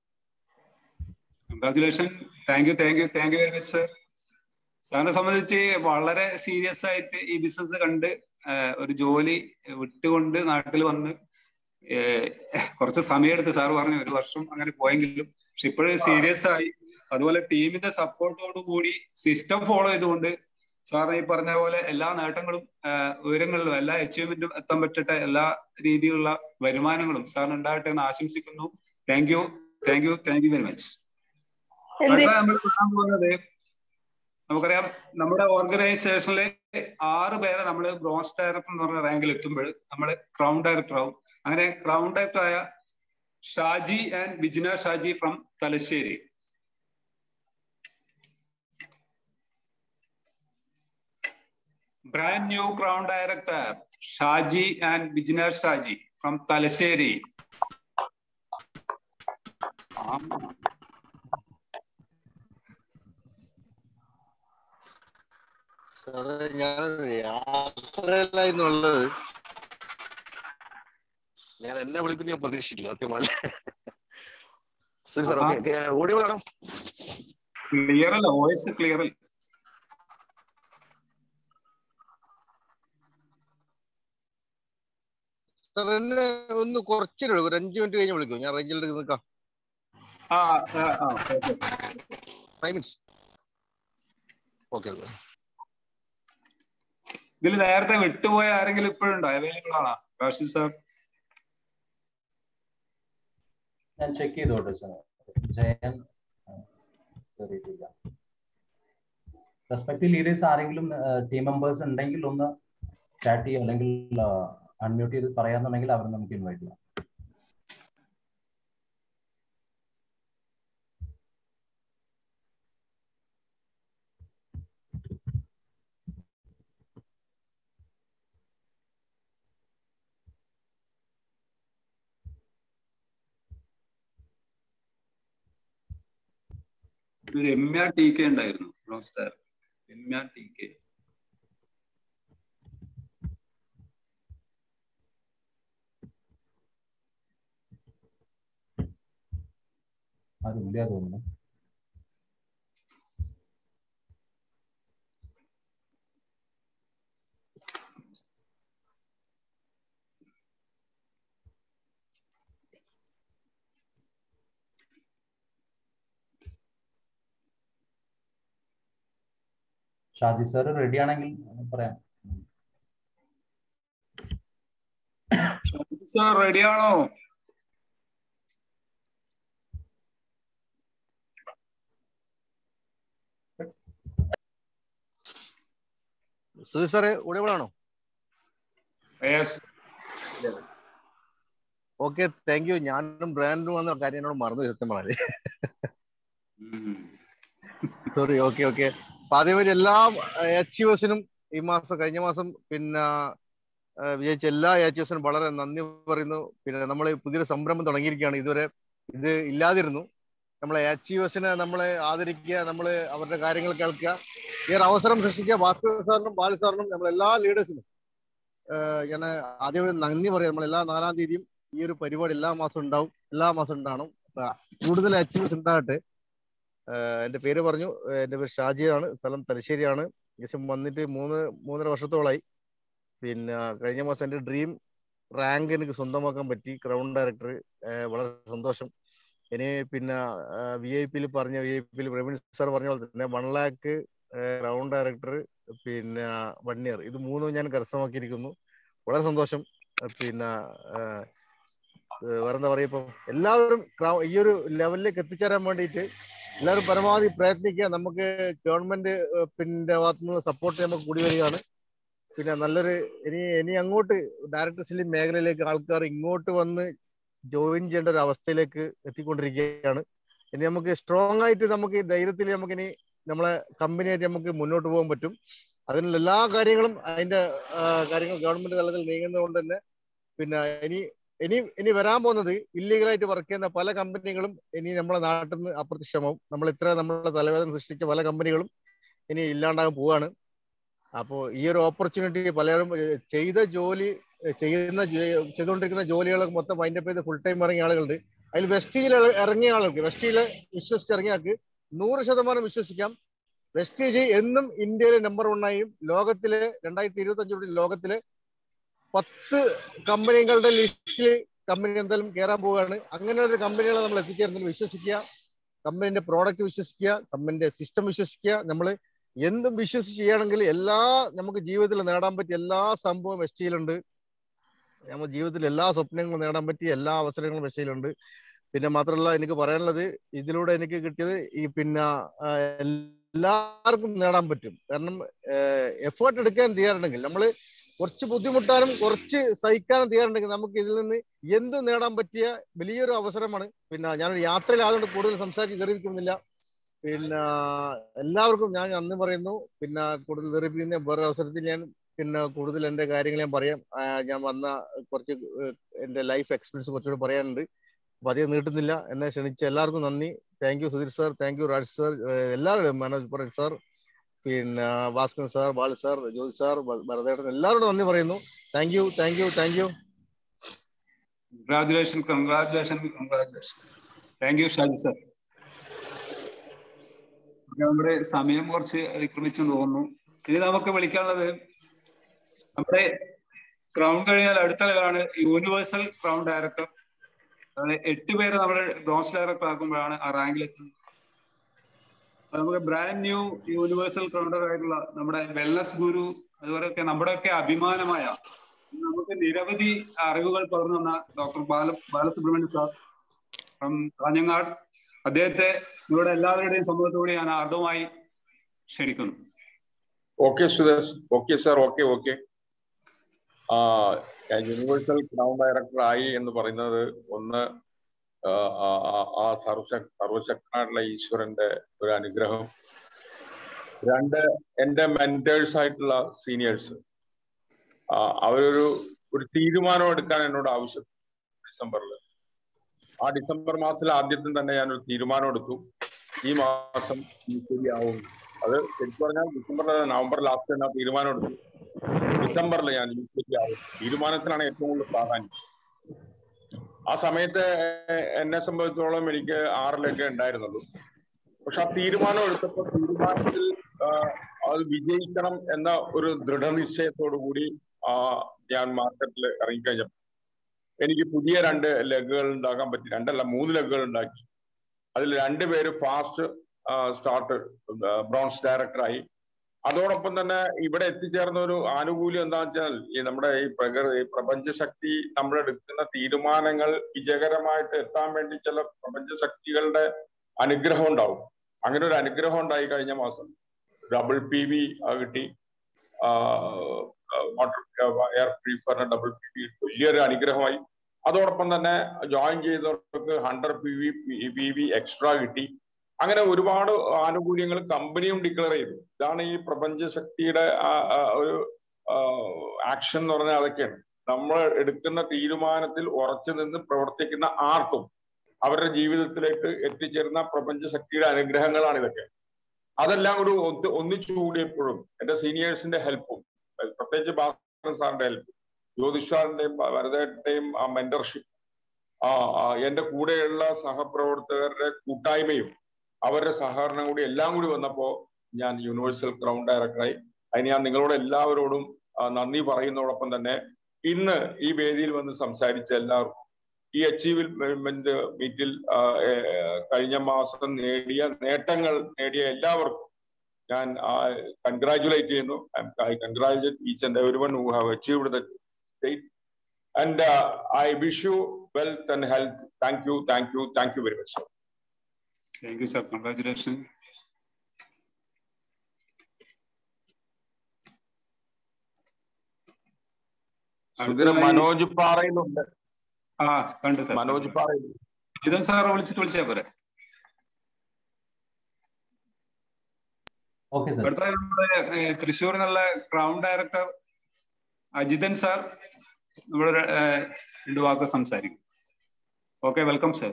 Congratulation. Thank you thank you thank you very much sir. സാറിനെ സംബന്ധിച്ച് വളരെ സീരിയസ് ആയിട്ട് ഈ ബിസിനസ് കണ്ട് ഒരു ജോലി വിട്ടുകൊണ്ട് നാട്ടിൽ വന്ന് കുറച്ച് സമയമെടുത്ത് സാർ പറഞ്ഞു ഒരു വർഷം അങ്ങനെ പോയെങ്കിലും, പക്ഷെ ഇപ്പോഴും സീരിയസ് ആയി. അതുപോലെ ടീമിന്റെ സപ്പോർട്ടോടു കൂടി സിസ്റ്റം ഫോളോ ചെയ്തുകൊണ്ട് സാറിന് ഈ പറഞ്ഞ പോലെ എല്ലാ നേട്ടങ്ങളും ഉയരങ്ങളിലും എല്ലാ അച്ചീവ്മെന്റും എത്താൻ പറ്റട്ടെ, എല്ലാ രീതിയിലുള്ള വരുമാനങ്ങളും സാറിന് ഉണ്ടാകട്ടെ എന്ന് ആശംസിക്കുന്നു. Thank you thank you thank you very much. അടുത്ത നമ്മൾ കാണാൻ പോകുന്നത്, നമുക്കറിയാം നമ്മുടെ ഓർഗനൈസേഷനിലെ ആറ് പേരെ നമ്മൾ ബ്രോൺസ് ഡയറക്ടർ എന്ന് പറഞ്ഞ റാങ്കിൽ എത്തുമ്പോൾ നമ്മൾ ക്രൗൺ ഡയറക്ടർ ആവും. അങ്ങനെ ക്രൗൺ ഡയറക്ടർ ആയ Shaji and Vijna Shaji from Talasheri. Brand new Crown Director, Shaji and Vijna Shaji from Talasheri. സാറേ ഞാൻ യാത്രയിലായിരുന്നുള്ളത്. ഞാൻ എന്നെ വിളിക്കുന്ന ഞാൻ പ്രതീക്ഷിച്ചില്ല സത്യമാണ്. ശരി സാർ, ഓക്കെ. ഓഡിയോ വേണോ? ക്ലിയർ അല്ല, വോയിസ് ക്ലിയർ അല്ല. സാർ എന്നെ ഒന്ന് കുറച്ചിട്ട് വിളിക്കും, ഒരു അഞ്ചു മിനിറ്റ് കഴിഞ്ഞ് വിളിക്കും. ഞാൻ റേഞ്ചിൽ നിൽക്കാം. Five minutes. ഓക്കെ. ഇതിൽ നേരത്തെ വിട്ടുപോയ ആരെങ്കിലും ഇപ്പോഴുണ്ടോ? അവൈലബിൾ ആണോ റാഷിദ് സാർ? ഞാൻ ചെക്ക് ചെയ്തോട്ടെ സാർ. ജയൻ കയറിയിട്ടില്ല. റെസ്പെക്റ്റീവ് ലീഡേഴ്സ് ആരെങ്കിലും ടീം മെമ്പേഴ്സ് ഉണ്ടെങ്കിൽ ഒന്ന് ചാറ്റ് ചെയ്യുക, അല്ലെങ്കിൽ അൺമ്യൂട്ട് ചെയ്ത് പറയാന്നുണ്ടെങ്കിൽ അവർ നമുക്ക് ഇൻവൈറ്റ് ചെയ്യാം. രമ്യ ടി കെ ഉണ്ടായിരുന്നു. നമസ്കാരം രമ്യ ടി കെ. അതില്ല തോന്നുന്നു. ഷാജി സാർ റെഡി ആണെങ്കിൽ പറയാം. ഷാജി സാർ റെഡിയാണോ? സുധി സാറേ ഓഡിയോളാണോ? Okay, thank U. ഞാനും ബ്രാൻഡും വന്ന കാര്യം എന്നോട് മറന്നു സത്യം പറഞ്ഞാല്. സോറി. Okay okay. അപ്പൊ അതേപോലെ എല്ലാ അച്ചീവേഴ്സിനും ഈ മാസം കഴിഞ്ഞ മാസം പിന്നെ വിജയിച്ച എല്ലാ അച്ചീവേഴ്സിനും വളരെ നന്ദി പറയുന്നു. പിന്നെ നമ്മൾ പുതിയൊരു സംരംഭം തുടങ്ങിയിരിക്കുകയാണ്. ഇതുവരെ ഇത് ഇല്ലാതിരുന്നു. നമ്മളെ അച്ചീവേഴ്സിനെ നമ്മളെ ആദരിക്കുക, നമ്മൾ അവരുടെ കാര്യങ്ങൾ കേൾക്കുക, ഈ ഒരു അവസരം സൃഷ്ടിക്കുക. ഭാസ്കർ സാറിനും ബാലു സാറിനും നമ്മളെല്ലാ ലീഡേഴ്സിനും ഞാൻ ആദ്യം നന്ദി പറയാം. നമ്മളെല്ലാ നാലാം തീയതിയും ഈ ഒരു പരിപാടി എല്ലാ മാസവും ഉണ്ടാവും, എല്ലാ മാസവും ഉണ്ടാവണം. കൂടുതൽ അച്ചീവേഴ്സ് ഉണ്ടാകട്ടെ. എൻ്റെ പേര് പറഞ്ഞു, എൻ്റെ പേര് ഷാജിയാണ്, സ്ഥലം തലശ്ശേരിയാണ്. ഏകദേശം വന്നിട്ട് മൂന്ന് മൂന്നര വർഷത്തോളായി. പിന്നെ കഴിഞ്ഞ മാസം എൻ്റെ ഡ്രീം റാങ്ക് എനിക്ക് സ്വന്തമാക്കാൻ പറ്റി, ക്രൗൺ ഡയറക്ടർ. വളരെ സന്തോഷം. ഇനി പിന്നെ വി ഐ പിയിൽ പറഞ്ഞ വി ഐ പിയിൽ പ്രവീൺ സാർ പറഞ്ഞ പോലെ തന്നെ വൺ ലാക്ക് ക്രൗൺ ഡയറക്ടർ, പിന്നെ വൺ ഇയർ, ഇത് മൂന്നും ഞാൻ കരസ്ഥമാക്കിയിരിക്കുന്നു. വളരെ സന്തോഷം. പിന്നെ വേറെന്താ പറയുക, ഇപ്പം എല്ലാവരും ഈ ഒരു ലെവലിലേക്ക് എത്തിച്ചേരാൻ വേണ്ടിയിട്ട് എല്ലാവരും പരമാവധി പ്രയത്നിക്കുക. നമുക്ക് ഗവൺമെന്റ് പിന്നെ ഭാഗത്തു നിന്ന് സപ്പോർട്ട് നമുക്ക് കൂടി വരികയാണ്. പിന്നെ നല്ലൊരു ഇനി ഇനി അങ്ങോട്ട് ഡയറക്ടർ മേഖലയിലേക്ക് ആൾക്കാർ ഇങ്ങോട്ട് വന്ന് ജോയിൻ ചെയ്യേണ്ട ഒരു അവസ്ഥയിലേക്ക് എത്തിക്കൊണ്ടിരിക്കുകയാണ്. ഇനി നമുക്ക് സ്ട്രോങ് ആയിട്ട് നമുക്ക് ധൈര്യത്തിൽ നമുക്ക് ഇനി നമ്മളെ കമ്പനിയായിട്ട് നമുക്ക് മുന്നോട്ട് പോകാൻ പറ്റും. അതിനുള്ള എല്ലാ കാര്യങ്ങളും അതിന്റെ കാര്യങ്ങൾ ഗവൺമെന്റ് തലത്തിൽ നീങ്ങുന്നത് കൊണ്ട് തന്നെ പിന്നെ ഇനി ഇനി ഇനി വരാൻ പോകുന്നത് ഇല്ലീഗലായിട്ട് വർക്ക് ചെയ്യുന്ന പല കമ്പനികളും ഇനി നമ്മളെ നാട്ടിൽ നിന്ന് അപ്രത്യക്ഷമാവും. നമ്മൾ ഇത്ര നമ്മളെ തലവേദന സൃഷ്ടിച്ച പല കമ്പനികളും ഇനി ഇല്ലാണ്ടാകാൻ പോവാണ്. അപ്പോൾ ഈ ഒരു ഓപ്പർച്യൂണിറ്റി പലരും ചെയ്ത ജോലി ചെയ്യുന്ന ചെയ്തുകൊണ്ടിരിക്കുന്ന ജോലികളൊക്കെ മൊത്തം വൈൻഡപ്പ് ചെയ്ത് ഫുൾ ടൈം ഇറങ്ങിയ ആളുകളുണ്ട്. അതിൽ വെസ്റ്റീജിൽ ഇറങ്ങിയ ആളുകൾക്ക്, വെസ്റ്റീജിൽ വിശ്വസിച്ച് ഇറങ്ങിയ ആൾക്ക് നൂറ് ശതമാനം വിശ്വസിക്കാം, വെസ്റ്റീജ് എന്നും ഇന്ത്യയിലെ നമ്പർ വണ്ണായും ലോകത്തിലെ രണ്ടായിരത്തി ഇരുപത്തി അഞ്ചോടെ ലോകത്തിലെ പത്ത് കമ്പനികളുടെ ലിസ്റ്റിൽ കമ്പനി എന്തായാലും കയറാൻ പോവുകയാണ്. അങ്ങനെ ഒരു കമ്പനികളെ നമ്മൾ എത്തിച്ചേരുന്നതിൽ വിശ്വസിക്കുക, കമ്പനിന്റെ പ്രോഡക്റ്റ് വിശ്വസിക്കുക, കമ്പനിന്റെ സിസ്റ്റം വിശ്വസിക്കുക. നമ്മൾ എന്തും വിശ്വസിച്ച് ചെയ്യുകയാണെങ്കിൽ എല്ലാ നമുക്ക് ജീവിതത്തിൽ നേടാൻ പറ്റിയ എല്ലാ സംഭവവും വെസ്റ്റീലുണ്ട്. നമ്മുടെ ജീവിതത്തിൽ എല്ലാ സ്വപ്നങ്ങളും നേടാൻ പറ്റിയ എല്ലാ അവസരങ്ങളും വെസ്റ്റീലുണ്ട്. പിന്നെ മാത്രമല്ല എനിക്ക് പറയാനുള്ളത്, ഇതിലൂടെ എനിക്ക് കിട്ടിയത് ഈ പിന്നെ എല്ലാവർക്കും നേടാൻ പറ്റും. കാരണം എഫേർട്ട് എടുക്കാൻ തയ്യാറുണ്ടെങ്കിൽ നമ്മൾ കുറച്ച് ബുദ്ധിമുട്ടാനും കുറച്ച് സഹിക്കാനും തയ്യാറുണ്ടെങ്കിൽ നമുക്ക് ഇതിൽ നിന്ന് എന്ത് നേടാൻ പറ്റിയ വലിയൊരു അവസരമാണ്. പിന്നെ ഞാനൊരു യാത്രയിലായതുകൊണ്ട് കൂടുതൽ സംസാരിച്ച് തെറിയിക്കുന്നില്ല. പിന്നെ എല്ലാവർക്കും ഞാൻ നന്ദി പറയുന്നു. പിന്നെ കൂടുതൽ തെറിപ്പിക്കുന്ന വേറെ അവസരത്തിൽ ഞാൻ പിന്നെ കൂടുതൽ എൻ്റെ കാര്യങ്ങൾ ഞാൻ പറയാം. ഞാൻ വന്ന കുറച്ച് എൻ്റെ ലൈഫ് എക്സ്പീരിയൻസ് കുറച്ചുകൂടി പറയാനുണ്ട്. അപ്പൊ അധികം നീട്ടുന്നില്ല. എന്നെ ക്ഷണിച്ച എല്ലാവർക്കും നന്ദി. Thank you Sudheer sir, thank you Raj sir, എല്ലാവരും മനോജ് പറൻ സാർ, പിന്നെ Bhaskar sir, Balu sir, Jyothi sir, ഭരതേട്ടൻ, എല്ലാവരോടും നന്ദി പറയുന്നു. Thank you thank you thank you. Congratulation congratulation congratulation. Thank you Shaji sir. നമ്മുടെ സമയം കുറച്ച് അതിക്രമിച്ചു തോന്നുന്നു. ഇനി നമുക്ക് വിളിക്കാനുള്ളത് നമ്മുടെ ക്രൗൺ കഴിഞ്ഞാൽ അടുത്ത ലെവലാണ് യൂണിവേഴ്സൽ ക്രൗൺ ഡയറക്ടർ. അതായത് എട്ട് പേര് നമ്മുടെ ബ്രോൺസ് ഡയറക്ടർ ആക്കുമ്പോഴാണ് ആ റാങ്കിൽ എത്തുന്നത്. നമുക്ക് ബ്രാൻഡ് ന്യൂ യൂണിവേഴ്സൽ ക്രൗണ്ടർ ആയിട്ടുള്ള നമ്മുടെ വെൽനസ് ഗുരു, അതുപോലെയൊക്കെ നമ്മുടെയൊക്കെ അഭിമാനമായ നമുക്ക് നിരവധി അറിവുകൾ പകർന്നു തന്ന doctor Bala Balasubramaniam sir from Kanhangad, അദ്ദേഹത്തെ നിങ്ങളുടെ എല്ലാവരുടെയും സമ്മതത്തോടെ ഞാൻ ആർദ്രമായി ക്ഷണിക്കുന്നു. Okay Suresh, okay sir, okay okay. Universal crown director ആയി എന്ന് പറയുന്നത് ഒന്ന് ആ സർവശക് സർവശക്തനായിട്ടുള്ള ഈശ്വരന്റെ ഒരു അനുഗ്രഹം. രണ്ട്, എൻ്റെ മെന്റേഴ്സ് ആയിട്ടുള്ള സീനിയേഴ്സ് അവരൊരു ഒരു തീരുമാനം എടുക്കാൻ എന്നോട് ആവശ്യം ഡിസംബറിൽ. ആ ഡിസംബർ മാസത്തിൽ ആദ്യത്തിൽ തന്നെ ഞാനൊരു തീരുമാനം എടുത്തു, ഈ മാസം ശരിയാവും. അത് ശരിക്കും പറഞ്ഞാൽ ഡിസംബറിൽ നവംബർ ലാസ്റ്റ് തന്നെ തീരുമാനം എടുത്തു. ഡിസംബറിൽ ഞാൻ ശരിയാവും. തീരുമാനത്തിനാണ് ഏറ്റവും കൂടുതൽ പ്രാധാന്യം. ആ സമയത്ത് എന്നെ സംബന്ധിച്ചോളം എനിക്ക് ആറിലൊക്കെ ഉണ്ടായിരുന്നുള്ളൂ. പക്ഷെ ആ തീരുമാനം എടുത്തപ്പോൾ തീരുമാനത്തിൽ അത് വിജയിക്കണം എന്ന ഒരു ദൃഢനിശ്ചയത്തോടു കൂടി ആ ഞാൻ മാർക്കറ്റിൽ ഇറങ്ങിക്കഴിഞ്ഞപ്പോൾ എനിക്ക് പുതിയ രണ്ട് ലെഗുകൾ ഉണ്ടാക്കാൻ പറ്റി. രണ്ടല്ല, മൂന്ന് ലെഗുകൾ ഉണ്ടാക്കി. അതിൽ രണ്ടുപേര് ഫാസ്റ്റ് സ്റ്റാർട്ട് ബ്രോൺസ് ഡയറക്ടറായി. അതോടൊപ്പം തന്നെ ഇവിടെ എത്തിച്ചേർന്ന ഒരു ആനുകൂല്യം എന്താണെന്ന് വെച്ചാൽ ഈ നമ്മുടെ ഈ പ്രകൃതി പ്രപഞ്ചശക്തി നമ്മളെടുക്കുന്ന തീരുമാനങ്ങൾ വിജയകരമായിട്ട് എത്താൻ വേണ്ടി ചില പ്രപഞ്ചശക്തികളുടെ അനുഗ്രഹം ഉണ്ടാവും. അങ്ങനെ ഒരു അനുഗ്രഹം ഉണ്ടായി കഴിഞ്ഞ മാസം. ഡബിൾ പി വി കിട്ടി, വാട്ടർ എയർ പ്യൂരിഫയറിന് ഡബിൾ പി വി വലിയൊരു അനുഗ്രഹമായി. അതോടൊപ്പം തന്നെ ജോയിൻ ചെയ്തവർക്ക് hundred P V P V extra കിട്ടി. അങ്ങനെ ഒരുപാട് ആനുകൂല്യങ്ങൾ കമ്പനിയും ഡിക്ലെയർ ചെയ്തു. ഇതാണ് ഈ പ്രപഞ്ചശക്തിയുടെ ഒരു ആക്ഷൻ എന്ന് പറഞ്ഞാൽ അതൊക്കെയാണ്. നമ്മൾ എടുക്കുന്ന തീരുമാനത്തിൽ ഉറച്ചു നിന്ന് പ്രവർത്തിക്കുന്ന ആർക്കും അവരുടെ ജീവിതത്തിലേക്ക് എത്തിച്ചേരുന്ന പ്രപഞ്ചശക്തിയുടെ അനുഗ്രഹങ്ങളാണ് ഇതൊക്കെ. അതെല്ലാം കൂടി ഒത്ത് ഒന്നിച്ചു കൂടിയപ്പോഴും എൻ്റെ സീനിയേഴ്സിന്റെ ഹെൽപ്പും, പ്രത്യേകിച്ച് ഭാസ്കരൻ സാറിന്റെ ഹെൽപ്പും, ജ്യോതിഷാറിന്റെയും ഭരതേട്ടന്റെയും ആ മെന്റർഷിപ്പ്, ആ എൻ്റെ കൂടെയുള്ള സഹപ്രവർത്തകരുടെ കൂട്ടായ്മയും അവരുടെ സഹകരണം കൂടി എല്ലാം കൂടി വന്നപ്പോ ഞാൻ യൂണിവേഴ്സൽ ക്രൗൺ ഡയറക്ടറായി. അതിന് ഞാൻ നിങ്ങളോട് എല്ലാവരോടും നന്ദി പറയുന്നതോടൊപ്പം തന്നെ ഇന്ന് ഈ വേദിയിൽ വന്ന് സംസാരിച്ച എല്ലാവർക്കും, ഈ അച്ചീവ്മെന്റ് മീറ്റിൽ കഴിഞ്ഞ മാസം നേടിയ നേട്ടങ്ങൾ നേടിയ എല്ലാവർക്കും ഞാൻ കൺഗ്രാജുലേറ്റ് ചെയ്യുന്നു. I congratulate each and everyone who have achieved the state and I wish you wealth and health. Thank you thank you thank you very much sir. Thank you, sir. Congratulations. Manoj പാറയിലുണ്ട്. ആ കണ്ടു sir. Manoj പാറയിൽ ജിതൻ സാറെ വിളിച്ചിട്ട് വിളിച്ചാ പോരെ? അടുത്ത നമ്മുടെ തൃശ്ശൂർ എന്നുള്ള ക്രൗൺ ഡയറക്ടർ അജിതൻ സാർ നമ്മുടെ രണ്ടു വാക്ക് സംസാരിക്കും. Okay, welcome sir.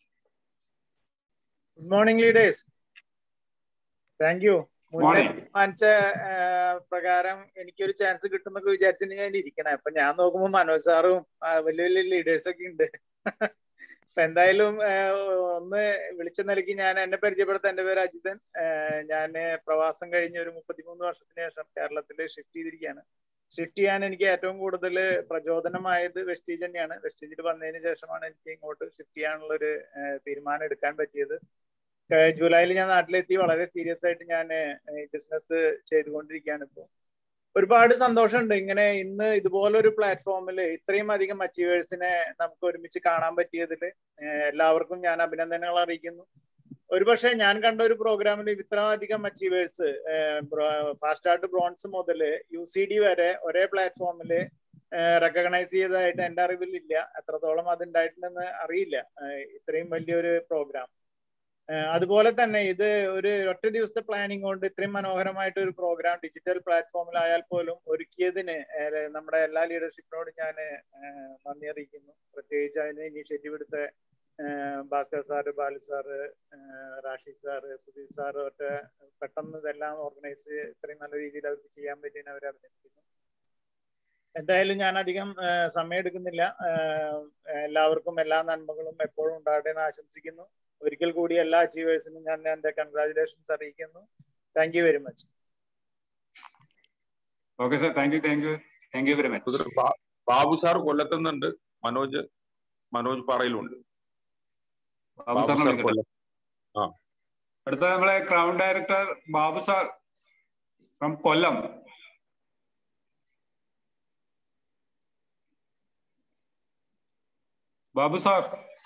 Good morning leaders. Thank you. മുന്നേ തീരുമാനിച്ച പ്രകാരം എനിക്കൊരു ചാൻസ് കിട്ടുന്നൊക്കെ വിചാരിച്ചിട്ട് ഞാൻ ഇരിക്കണേ. അപ്പൊ ഞാൻ നോക്കുമ്പോ മനോജ് സാറും വലിയ വലിയ ലീഡേഴ്സ് ഒക്കെ ഉണ്ട്. അപ്പൊ എന്തായാലും ഒന്ന് വിളിച്ച നിലയ്ക്ക് ഞാൻ എന്നെ പരിചയപ്പെടുത്താം. എന്റെ പേര് അജിതൻ. ഞാൻ പ്രവാസം കഴിഞ്ഞ ഒരു മുപ്പത്തിമൂന്ന് വർഷത്തിന് ശേഷം കേരളത്തിൽ ഷിഫ്റ്റ് ചെയ്തിരിക്കുകയാണ്. ഷിഫ്റ്റ് ചെയ്യാൻ എനിക്ക് ഏറ്റവും കൂടുതൽ പ്രചോദനമായത് വെസ്റ്റീജ് തന്നെയാണ്. വെസ്റ്റീജിൽ വന്നതിന് ശേഷമാണ് എനിക്ക് ഇങ്ങോട്ട് ഷിഫ്റ്റ് ചെയ്യാനുള്ള ഒരു തീരുമാനം എടുക്കാൻ പറ്റിയത്. ജൂലൈയിൽ ഞാൻ നാട്ടിലെത്തി. വളരെ സീരിയസ് ആയിട്ട് ഞാൻ ബിസിനസ് ചെയ്തുകൊണ്ടിരിക്കുകയാണ് ഇപ്പോൾ. ഒരുപാട് സന്തോഷമുണ്ട് ഇങ്ങനെ ഇന്ന് ഇതുപോലൊരു പ്ലാറ്റ്ഫോമിൽ ഇത്രയും അധികം അച്ചീവേഴ്സിനെ നമുക്ക് ഒരുമിച്ച് കാണാൻ പറ്റിയതിൽ എല്ലാവർക്കും ഞാൻ അഭിനന്ദനങ്ങൾ അറിയിക്കുന്നു. ഒരുപക്ഷെ ഞാൻ കണ്ട ഒരു പ്രോഗ്രാമിൽ ഇത്രയധികം അച്ചീവേഴ്സ് ഫാസ്റ്റ് സ്റ്റാർട്ട് ബ്രോൺസ് മുതൽ യു സി ഡി വരെ ഒരേ പ്ലാറ്റ്ഫോമിൽ റെക്കഗ്നൈസ് ചെയ്തതായിട്ട് എൻ്റെ അറിവിൽ ഇല്ല. എത്രത്തോളം അതുണ്ടായിട്ടുണ്ടെന്ന് അറിയില്ല ഇത്രയും വലിയൊരു പ്രോഗ്രാം. അതുപോലെ തന്നെ ഇത് ഒരു ഒറ്റ ദിവസത്തെ പ്ലാനിങ് കൊണ്ട് ഇത്രയും മനോഹരമായിട്ട് ഒരു പ്രോഗ്രാം ഡിജിറ്റൽ പ്ലാറ്റ്ഫോമിലായാൽ പോലും ഒരുക്കിയതിന് നമ്മുടെ എല്ലാ ലീഡർഷിപ്പിനോട് ഞാൻ നന്ദി അറിയിക്കുന്നു. പ്രത്യേകിച്ച് അതിന് ഇനീഷ്യേറ്റീവ് എടുത്ത Bhaskar sir, Balu sir, Rashid sir, Sudheer sir ഒക്കെ പെട്ടെന്ന് ഇതെല്ലാം ഓർഗനൈസ് ഇത്രയും നല്ല രീതിയിൽ അവർക്ക് ചെയ്യാൻ പറ്റിയെന്ന് അവരെ അഭിനന്ദിക്കുന്നു. എന്തായാലും ഞാൻ അധികം സമയം എടുക്കുന്നില്ല. എല്ലാവർക്കും എല്ലാ നന്മകളും എപ്പോഴും ഉണ്ടാകട്ടെ എന്ന് ആശംസിക്കുന്നു. ഒരിക്കൽ കൂടി എല്ലാ അച്ചീവേഴ്സിനും ഞാൻ എന്റെ കൺഗ്രാജുലേഷൻസ് അറിയിക്കുന്നു. Thank you very much. Okay sir, thank you thank you thank you very much. Babu sir കൊല്ലത്തുന്നുണ്ട്, മനോജ് മനോജ് പാറയിലുണ്ട്. ബാബു സാറിനെ വിളിക്കട്ടെ. അടുത്ത നമ്മളെ crown director Babu sir from Kollam. Babu sir.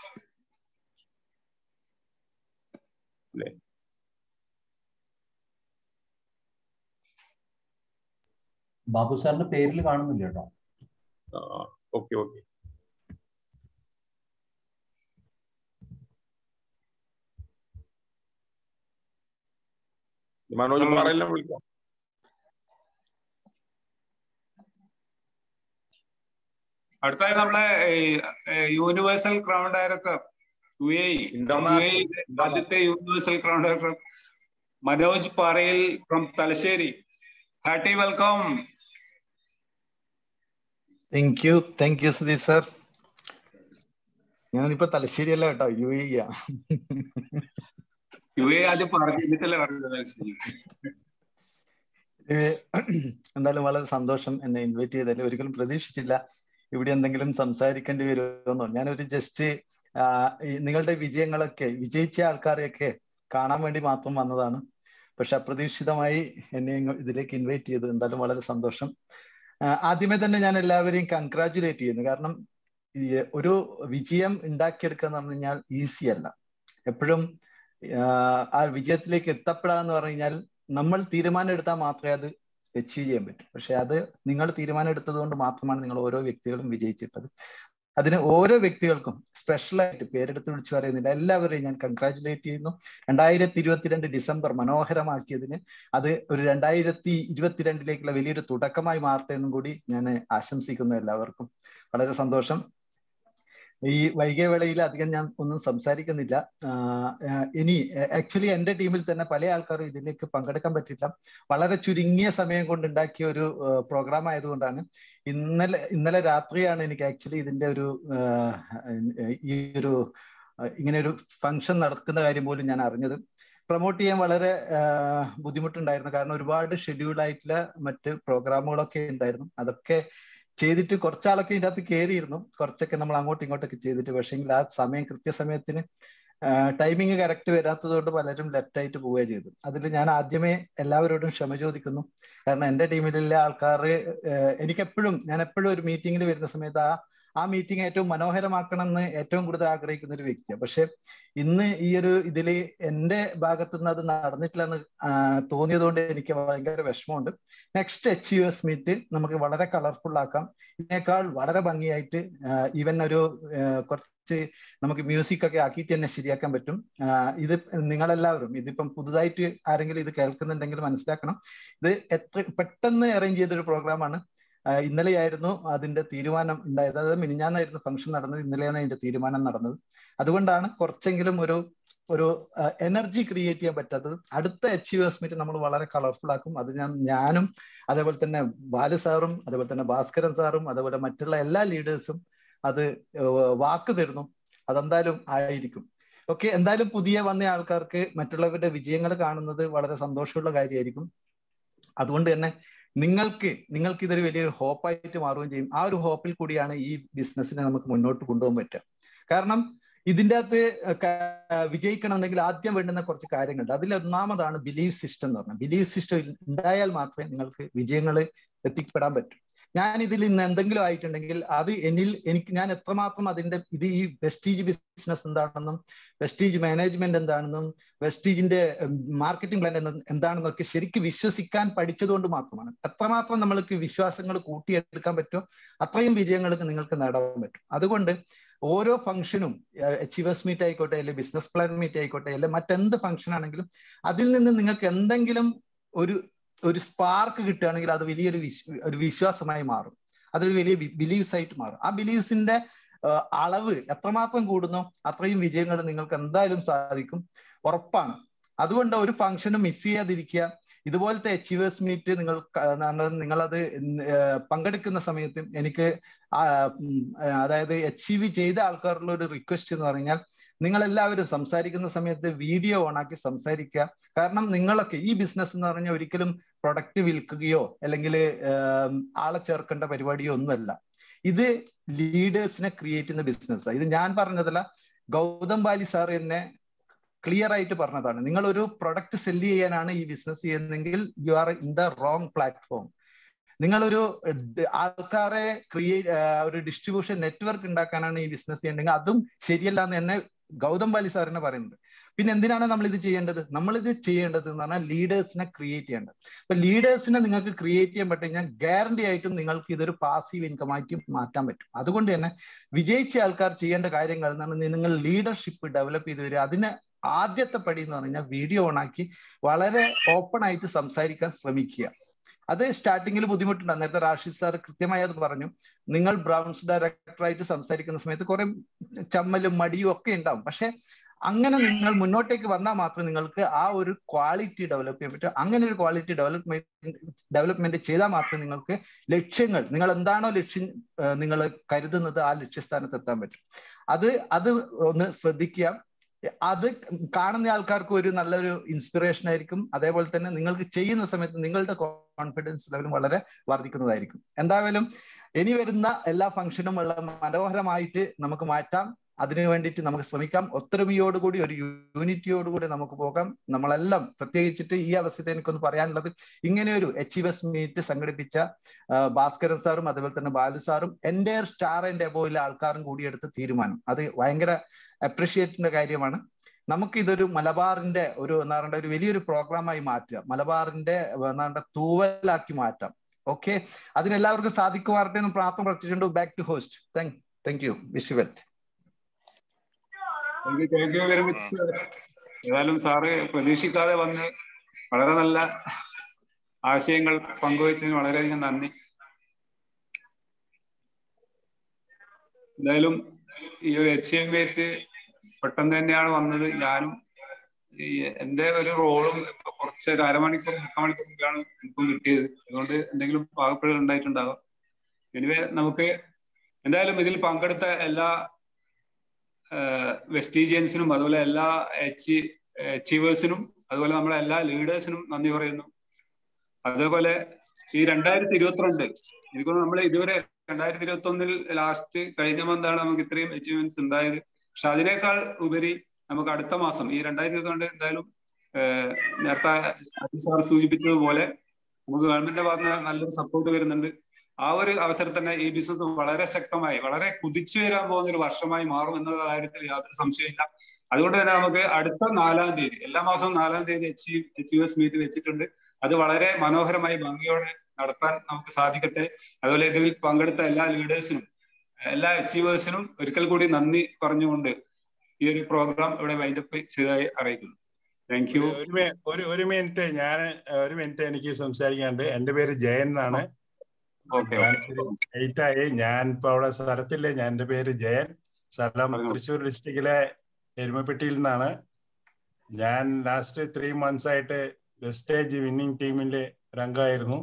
Babu സാറിന്റെ പേരിൽ കാണുന്നില്ല കേട്ടോ. Okay okay. മനോജ് പാറയിലും വിളിക്കാം. അടുത്തായി നമ്മളെ universal crown director U A ആദ്യത്തെ universal crown director Manoj Parayil from Thalassery. Hearty welcome. Thank you thank you Sudheer sir. ഞാനിപ്പോ തലശ്ശേരി അല്ല കേട്ടോ, യു എ ആ. യു എ ആദ്യം പറഞ്ഞിട്ടല്ലേ പറഞ്ഞത്. എന്തായാലും വളരെ സന്തോഷം എന്നെ ഇൻവൈറ്റ് ചെയ്തതിൽ. ഒരിക്കലും പ്രതീക്ഷിച്ചില്ല ഇവിടെ എന്തെങ്കിലും സംസാരിക്കേണ്ടി വരുമെന്നോ. ഞാനൊരു ജസ്റ്റ് നിങ്ങളുടെ വിജയങ്ങളൊക്കെ വിജയിച്ച ആൾക്കാരെയൊക്കെ കാണാൻ വേണ്ടി മാത്രം വന്നതാണ്. പക്ഷെ അപ്രതീക്ഷിതമായി എന്നെ ഇതിലേക്ക് ഇൻവൈറ്റ് ചെയ്തു. എന്തായാലും വളരെ സന്തോഷം. ആദ്യമേ തന്നെ ഞാൻ എല്ലാവരെയും കൺഗ്രാജുലേറ്റ് ചെയ്യുന്നു. കാരണം ഒരു വിജയം ഉണ്ടാക്കിയെടുക്കുക എന്ന് പറഞ്ഞു കഴിഞ്ഞാൽ ഈസി അല്ല. എപ്പോഴും ആ വിജയത്തിലേക്ക് എത്തപ്പെടാന്ന് എന്ന് പറഞ്ഞു കഴിഞ്ഞാൽ നമ്മൾ തീരുമാനം എടുത്താൽ മാത്രമേ അത് അച്ചീവ് ചെയ്യാൻ പറ്റും. പക്ഷെ അത് നിങ്ങൾ തീരുമാനം എടുത്തത് കൊണ്ട് മാത്രമാണ് നിങ്ങൾ ഓരോ വ്യക്തികളും വിജയിച്ചിട്ടത്. അതിന് ഓരോ വ്യക്തികൾക്കും സ്പെഷ്യലായിട്ട് പേരെടുത്ത് വിളിച്ചു പറയുന്നില്ല, എല്ലാവരെയും ഞാൻ കൺഗ്രാജുലേറ്റ് ചെയ്യുന്നു. രണ്ടായിരത്തി ഇരുപത്തിരണ്ട് ഡിസംബർ മനോഹരമാക്കിയതിന് അത് ഒരു രണ്ടായിരത്തി ഇരുപത്തിരണ്ടിലേക്കുള്ള വലിയൊരു തുടക്കമായി മാറട്ടെ എന്നും കൂടി ഞാൻ ആശംസിക്കുന്നു എല്ലാവർക്കും. വളരെ സന്തോഷം. ഈ വൈകിയ വേളയിൽ അധികം ഞാൻ ഒന്നും സംസാരിക്കുന്നില്ല. ഇനി ആക്ച്വലി എൻ്റെ ടീമിൽ തന്നെ പല ആൾക്കാരും ഇതിലേക്ക് പങ്കെടുക്കാൻ പറ്റില്ല. വളരെ ചുരുങ്ങിയ സമയം കൊണ്ട് ഉണ്ടാക്കിയ ഒരു പ്രോഗ്രാം ആയതുകൊണ്ടാണ്. ഇന്നലെ ഇന്നലെ രാത്രിയാണ് എനിക്ക് ആക്ച്വലി ഇതിന്റെ ഒരു ഈ ഒരു ഇങ്ങനെ ഒരു ഫംഗ്ഷൻ നടക്കുന്ന കാര്യം പോലും ഞാൻ അറിഞ്ഞത്. പ്രൊമോട്ട് ചെയ്യാൻ വളരെ ബുദ്ധിമുട്ടുണ്ടായിരുന്നു. കാരണം ഒരുപാട് ഷെഡ്യൂൾ ആയിട്ടുള്ള മറ്റ് പ്രോഗ്രാമുകളൊക്കെ ഉണ്ടായിരുന്നു. അതൊക്കെ ചെയ്തിട്ട് കുറച്ചാളൊക്കെ ഇതിൻ്റെ അകത്ത് കയറിയിരുന്നു, കുറച്ചൊക്കെ നമ്മൾ അങ്ങോട്ടും ഇങ്ങോട്ടൊക്കെ ചെയ്തിട്ട്. പക്ഷേങ്കിൽ ആ സമയം കൃത്യസമയത്തിന് ടൈമിങ് കറക്റ്റ് വരാത്തത് കൊണ്ട് പലരും ലെഫ്റ്റ് ആയിട്ട് പോവുകയാണ് ചെയ്തു. അതിൽ ഞാൻ ആദ്യമേ എല്ലാവരോടും ക്ഷമ ചോദിക്കുന്നു. കാരണം എൻ്റെ ടീമിലുള്ള ആൾക്കാർ എനിക്കെപ്പോഴും ഞാൻ എപ്പോഴും ഒരു മീറ്റിങ്ങിൽ വരുന്ന സമയത്ത് ആ ആ മീറ്റിംഗ് ഏറ്റവും മനോഹരമാക്കണം എന്ന് ഏറ്റവും കൂടുതൽ ആഗ്രഹിക്കുന്ന ഒരു വ്യക്തിയാണ്. പക്ഷെ ഇന്ന് ഈ ഒരു ഇതിൽ എൻ്റെ ഭാഗത്തു നിന്ന് അത് നടന്നിട്ടില്ലെന്ന് തോന്നിയത് കൊണ്ട് എനിക്ക് ഭയങ്കര വിഷമമുണ്ട്. നെക്സ്റ്റ് അച്ചീവേഴ്സ് മീറ്റ് നമുക്ക് വളരെ കളർഫുൾ ആക്കാം. ഇതിനേക്കാൾ വളരെ ഭംഗിയായിട്ട് ഈവൻ ഒരു കുറച്ച് നമുക്ക് മ്യൂസിക് ഒക്കെ ആക്കിയിട്ട് തന്നെ ശരിയാക്കാൻ പറ്റും. ഇത് നിങ്ങളെല്ലാവരും ഇതിപ്പം പുതുതായിട്ട് ആരെങ്കിലും ഇത് കേൾക്കുന്നുണ്ടെങ്കിൽ മനസ്സിലാക്കണം, ഇത് എത്ര പെട്ടെന്ന് അറേഞ്ച് ചെയ്തൊരു പ്രോഗ്രാമാണ്. ഇന്നലെയായിരുന്നു അതിന്റെ തീരുമാനം ഉണ്ടായത്. അതായത് മിനിഞ്ഞാന്നായിരുന്നു ഫംഗ്ഷൻ നടന്നത്, ഇന്നലെയാണ് അതിന്റെ തീരുമാനം നടന്നത്. അതുകൊണ്ടാണ് കുറച്ചെങ്കിലും ഒരു ഒരു എനർജി ക്രിയേറ്റ് ചെയ്യാൻ പറ്റാത്തത്. അടുത്ത അച്ചീവേഴ്സ് മീറ്റ് നമ്മൾ വളരെ കളർഫുൾ ആക്കും. അത് ഞാൻ ഞാനും അതേപോലെ തന്നെ ബാലു സാറും അതേപോലെ തന്നെ ഭാസ്കരൻ സാറും അതേപോലെ മറ്റുള്ള എല്ലാ ലീഡേഴ്സും അത് വാക്ക് തരുന്നു, അതെന്തായാലും ആയിരിക്കും. ഓക്കെ, എന്തായാലും പുതിയ വന്ന ആൾക്കാർക്ക് മറ്റുള്ളവരുടെ വിജയങ്ങൾ കാണുന്നത് വളരെ സന്തോഷമുള്ള കാര്യമായിരിക്കും. അതുകൊണ്ട് തന്നെ നിങ്ങൾക്ക് നിങ്ങൾക്ക് ഇതൊരു വലിയൊരു ഹോപ്പായിട്ട് മാറുകയും ചെയ്യും. ആ ഒരു ഹോപ്പിൽ കൂടിയാണ് ഈ ബിസിനസ്സിനെ നമുക്ക് മുന്നോട്ട് കൊണ്ടുപോകാൻ പറ്റുക. കാരണം ഇതിൻ്റെ അകത്ത് വിജയിക്കണമെന്നുണ്ടെങ്കിൽ ആദ്യം വേണ്ടുന്ന കുറച്ച് കാര്യങ്ങളുണ്ട്. അതിൽ ഒന്നാമതാണ് ബിലീവ് സിസ്റ്റം എന്ന് പറഞ്ഞാൽ. ബിലീവ് സിസ്റ്റം ഉണ്ടായാൽ മാത്രമേ നിങ്ങൾക്ക് വിജയങ്ങൾ എത്തിപ്പെടാൻ പറ്റൂ. ഞാൻ ഇതിൽ ഇന്ന് എന്തെങ്കിലും ആയിട്ടുണ്ടെങ്കിൽ അത് എന്നിൽ എനിക്ക് ഞാൻ എത്രമാത്രം അതിന്റെ ഇത് ഈ വെസ്റ്റീജ് ബിസിനസ് എന്താണെന്നും വെസ്റ്റീജ് മാനേജ്മെന്റ് എന്താണെന്നും വെസ്റ്റീജിന്റെ മാർക്കറ്റിംഗ് പ്ലാൻ എന്താണെന്നൊക്കെ ശരിക്കും വിശ്വസിക്കാൻ പഠിച്ചതുകൊണ്ട് മാത്രമാണ്. എത്രമാത്രം നമ്മൾക്ക് വിശ്വാസങ്ങൾ കൂട്ടിയെടുക്കാൻ പറ്റുമോ അത്രയും വിജയങ്ങൾക്ക് നിങ്ങൾക്ക് നേടാൻ പറ്റും. അതുകൊണ്ട് ഓരോ ഫംഗ്ഷനും അച്ചീവേഴ്സ് മീറ്റ് ആയിക്കോട്ടെ, അല്ലെങ്കിൽ ബിസിനസ് പ്ലാൻ മീറ്റ് ആയിക്കോട്ടെ, അല്ലെങ്കിൽ മറ്റെന്ത് ഫംഗ്ഷൻ ആണെങ്കിലും അതിൽ നിന്ന് നിങ്ങൾക്ക് എന്തെങ്കിലും ഒരു ഒരു സ്പാർക്ക് കിട്ടുകയാണെങ്കിൽ അത് വലിയൊരു ഒരു വിശ്വാസമായി മാറും. അതൊരു വലിയ ബിലീവ്സ് ആയിട്ട് മാറും. ആ ബിലീവ്സിന്റെ അളവ് എത്രമാത്രം കൂടുന്നോ അത്രയും വിജയങ്ങൾ നിങ്ങൾക്ക് എന്തായാലും സാധിക്കും, ഉറപ്പാണ്. അതുകൊണ്ട് ഒരു ഫംഗ്ഷനും മിസ് ചെയ്യാതിരിക്കുക. ഇതുപോലത്തെ അച്ചീവേഴ്സ് മീറ്റ് നിങ്ങൾ നിങ്ങളത് പങ്കെടുക്കുന്ന സമയത്ത് എനിക്ക് അതായത് അച്ചീവ് ചെയ്ത ആൾക്കാരുടെ ഒരു റിക്വസ്റ്റ് എന്ന് പറഞ്ഞാൽ നിങ്ങൾ എല്ലാവരും സംസാരിക്കുന്ന സമയത്ത് വീഡിയോ ഓണാക്കി സംസാരിക്കുക. കാരണം നിങ്ങളൊക്കെ ഈ ബിസിനസ് എന്ന് പറഞ്ഞാൽ ഒരിക്കലും പ്രൊഡക്റ്റ് വിൽക്കുകയോ അല്ലെങ്കിൽ ആളെ ചേർക്കേണ്ട പരിപാടിയോ ഒന്നുമല്ല. ഇത് ലീഡേഴ്സിനെ ക്രിയേറ്റ് ചെയ്യുന്ന ബിസിനസ്സാണ്. ഇത് ഞാൻ പറഞ്ഞതല്ല, ഗൗതം ബാലി സാർ എന്നെ ക്ലിയർ ആയിട്ട് പറഞ്ഞതാണ്. നിങ്ങൾ ഒരു പ്രൊഡക്റ്റ് സെല്ല് ചെയ്യാനാണ് ഈ ബിസിനസ് ചെയ്യുന്നതെങ്കിൽ you are in the wrong platform. നിങ്ങളൊരു ആൾക്കാരെ ക്രിയേറ്റ് ഒരു ഡിസ്ട്രിബ്യൂഷൻ നെറ്റ്വർക്ക് ഉണ്ടാക്കാനാണ് ഈ ബിസിനസ് ചെയ്യേണ്ടതെങ്കിൽ അതും ശരിയല്ല എന്ന് തന്നെ ഗൗതം ബാലി സാറിനെ പറയുന്നത്. പിന്നെ എന്തിനാണ് നമ്മൾ ഇത് ചെയ്യേണ്ടത്? നമ്മളിത് ചെയ്യേണ്ടത് എന്ന് പറഞ്ഞാൽ ലീഡേഴ്സിനെ ക്രിയേറ്റ് ചെയ്യേണ്ടത്. അപ്പൊ ലീഡേഴ്സിനെ നിങ്ങൾക്ക് ക്രിയേറ്റ് ചെയ്യാൻ പറ്റുമെങ്കിൽ ഗ്യാരണ്ടി ആയിട്ടും നിങ്ങൾക്ക് ഇതൊരു പാസീവ് ഇൻകം ആയിട്ട് മാറ്റാൻ പറ്റും. അതുകൊണ്ട് തന്നെ വിജയിച്ച ആൾക്കാർ ചെയ്യേണ്ട കാര്യങ്ങൾ എന്നാണ് നിങ്ങൾ ലീഡർഷിപ്പ് ഡെവലപ്പ് ചെയ്ത് വരിക. അതിന് ആദ്യത്തെ പടി എന്ന് പറഞ്ഞാൽ വീഡിയോ ഓണാക്കി വളരെ ഓപ്പൺ ആയിട്ട് സംസാരിക്കാൻ ശ്രമിക്കുക. അത് സ്റ്റാർട്ടിങ്ങിൽ ബുദ്ധിമുട്ടുണ്ടാകും. നേരത്തെ റാഷിദ് സാർ കൃത്യമായി അത് പറഞ്ഞു. നിങ്ങൾ ബ്രൗൺസ് ഡയറക്ടറായിട്ട് സംസാരിക്കുന്ന സമയത്ത് കുറെ ചമ്മലും മടിയും ഒക്കെ ഉണ്ടാവും. പക്ഷെ അങ്ങനെ നിങ്ങൾ മുന്നോട്ടേക്ക് വന്നാൽ മാത്രമേ നിങ്ങൾക്ക് ആ ഒരു ക്വാളിറ്റി ഡെവലപ്പ് ചെയ്യാൻ പറ്റൂ. അങ്ങനെ ഒരു ക്വാളിറ്റി ഡെവലപ്മെന്റ് ഡെവലപ്മെന്റ് ചെയ്താൽ മാത്രമേ നിങ്ങൾക്ക് ലക്ഷ്യങ്ങൾ, നിങ്ങൾ എന്താണോ ലക്ഷ്യം നിങ്ങൾ കരുതുന്നത് ആ ലക്ഷ്യസ്ഥാനത്ത് എത്താൻ പറ്റും. അത് അത് ഒന്ന് ശ്രദ്ധിക്കുക. അത് കാണുന്ന ആൾക്കാർക്ക് ഒരു നല്ലൊരു ഇൻസ്പിറേഷൻ ആയിരിക്കും. അതേപോലെ തന്നെ നിങ്ങൾക്ക് ചെയ്യുന്ന സമയത്ത് നിങ്ങളുടെ കോൺഫിഡൻസ് ലെവലും വളരെ വർദ്ധിക്കുന്നതായിരിക്കും. എന്തായാലും ഇനി വരുന്ന എല്ലാ ഫംഗ്ഷനും ഉള്ള മനോഹരമായിട്ട് നമുക്ക് മാറ്റാം. അതിനു വേണ്ടിയിട്ട് നമുക്ക് ശ്രമിക്കാം. ഒത്തൊരുമയോടുകൂടി ഒരു യൂണിറ്റിയോടുകൂടി നമുക്ക് പോകാം. നമ്മളെല്ലാം പ്രത്യേകിച്ചിട്ട് ഈ അവസ്ഥയിൽ എനിക്കൊന്ന് പറയാനുള്ളത്, ഇങ്ങനെ ഒരു അച്ചീവേഴ്സ് മീറ്റ് സംഘടിപ്പിച്ച ഭാസ്കരൻ സാറും അതുപോലെ തന്നെ ബാലു സാറും എൻ്റെ സ്റ്റാർ ആൻഡ് എബോയിലെ ആൾക്കാരും കൂടി എടുത്ത തീരുമാനം അത് ഭയങ്കര അപ്രീഷിയേറ്റിന്റെ കാര്യമാണ്. നമുക്ക് ഇതൊരു മലബാറിന്റെ ഒരു എന്താ പറയുക ഒരു വലിയൊരു പ്രോഗ്രാമായി മാറ്റുക, മലബാറിന്റെ എന്താ തൂവലാക്കി മാറ്റാം. ഓക്കെ, അതിനെല്ലാവർക്കും സാധിക്കുമാറട്ടെ എന്ന് പ്രാർത്ഥന പ്രാർത്ഥിച്ചുകൊണ്ട് back to host. Thank thank you. Wish you well. Thank you very much. ഏതായാലും സാറ് പ്രതീക്ഷിക്കാതെ വന്ന് വളരെ നല്ല ആശയങ്ങൾ പങ്കുവച്ചതിന് വളരെയധികം നന്ദി. എന്തായാലും ഈ ഒരു അച്ചീവ്മെന്റ് പെട്ടെന്ന് തന്നെയാണ് വന്നത്. ഞാനും ഈ എൻ്റെ ഒരു റോളും കുറച്ച് ഒരു അരമണിക്കൂർ മുക്കാൽ മണിക്കൂർ മുമ്പാണ് എനിക്കും കിട്ടിയത്. അതുകൊണ്ട് എന്തെങ്കിലും പാകപ്പിഴകൾ ഉണ്ടായിട്ടുണ്ടാകാം. എനിവേ നമുക്ക് എന്തായാലും ഇതിൽ പങ്കെടുത്ത എല്ലാ വെസ്റ്റീജിയൻസിനും അതുപോലെ എല്ലാ അച്ചീ അച്ചീവേഴ്സിനും അതുപോലെ നമ്മളെ എല്ലാ ലീഡേഴ്സിനും നന്ദി പറയുന്നു. അതേപോലെ ഈ രണ്ടായിരത്തി ഇരുപത്തിരണ്ട് എനിക്കൊന്ന് നമ്മൾ ഇതുവരെ രണ്ടായിരത്തി ഇരുപത്തി ഒന്നിൽ ലാസ്റ്റ് കഴിഞ്ഞ മന്താണ് നമുക്ക് ഇത്രയും അച്ചീവ്മെന്റ്സ് ഉണ്ടായത്. പക്ഷെ അതിനേക്കാൾ ഉപരി നമുക്ക് അടുത്ത മാസം ഈ രണ്ടായിരത്തി ഇരുപത്തിരണ്ട് എന്തായാലും നേരത്തെ അജി സാർ സൂചിപ്പിച്ചതുപോലെ നമുക്ക് ഗവൺമെന്റിന്റെ ഭാഗത്ത് നിന്ന് നല്ലൊരു സപ്പോർട്ട് വരുന്നുണ്ട്. ആ ഒരു അവസരത്തിൽ തന്നെ ഈ ബിസിനസ് വളരെ ശക്തമായി വളരെ കുതിച്ചു വരാൻ പോകുന്ന ഒരു വർഷമായി മാറും എന്ന കാര്യത്തിൽ യാതൊരു സംശയമില്ല. അതുകൊണ്ട് തന്നെ നമുക്ക് അടുത്ത നാലാം തീയതി എല്ലാ മാസവും നാലാം തീയതി അച്ചീവ് അച്ചീവേഴ്സ് മീറ്റ് വെച്ചിട്ടുണ്ട്. അത് വളരെ മനോഹരമായി ഭംഗിയോടെ നടത്താൻ നമുക്ക് സാധിക്കട്ടെ. അതുപോലെ ഇതിൽ പങ്കെടുത്ത എല്ലാ ലീഡേഴ്സിനും എല്ലാ അച്ചീവേഴ്സിനും ഒരിക്കൽ കൂടി നന്ദി പറഞ്ഞുകൊണ്ട് ഈ ഒരു പ്രോഗ്രാം ഇവിടെ വൈൻഡപ്പ് ചെയ്തതായി അറിയിക്കുന്നു. Thank you. ഒരു ഒരു മിനിറ്റ് ഞാൻ ഒരു മിനിറ്റ് എനിക്ക് സംസാരിക്കാനുണ്ട്. എൻ്റെ പേര് ജയൻ എന്നാണ്. ആയി ഞാൻ ഇപ്പൊ അവിടെ സ്ഥലത്തില്ലേ. ഞാൻ എൻ്റെ പേര് ജയൻ, സ്ഥലം തൃശ്ശൂർ ഡിസ്ട്രിക്റ്റിലെ എരുമപ്പെട്ടിയിൽ നിന്നാണ്. ഞാൻ ലാസ്റ്റ് ത്രീ മന്ത്സ് ആയിട്ട് വെസ്റ്റേജ് വിന്നിംഗ് ടീമിന്റെ രംഗമായിരുന്നു.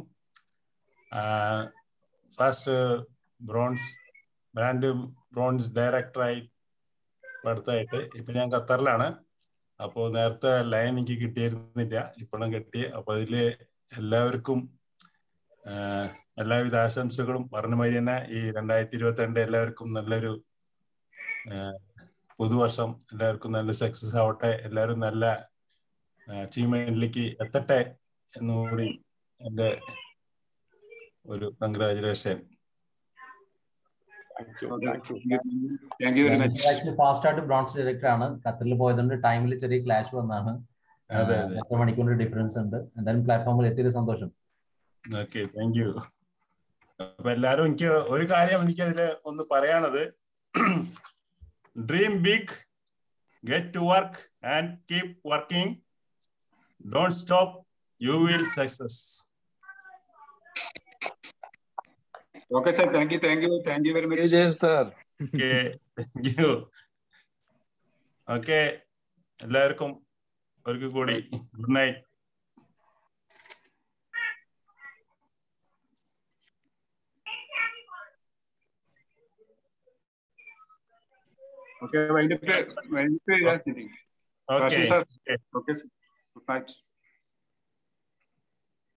ഫസ്റ്റ് ബ്രോൺസ് ബ്രാൻഡ് ബ്രോൺസ് ഡയറക്ടറായി അടുത്തായിട്ട്. ഇപ്പൊ ഞാൻ ഖത്തറിലാണ്. അപ്പോൾ നേരത്തെ ലൈൻ എനിക്ക് കിട്ടിയിരുന്നില്ല, ഇപ്പോഴും കിട്ടി. അപ്പൊ അതില് എല്ലാവർക്കും എല്ലാവിധ ആശംസകളും പറഞ്ഞ മാതിരി തന്നെ ഈ രണ്ടായിരത്തി ഇരുപത്തി രണ്ട് എല്ലാവർക്കും നല്ലൊരു പുതുവർഷം, എല്ലാവർക്കും നല്ല സക്സസ് ആവട്ടെ, എല്ലാവരും നല്ല അച്ചീവ്മെന്റിലേക്ക് എത്തട്ടെ എന്നുകൂടി എൻ്റെ ഒരു congratulation. Thank you very much. Actually first ആയിട്ട് ബ്രോൺസ് ഡയറക്ടർ ആണ്. ഖത്തറിൽ പോയതുകൊണ്ട് ടൈമിൽ ചെറിയ ക്ലാഷ് വന്നാണ്. എത്ര മണിക്കൂറിന്റെ ഡിഫറൻസ് ഉണ്ട്. എന്തായാലും പ്ലാറ്റ്ഫോമിൽ എത്തിയത് സന്തോഷം. Okay, thank you. അപ്പൊ എല്ലാരും എനിക്ക് ഒരു കാര്യം എനിക്ക് അതില് ഒന്ന് പറയാനുള്ളത്, dream big, get to work and keep working, don't stop, you will success. Okay sir, thank you thank you thank you very much sir. Okay, thank you. Okay, എല്ലാവർക്കും ഒരിക്കൽ കൂടി good night. Okay, wind up, wind up. Okay. Sir. Okay, sir. Good night.